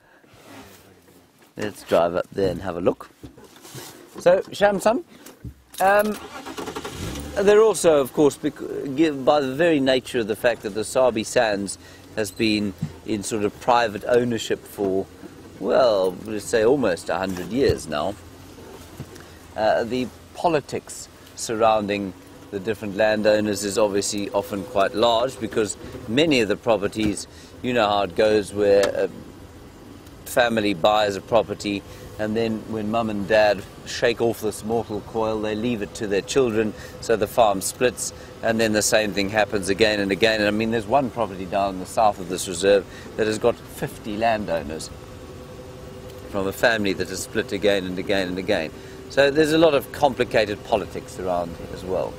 Let's drive up there and have a look. So, Shamsan, um, they're also, of course, by the very nature of the fact that the Sabi Sands has been in sort of private ownership for, well, let's say almost a hundred years now. Uh, the politics surrounding the different landowners is obviously often quite large, because many of the properties, you know how it goes, where a family buys a property and then when mum and dad shake off this mortal coil, they leave it to their children, so the farm splits, and then the same thing happens again and again. And I mean, there's one property down in the south of this reserve that has got fifty landowners from a family that has split again and again and again. So there's a lot of complicated politics around here as well.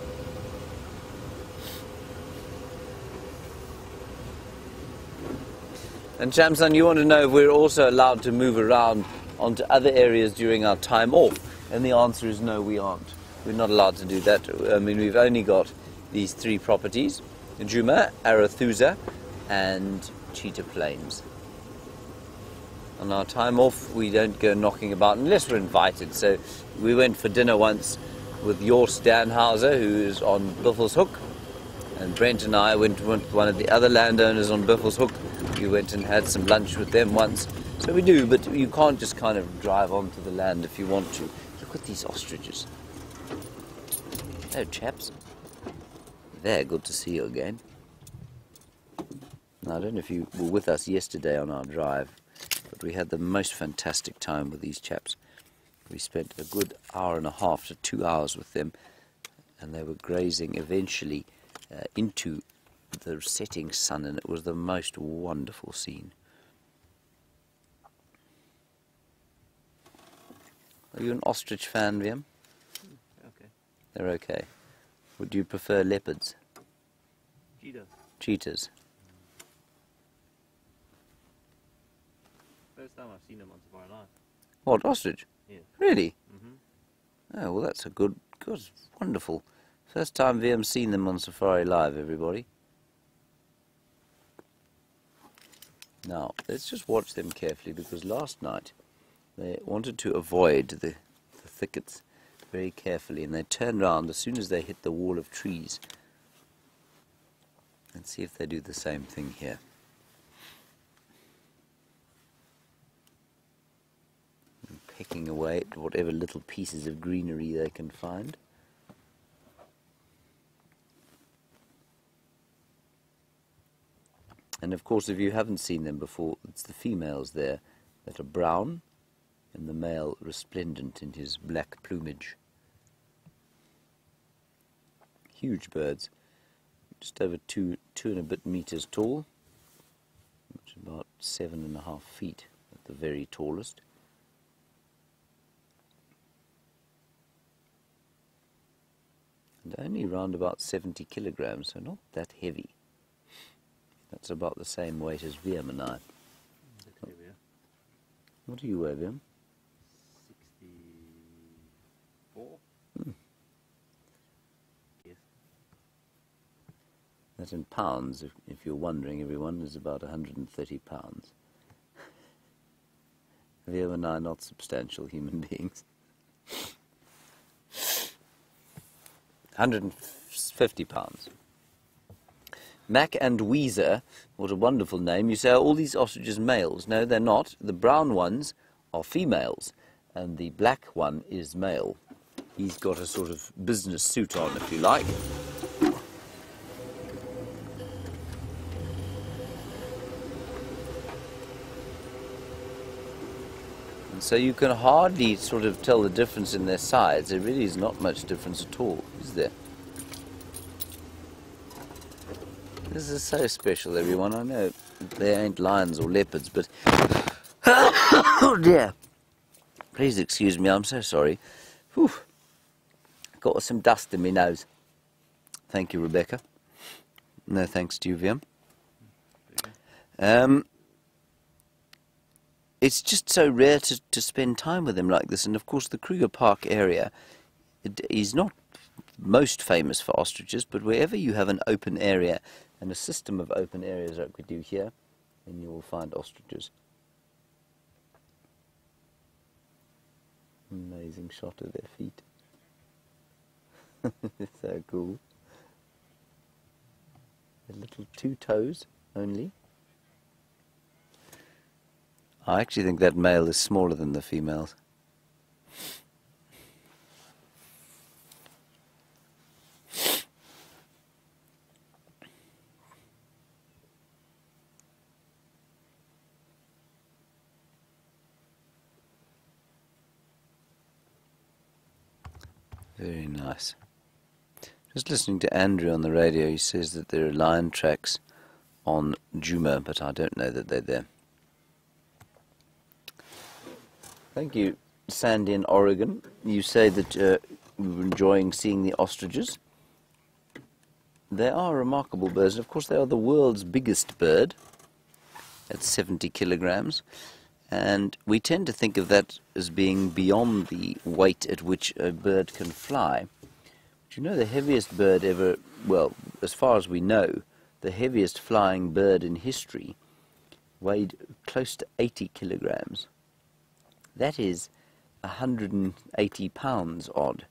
And Shamsan, you want to know if we're also allowed to move around onto other areas during our time off? And the answer is no, we aren't. We're not allowed to do that. I mean, we've only got these three properties: Juma, Arathusa, and Cheetah Plains. On our time off, we don't go knocking about unless we're invited. So we went for dinner once with Jors Danhauser, who's on Buffelshoek, and Brent and I went with one of the other landowners on Buffelshoek. We went and had some lunch with them once. So we do, but you can't just kind of drive onto the land if you want to. Look at these ostriches. Hello, chaps. There, good to see you again. Now, I don't know if you were with us yesterday on our drive, but we had the most fantastic time with these chaps. We spent a good hour and a half to two hours with them, and they were grazing eventually uh, into the setting sun, and it was the most wonderful scene. Are you an ostrich fan, Liam? Okay. They're okay. Would you prefer leopards? Cheetah. Cheetahs? First time I've seen them on Safari Live. What, ostrich? Yeah. Really? Mm-hmm. Oh, well, that's a good, good, wonderful. First time V M's seen them on Safari Live, everybody. Now, let's just watch them carefully, because last night they wanted to avoid the, the thickets very carefully, and they turned around as soon as they hit the wall of trees. And see if they do the same thing here. And pecking away at whatever little pieces of greenery they can find. And of course, if you haven't seen them before, it's the females there that are brown, and the male resplendent in his black plumage. Huge birds. just over two, two and a bit meters tall, which is about seven and a half feet at the very tallest. And only around about seventy kilograms, so not that heavy. That's about the same weight as Viam and I. That's heavier. What do you weigh, Viam? sixty-four? Hmm. Yes. That in pounds, if, if you're wondering, everyone, is about one hundred thirty pounds. Viam and I are not substantial human beings. one hundred fifty pounds. Mac and Weezer, what a wonderful name. You say, are all these ostriches males? No, they're not. The brown ones are females, and the black one is male. He's got a sort of business suit on, if you like. And so you can hardly sort of tell the difference in their size. There really is not much difference at all, is there? This is so special, everyone. I know they ain't lions or leopards, but... oh, dear. Please excuse me, I'm so sorry. Whew. Got some dust in my nose. Thank you, Rebecca. No thanks to you, Viam. Um, it's just so rare to, to spend time with them like this. And, of course, the Kruger Park area is not most famous for ostriches, but wherever you have an open area and a system of open areas like we do here, then you will find ostriches. Amazing shot of their feet. So cool. A little two toes only. I actually think that male is smaller than the females. Very nice. Just listening to Andrew on the radio, he says that there are lion tracks on Juma, but I don't know that they're there. Thank you, Sandy in Oregon. You say that uh, you're enjoying seeing the ostriches. They are remarkable birds. Of course, they are the world's biggest bird at seventy kilograms. And we tend to think of that as being beyond the weight at which a bird can fly. But you know, the heaviest bird ever, well, as far as we know, the heaviest flying bird in history weighed close to eighty kilograms. That is one hundred eighty pounds odd.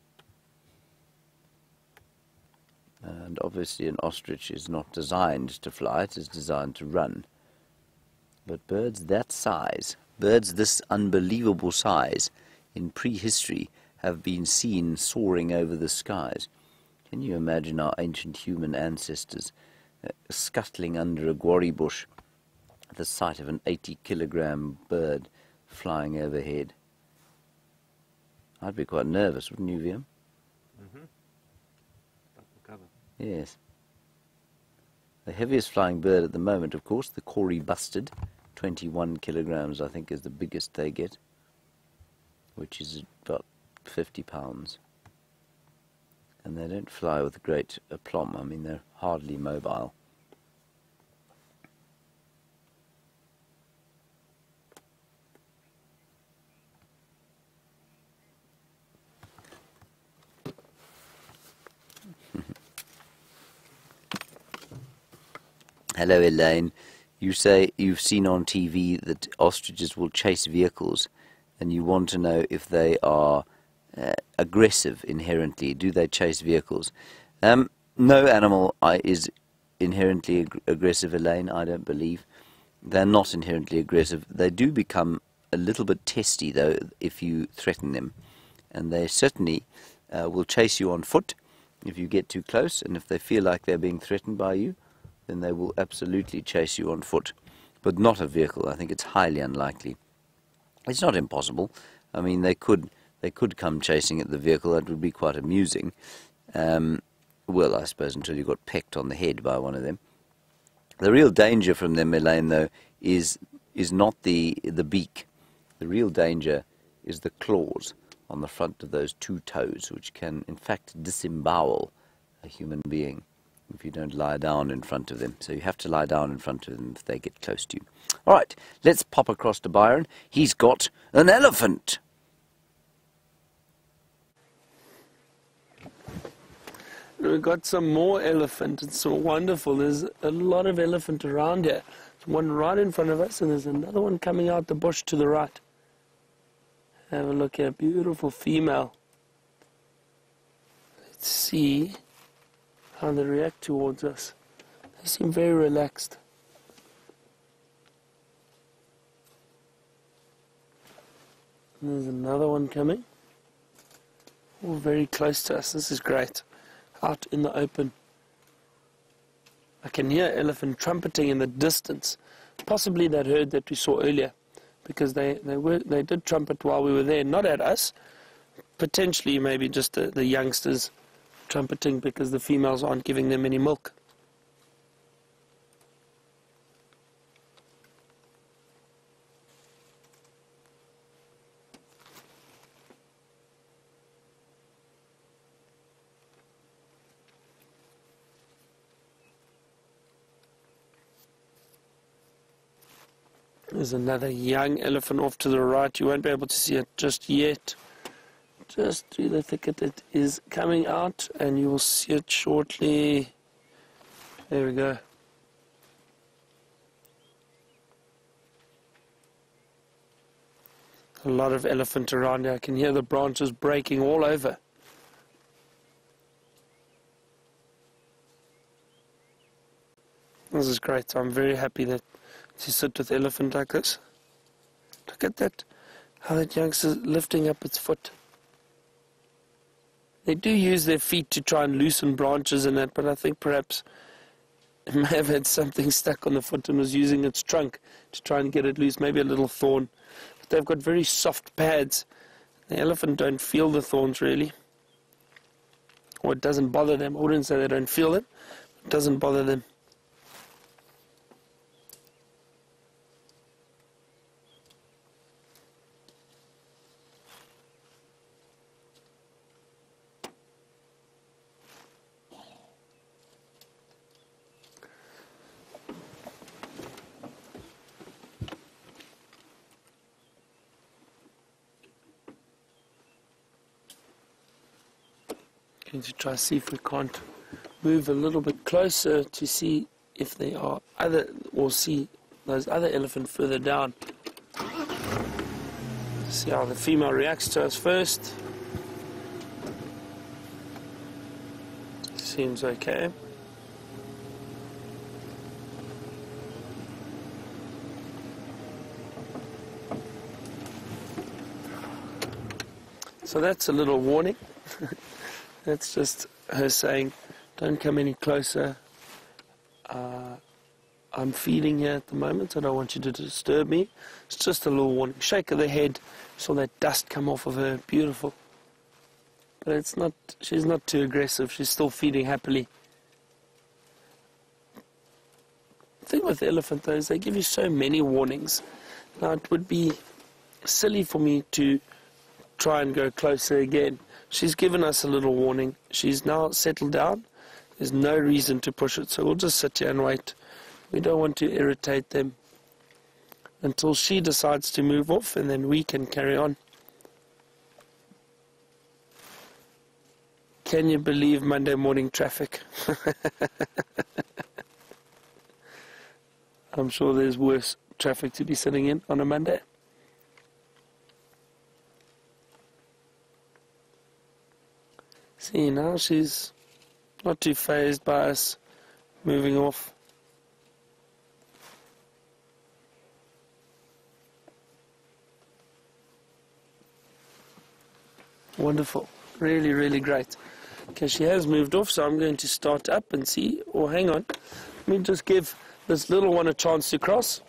And obviously an ostrich is not designed to fly, it is designed to run. But birds that size, birds this unbelievable size, in prehistory have been seen soaring over the skies. Can you imagine our ancient human ancestors uh, scuttling under a guarri bush at the sight of an eighty kilogram bird flying overhead? I'd be quite nervous, wouldn't you, Viam? Mm-hmm. Double cover. Yes. The heaviest flying bird at the moment, of course, the Corey bustard, twenty-one kilograms, I think, is the biggest they get, which is about fifty pounds. And they don't fly with great aplomb. I mean, they're hardly mobile. Hello, Elaine. You say you've seen on T V that ostriches will chase vehicles, and you want to know if they are uh, aggressive inherently. Do they chase vehicles? Um, no animal uh, is inherently ag aggressive, Elaine, I don't believe. They're not inherently aggressive. They do become a little bit testy, though, if you threaten them. And they certainly uh, will chase you on foot if you get too close, and if they feel like they're being threatened by you, then they will absolutely chase you on foot, but not a vehicle. I think it's highly unlikely. It's not impossible. I mean, they could they could come chasing at the vehicle. That would be quite amusing. Um, well, I suppose until you got pecked on the head by one of them. The real danger from them, Elaine, though, is is not the the beak. The real danger is the claws on the front of those two toes, which can, in fact, disembowel a human being if you don't lie down in front of them. So you have to lie down in front of them if they get close to you. All right, let's pop across to Byron. He's got an elephant. We've got some more elephant. It's so wonderful. There's a lot of elephant around here. There's one right in front of us, and there's another one coming out the bush to the right. Have a look here. Beautiful female. Let's see how they react towards us. They seem very relaxed. And there's another one coming. All very close to us. This is great. Out in the open. I can hear elephant trumpeting in the distance. Possibly that herd that we saw earlier, because they, they were they did trumpet while we were there, not at us. Potentially maybe just the, the youngsters trumpeting because the females aren't giving them any milk. There's another young elephant off to the right. You won't be able to see it just yet. Just through the thicket it is coming out, and you will see it shortly. There we go. A lot of elephant around here. I can hear the branches breaking all over. This is great. I'm very happy that to sit with elephant like this. Look at that, how that youngster's lifting up its foot. They do use their feet to try and loosen branches and that, but I think perhaps it may have had something stuck on the foot and was using its trunk to try and get it loose, maybe a little thorn. But they've got very soft pads. The elephant don't feel the thorns really, or it doesn't bother them. I wouldn't say they don't feel them, it doesn't bother them. Going to try to see if we can't move a little bit closer to see if there are other, or see those other elephant further down. See how the female reacts to us first. Seems okay. So that's a little warning. That's just her saying, don't come any closer. Uh, I'm feeding here at the moment. I don't want you to disturb me. It's just a little warning. Shake of the head. Saw that dust come off of her. Beautiful. But it's not. She's not too aggressive. She's still feeding happily. The thing with the elephant, though, is they give you so many warnings. Now, it would be silly for me to try and go closer again. She's given us a little warning. She's now settled down. There's no reason to push it, so we'll just sit here and wait. We don't want to irritate them until she decides to move off, and then we can carry on. Can you believe Monday morning traffic? I'm sure there's worse traffic to be sitting in on a Monday. See, now she's not too fazed by us moving off. Wonderful. Really, really great. Okay, she has moved off, so I'm going to start up and see. Or hang on. Let me just give this little one a chance to cross.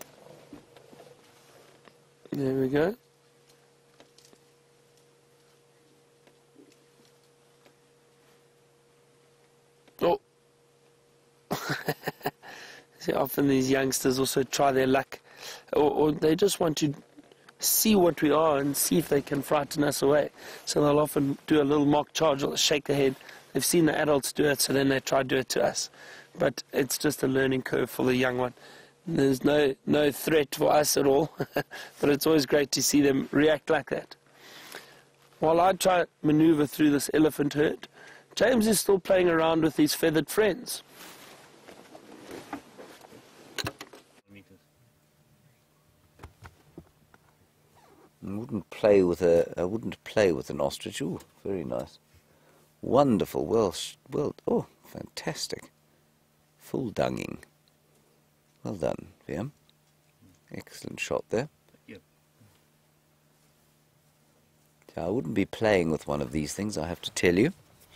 There we go. See, often these youngsters also try their luck, or, or they just want to see what we are and see if they can frighten us away. So they'll often do a little mock charge or shake their head. They've seen the adults do it, so then they try to do it to us. But it's just a learning curve for the young one. There's no, no threat for us at all, but it's always great to see them react like that. While I try to maneuver through this elephant herd, James is still playing around with his feathered friends. Meters. I wouldn't play with a. I wouldn't play with an ostrich. Ooh, very nice, wonderful. Well, sh- well. Oh, fantastic. Full dunging. Well done, Liam. Excellent shot there. Yep. So I wouldn't be playing with one of these things, I have to tell you.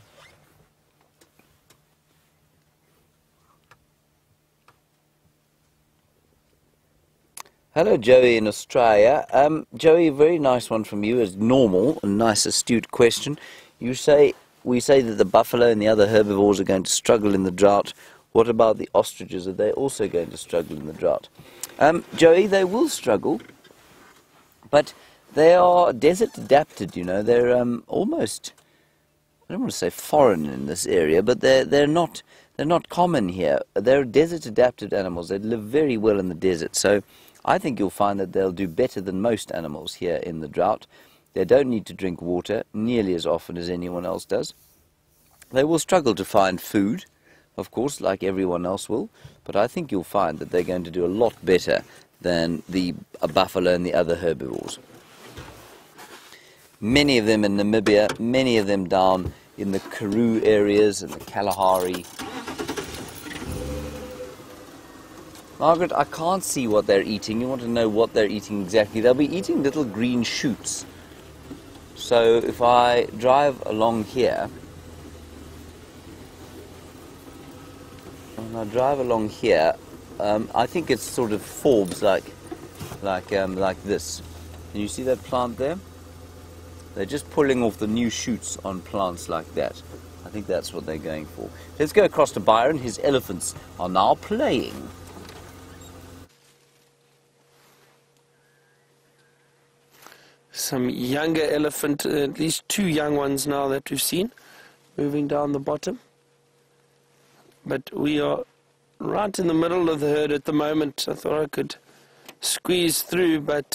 Hello, Joey in Australia. Um, Joey, very nice one from you, as normal, a nice astute question. You say, we say that the buffalo and the other herbivores are going to struggle in the drought. What about the ostriches? Are they also going to struggle in the drought? Um, Joey, they will struggle, but they are desert adapted, you know. They're um, almost, I don't want to say foreign in this area, but they're, they're, not, they're not common here. They're desert adapted animals. They live very well in the desert. So I think you'll find that they'll do better than most animals here in the drought. They don't need to drink water nearly as often as anyone else does. They will struggle to find food, of course, like everyone else will, but I think you'll find that they're going to do a lot better than the uh, buffalo and the other herbivores. Many of them in Namibia, many of them down in the Karoo areas and the Kalahari. Margaret, I can't see what they're eating. You want to know what they're eating exactly. They'll be eating little green shoots. So if I drive along here, when I drive along here, um, I think it's sort of forbs like, like, um, like this. Can you see that plant there? They're just pulling off the new shoots on plants like that. I think that's what they're going for. Let's go across to Byron. His elephants are now playing. Some younger elephant, uh, at least two young ones now that we've seen, moving down the bottom. But we are right in the middle of the herd at the moment. I thought I could squeeze through, but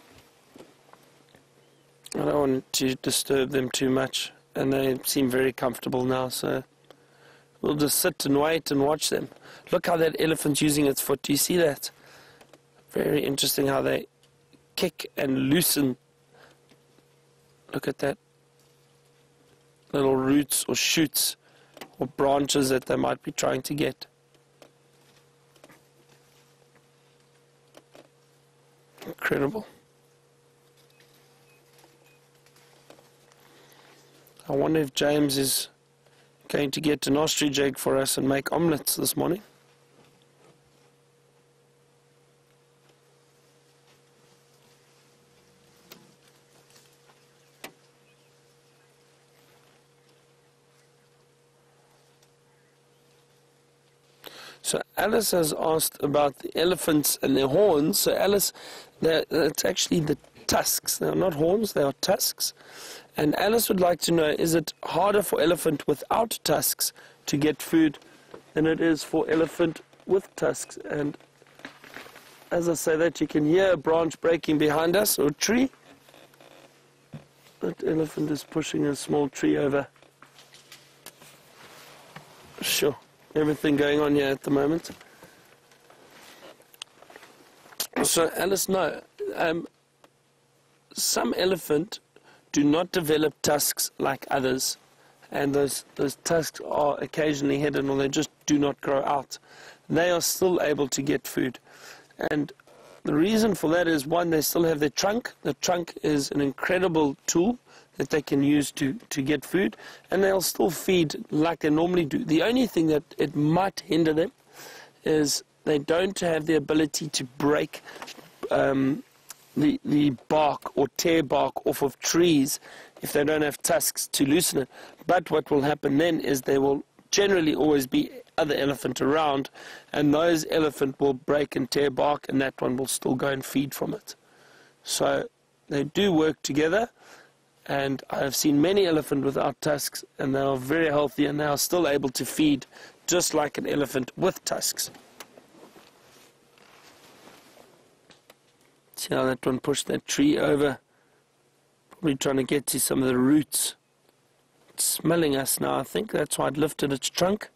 I don't want to disturb them too much. And they seem very comfortable now, so we'll just sit and wait and watch them. Look how that elephant's using its foot. Do you see that? Very interesting how they kick and loosen. Look at that. Little roots or shoots or branches that they might be trying to get. Incredible. I wonder if James is going to get an ostrich egg for us and make omelets this morning. So Alice has asked about the elephants and their horns. So Alice, it's actually the tusks. They are not horns, they are tusks. And Alice would like to know, is it harder for elephant without tusks to get food than it is for elephant with tusks? And as I say that, you can hear a branch breaking behind us, or a tree. That elephant is pushing a small tree over. Sure. Everything going on here at the moment. So Alice, no, um, some elephant do not develop tusks like others, and those those tusks are occasionally hidden, or they just do not grow out. They are still able to get food, and the reason for that is, one, they still have their trunk. The trunk is an incredible tool that they can use to, to get food, and they'll still feed like they normally do. The only thing that it might hinder them is they don't have the ability to break um, the, the bark or tear bark off of trees if they don't have tusks to loosen it. But what will happen then is they will generally always be other elephant around, and those elephant will break and tear bark, and that one will still go and feed from it. So they do work together, and I have seen many elephants without tusks, and they are very healthy, and they are still able to feed just like an elephant with tusks. See how that one pushed that tree over? Probably trying to get to some of the roots. It's smelling us now, I think. That's why it lifted its trunk.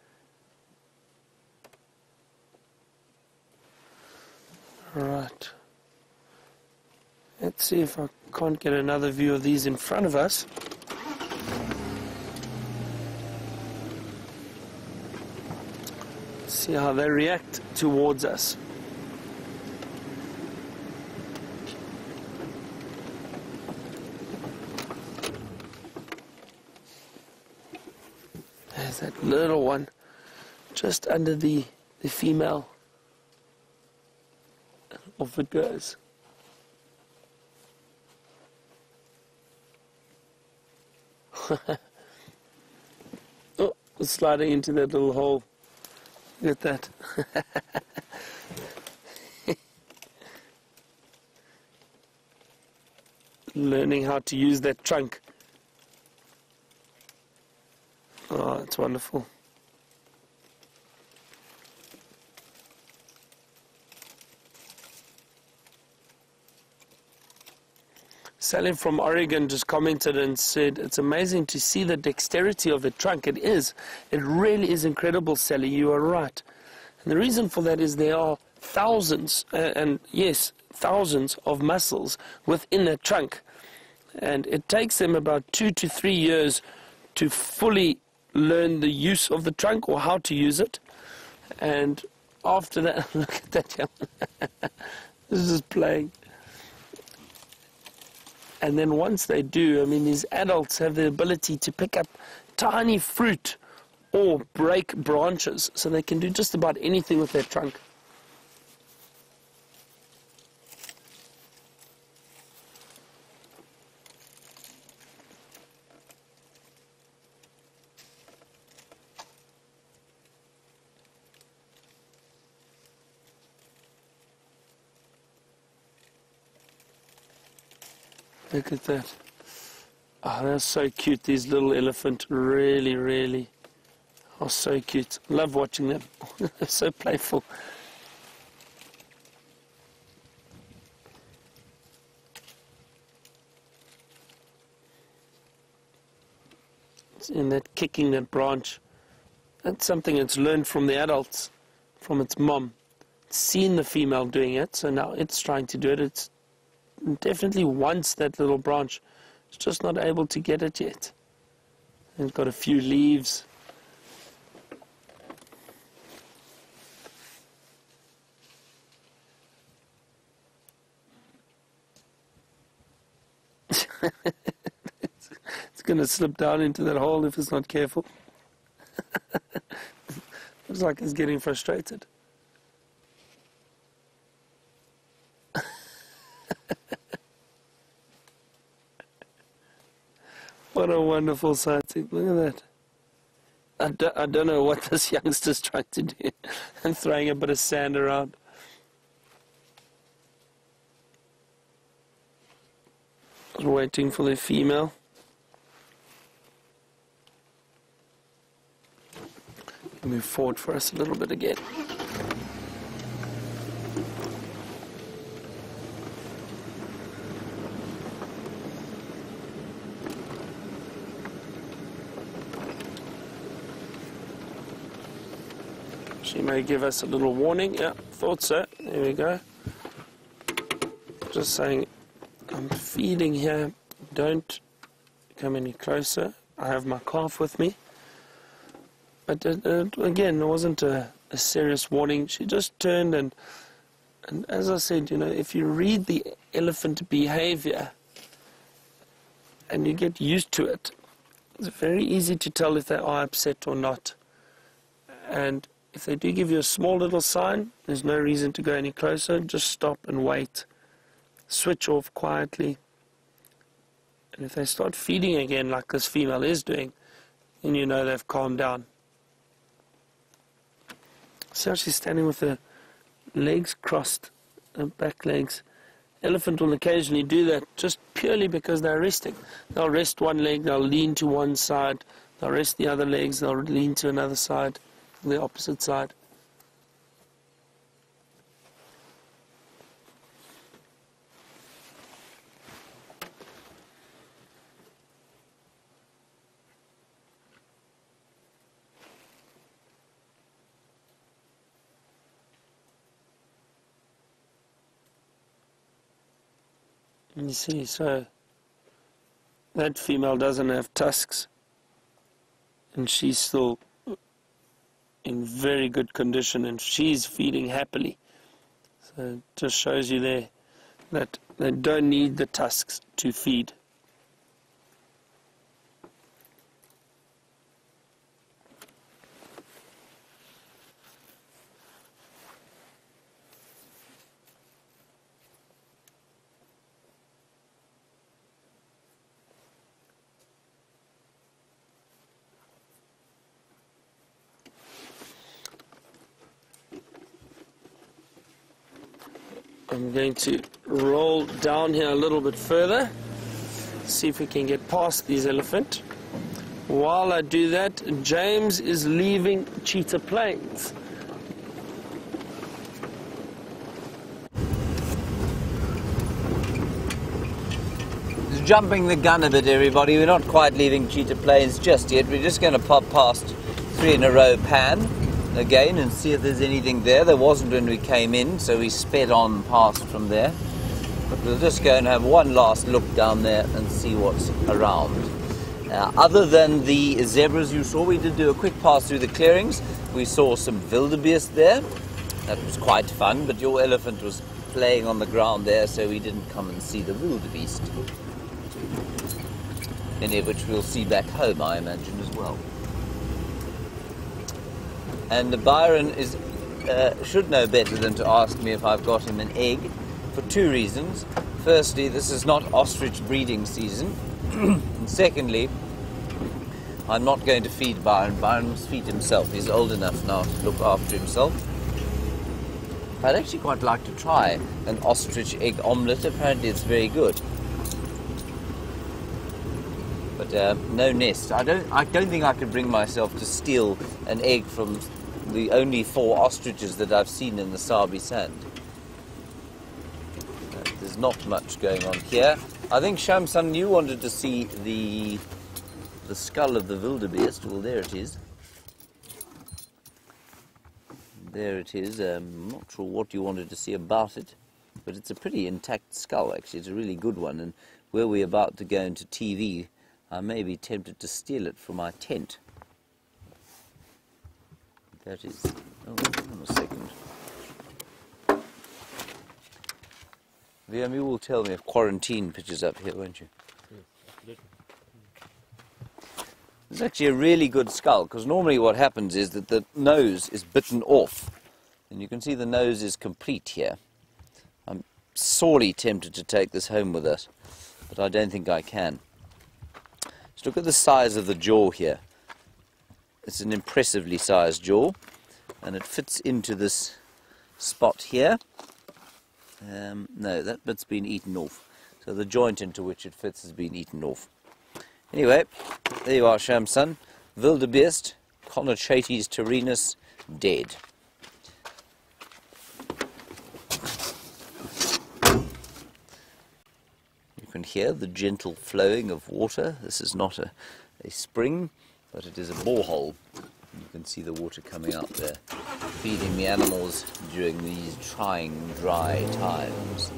Right. Let's see if I can't get another view of these in front of us. See how they react towards us. There's that little one just under the, the female. Off it goes. Oh, it's sliding into that little hole. Look at that. Learning how to use that trunk. Oh, it's wonderful. Sally from Oregon just commented and said, it's amazing to see the dexterity of the trunk. It is. It really is incredible, Sally. You are right. And the reason for that is there are thousands, uh, and yes, thousands of muscles within that trunk. And it takes them about two to three years to fully learn the use of the trunk or how to use it. And after that, look at that young. This is playing. And then once they do, I mean, these adults have the ability to pick up tiny fruit or break branches, so they can do just about anything with their trunk. Look at that. Oh, they're so cute, these little elephants. Really, really are so cute. Love watching them. They're so playful. It's in that kicking that branch. That's something it's learned from the adults, from its mom. It's seen the female doing it, so now it's trying to do it. It's definitely wants that little branch. It's just not able to get it yet. And it's got a few leaves. it's it's going to slip down into that hole if it's not careful. Looks like it's getting frustrated. What a wonderful sighting. Look at that. I don't, I don't know what this youngster's trying to do. And throwing a bit of sand around. Waiting for the female. Move forward for us a little bit again. She may give us a little warning. Yeah, thought so. There we go. Just saying, I'm feeding here. Don't come any closer. I have my calf with me. But uh, uh, again, it wasn't a, a serious warning. She just turned and, and as I said, you know, if you read the elephant behavior and you get used to it, it's very easy to tell if they are upset or not. And if they do give you a small little sign, there's no reason to go any closer. Just stop and wait. Switch off quietly. And if they start feeding again like this female is doing, then you know they've calmed down. So she's standing with her legs crossed, her back legs. Elephant will occasionally do that just purely because they're resting. They'll rest one leg, they'll lean to one side, they'll rest the other legs, they'll lean to another side, the opposite side. You see, so that female doesn't have tusks, and she's still in very good condition, and she's feeding happily. So it just shows you there that they don't need the tusks to feed. I'm going to roll down here a little bit further, see if we can get past these elephant. While I do that, James is leaving Cheetah Plains. Just jumping the gun a bit, everybody. We're not quite leaving Cheetah Plains just yet. We're just going to pop past three in a row pan again and see if there's anything there. There wasn't when we came in, so we sped on past from there. But we'll just go and have one last look down there and see what's around. Uh, other than the zebras you saw, we did do a quick pass through the clearings. We saw some wildebeest there. That was quite fun, but your elephant was playing on the ground there, so we didn't come and see the wildebeest. Any of which we'll see back home, I imagine, as well. And Byron is, uh, should know better than to ask me if I've got him an egg, for two reasons. Firstly, this is not ostrich breeding season. And secondly, I'm not going to feed Byron. Byron must feed himself. He's old enough now to look after himself. I'd actually quite like to try an ostrich egg omelette. Apparently it's very good. But uh, no nest. I don't, I don't think I could bring myself to steal an egg from the only four ostriches that I've seen in the Sabi sand. Uh, there's not much going on here. I think Shamsun, you wanted to see the the skull of the wildebeest. Well, there it is. There it is. Um, I'm not sure what you wanted to see about it, but it's a pretty intact skull, actually. It's a really good one, and were we about to go into T V, I may be tempted to steal it from my tent. That is... Oh, hang on a second. Liam, you will tell me if quarantine pitches up here, won't you? It's actually a really good skull, because normally what happens is that the nose is bitten off. And you can see the nose is complete here. I'm sorely tempted to take this home with us, but I don't think I can. Just look at the size of the jaw here. It's an impressively sized jaw, and it fits into this spot here. Um, no, that bit's been eaten off. So the joint into which it fits has been eaten off. Anyway, there you are, Shamsun. Wildebeest, Conochates terinus, dead. You can hear the gentle flowing of water. This is not a, a spring, but it is a borehole. You can see the water coming out there, feeding the animals during these trying, dry times.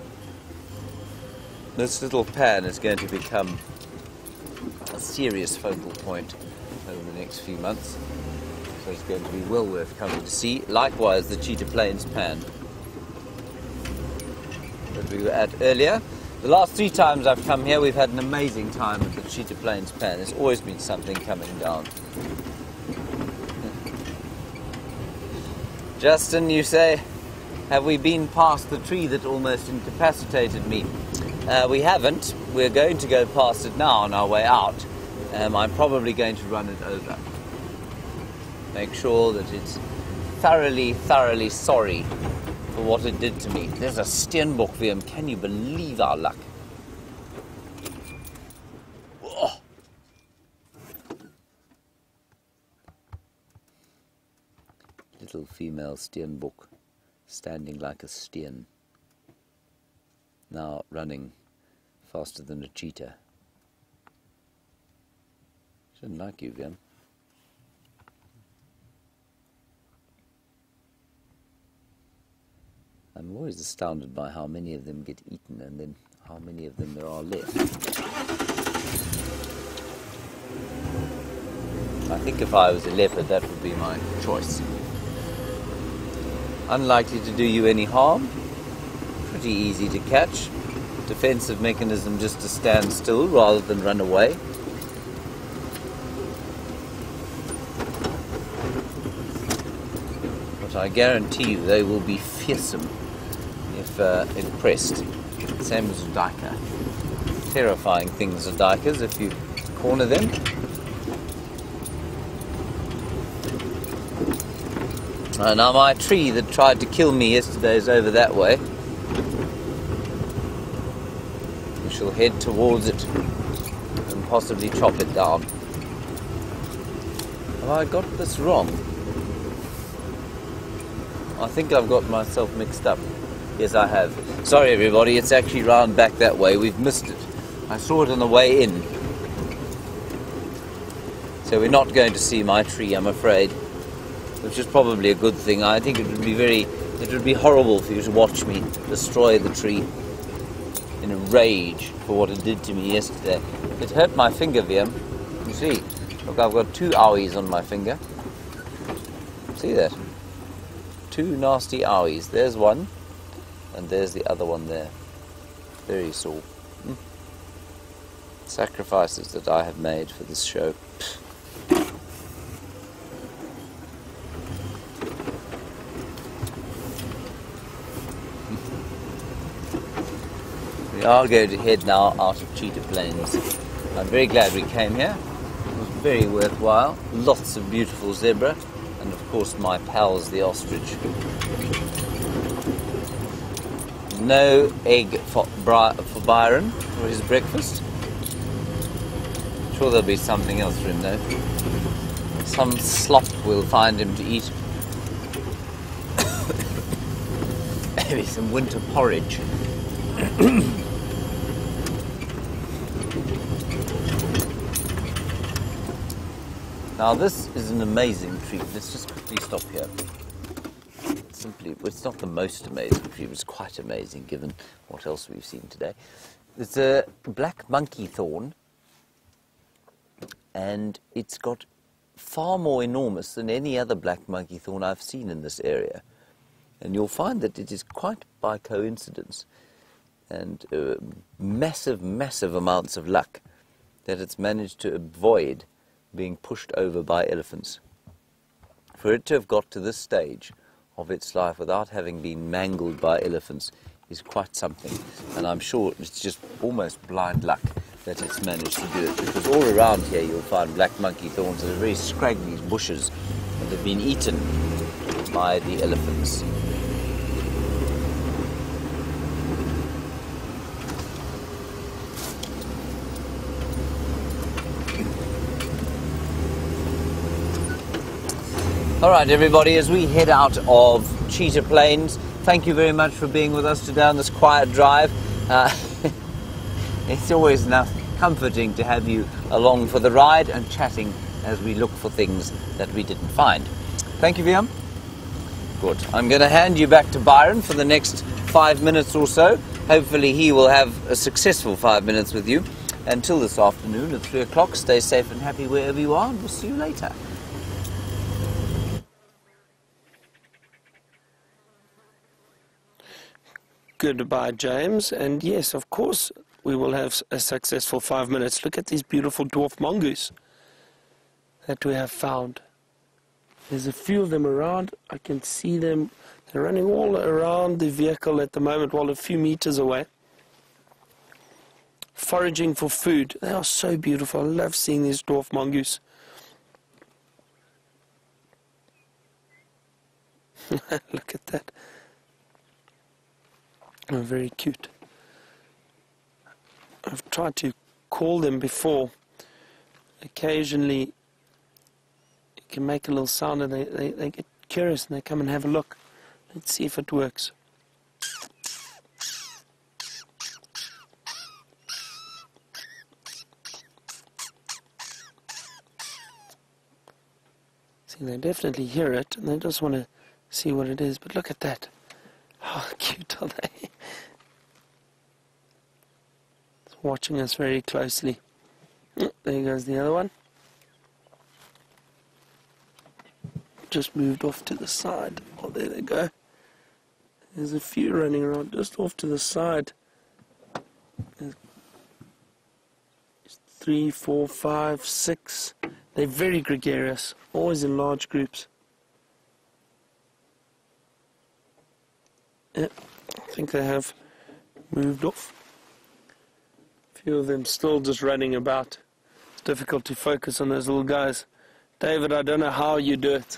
This little pan is going to become a serious focal point over the next few months, so it's going to be well worth coming to see. Likewise, the Cheetah Plains pan that we were at earlier. The last three times I've come here, we've had an amazing time at the Cheetah Plains pan. There's always been something coming down. Justin, you say, have we been past the tree that almost incapacitated me? Uh, we haven't. We're going to go past it now on our way out. Um, I'm probably going to run it over. Make sure that it's thoroughly, thoroughly sorry for what it did to me. There's a steenbok, Willem. Can you believe our luck? Oh. Little female steenbok, standing like a steen. Now running faster than a cheetah. Shouldn't like you, Willem. I'm always astounded by how many of them get eaten and then how many of them there are left. I think if I was a leopard, that would be my choice. Unlikely to do you any harm. Pretty easy to catch. Defensive mechanism just to stand still rather than run away. But I guarantee you they will be fearsome if uh, impressed. Same as a duiker. Terrifying things are duikers if you corner them. Uh, now my tree that tried to kill me yesterday is over that way. We shall head towards it and possibly chop it down. Have I got this wrong? I think I've got myself mixed up. Yes, I have. Sorry everybody, it's actually round back that way. We've missed it. I saw it on the way in. So we're not going to see my tree, I'm afraid. Which is probably a good thing. I think it would be very, it would be horrible for you to watch me destroy the tree in a rage for what it did to me yesterday. It hurt my finger, Willem. You see, look, I've got two owies on my finger. See that? Two nasty owies. There's one, and there's the other one there. Very sore. Hmm. Sacrifices that I have made for this show. We are going to head now out of Cheetah Plains. I'm very glad we came here. It was very worthwhile. Lots of beautiful zebra, and of course my pals the ostrich. No egg for, Bri for Byron for his breakfast. I'm sure there'll be something else for him though. Some slop we'll find him to eat. Maybe some winter porridge. Now this is an amazing tree. Let's just quickly stop here. Simply, well, it's not the most amazing tree, but it's quite amazing given what else we've seen today. It's a black monkey thorn, and it's got far more enormous than any other black monkey thorn I've seen in this area. And you'll find that it is quite by coincidence and uh, massive, massive amounts of luck that it's managed to avoid being pushed over by elephants. For it to have got to this stage of its life without having been mangled by elephants is quite something. And I'm sure it's just almost blind luck that it's managed to do it, because all around here you'll find black monkey thorns that are very scraggly bushes that have been eaten by the elephants. All right, everybody, as we head out of Cheetah Plains, thank you very much for being with us today on this quiet drive. Uh, it's always enough comforting to have you along for the ride and chatting as we look for things that we didn't find. Thank you, Willem. Good. I'm going to hand you back to Byron for the next five minutes or so. Hopefully he will have a successful five minutes with you. Until this afternoon at three o'clock, stay safe and happy wherever you are, and we'll see you later. Goodbye, James. And yes, of course, we will have a successful five minutes. Look at these beautiful dwarf mongoose that we have found. There's a few of them around. I can see them. They're running all around the vehicle at the moment, while a few meters away, foraging for food. They are so beautiful. I love seeing these dwarf mongoose. Look at that. Oh, very cute. I've tried to call them before. Occasionally you can make a little sound and they, they, they get curious and they come and have a look. Let's see if it works. See, they definitely hear it and they just want to see what it is. But look at that. How cute are they? It's watching us very closely. Oh, there goes the other one. Just moved off to the side. Oh, there they go. There's a few running around just off to the side. There's three, four, five, six. They're very gregarious, always in large groups. Yeah, I think they have moved off. A few of them still just running about. It's difficult to focus on those little guys. David, I don't know how you do it.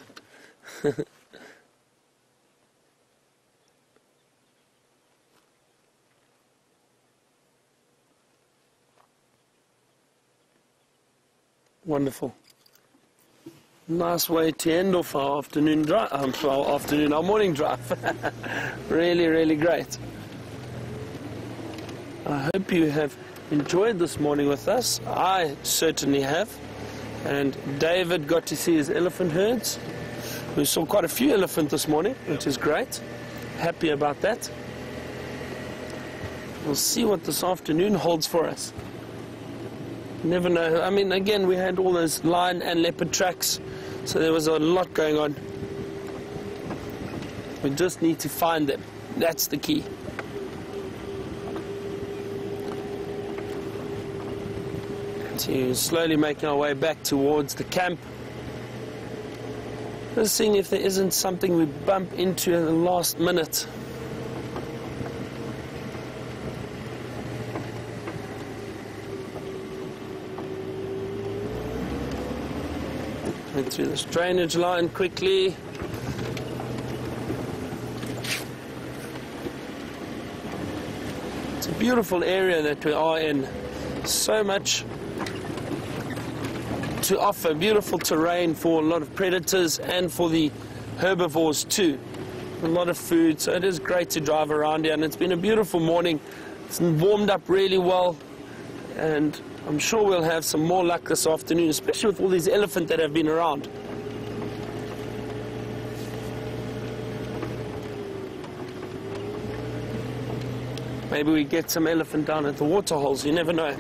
Wonderful. Nice way to end off our afternoon drive, um, our afternoon, our morning drive. Really, really great. I hope you have enjoyed this morning with us. I certainly have. And David got to see his elephant herds. We saw quite a few elephant this morning, which is great. Happy about that. We'll see what this afternoon holds for us. Never know. I mean, again, we had all those lion and leopard tracks, so there was a lot going on. We just need to find them. That's the key. So slowly making our way back towards the camp. Just seeing if there isn't something we bump into at the last minute. Went through this drainage line quickly. It's a beautiful area that we are in. So much to offer. Beautiful terrain for a lot of predators and for the herbivores too. A lot of food, so it is great to drive around here, and it's been a beautiful morning. It's warmed up really well, and I'm sure we'll have some more luck this afternoon, especially with all these elephant that have been around. Maybe we get some elephant down at the water holes, you never know.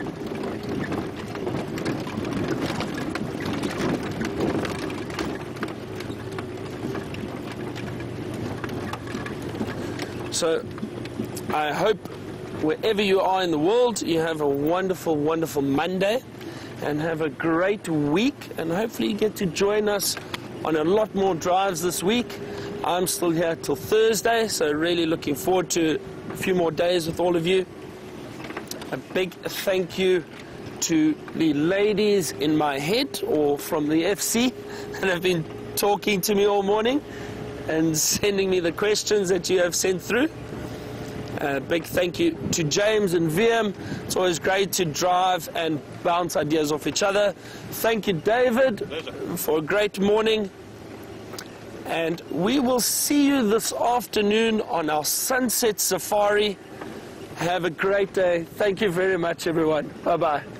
So, I hope wherever you are in the world, you have a wonderful, wonderful Monday and have a great week, and hopefully you get to join us on a lot more drives this week. I'm still here till Thursday, so really looking forward to a few more days with all of you. A big thank you to the ladies in my head, or from the F C, that have been talking to me all morning and sending me the questions that you have sent through. A big thank you to James and V M. It's always great to drive and bounce ideas off each other. Thank you, David, for a great morning. And we will see you this afternoon on our sunset safari. Have a great day. Thank you very much, everyone. Bye-bye.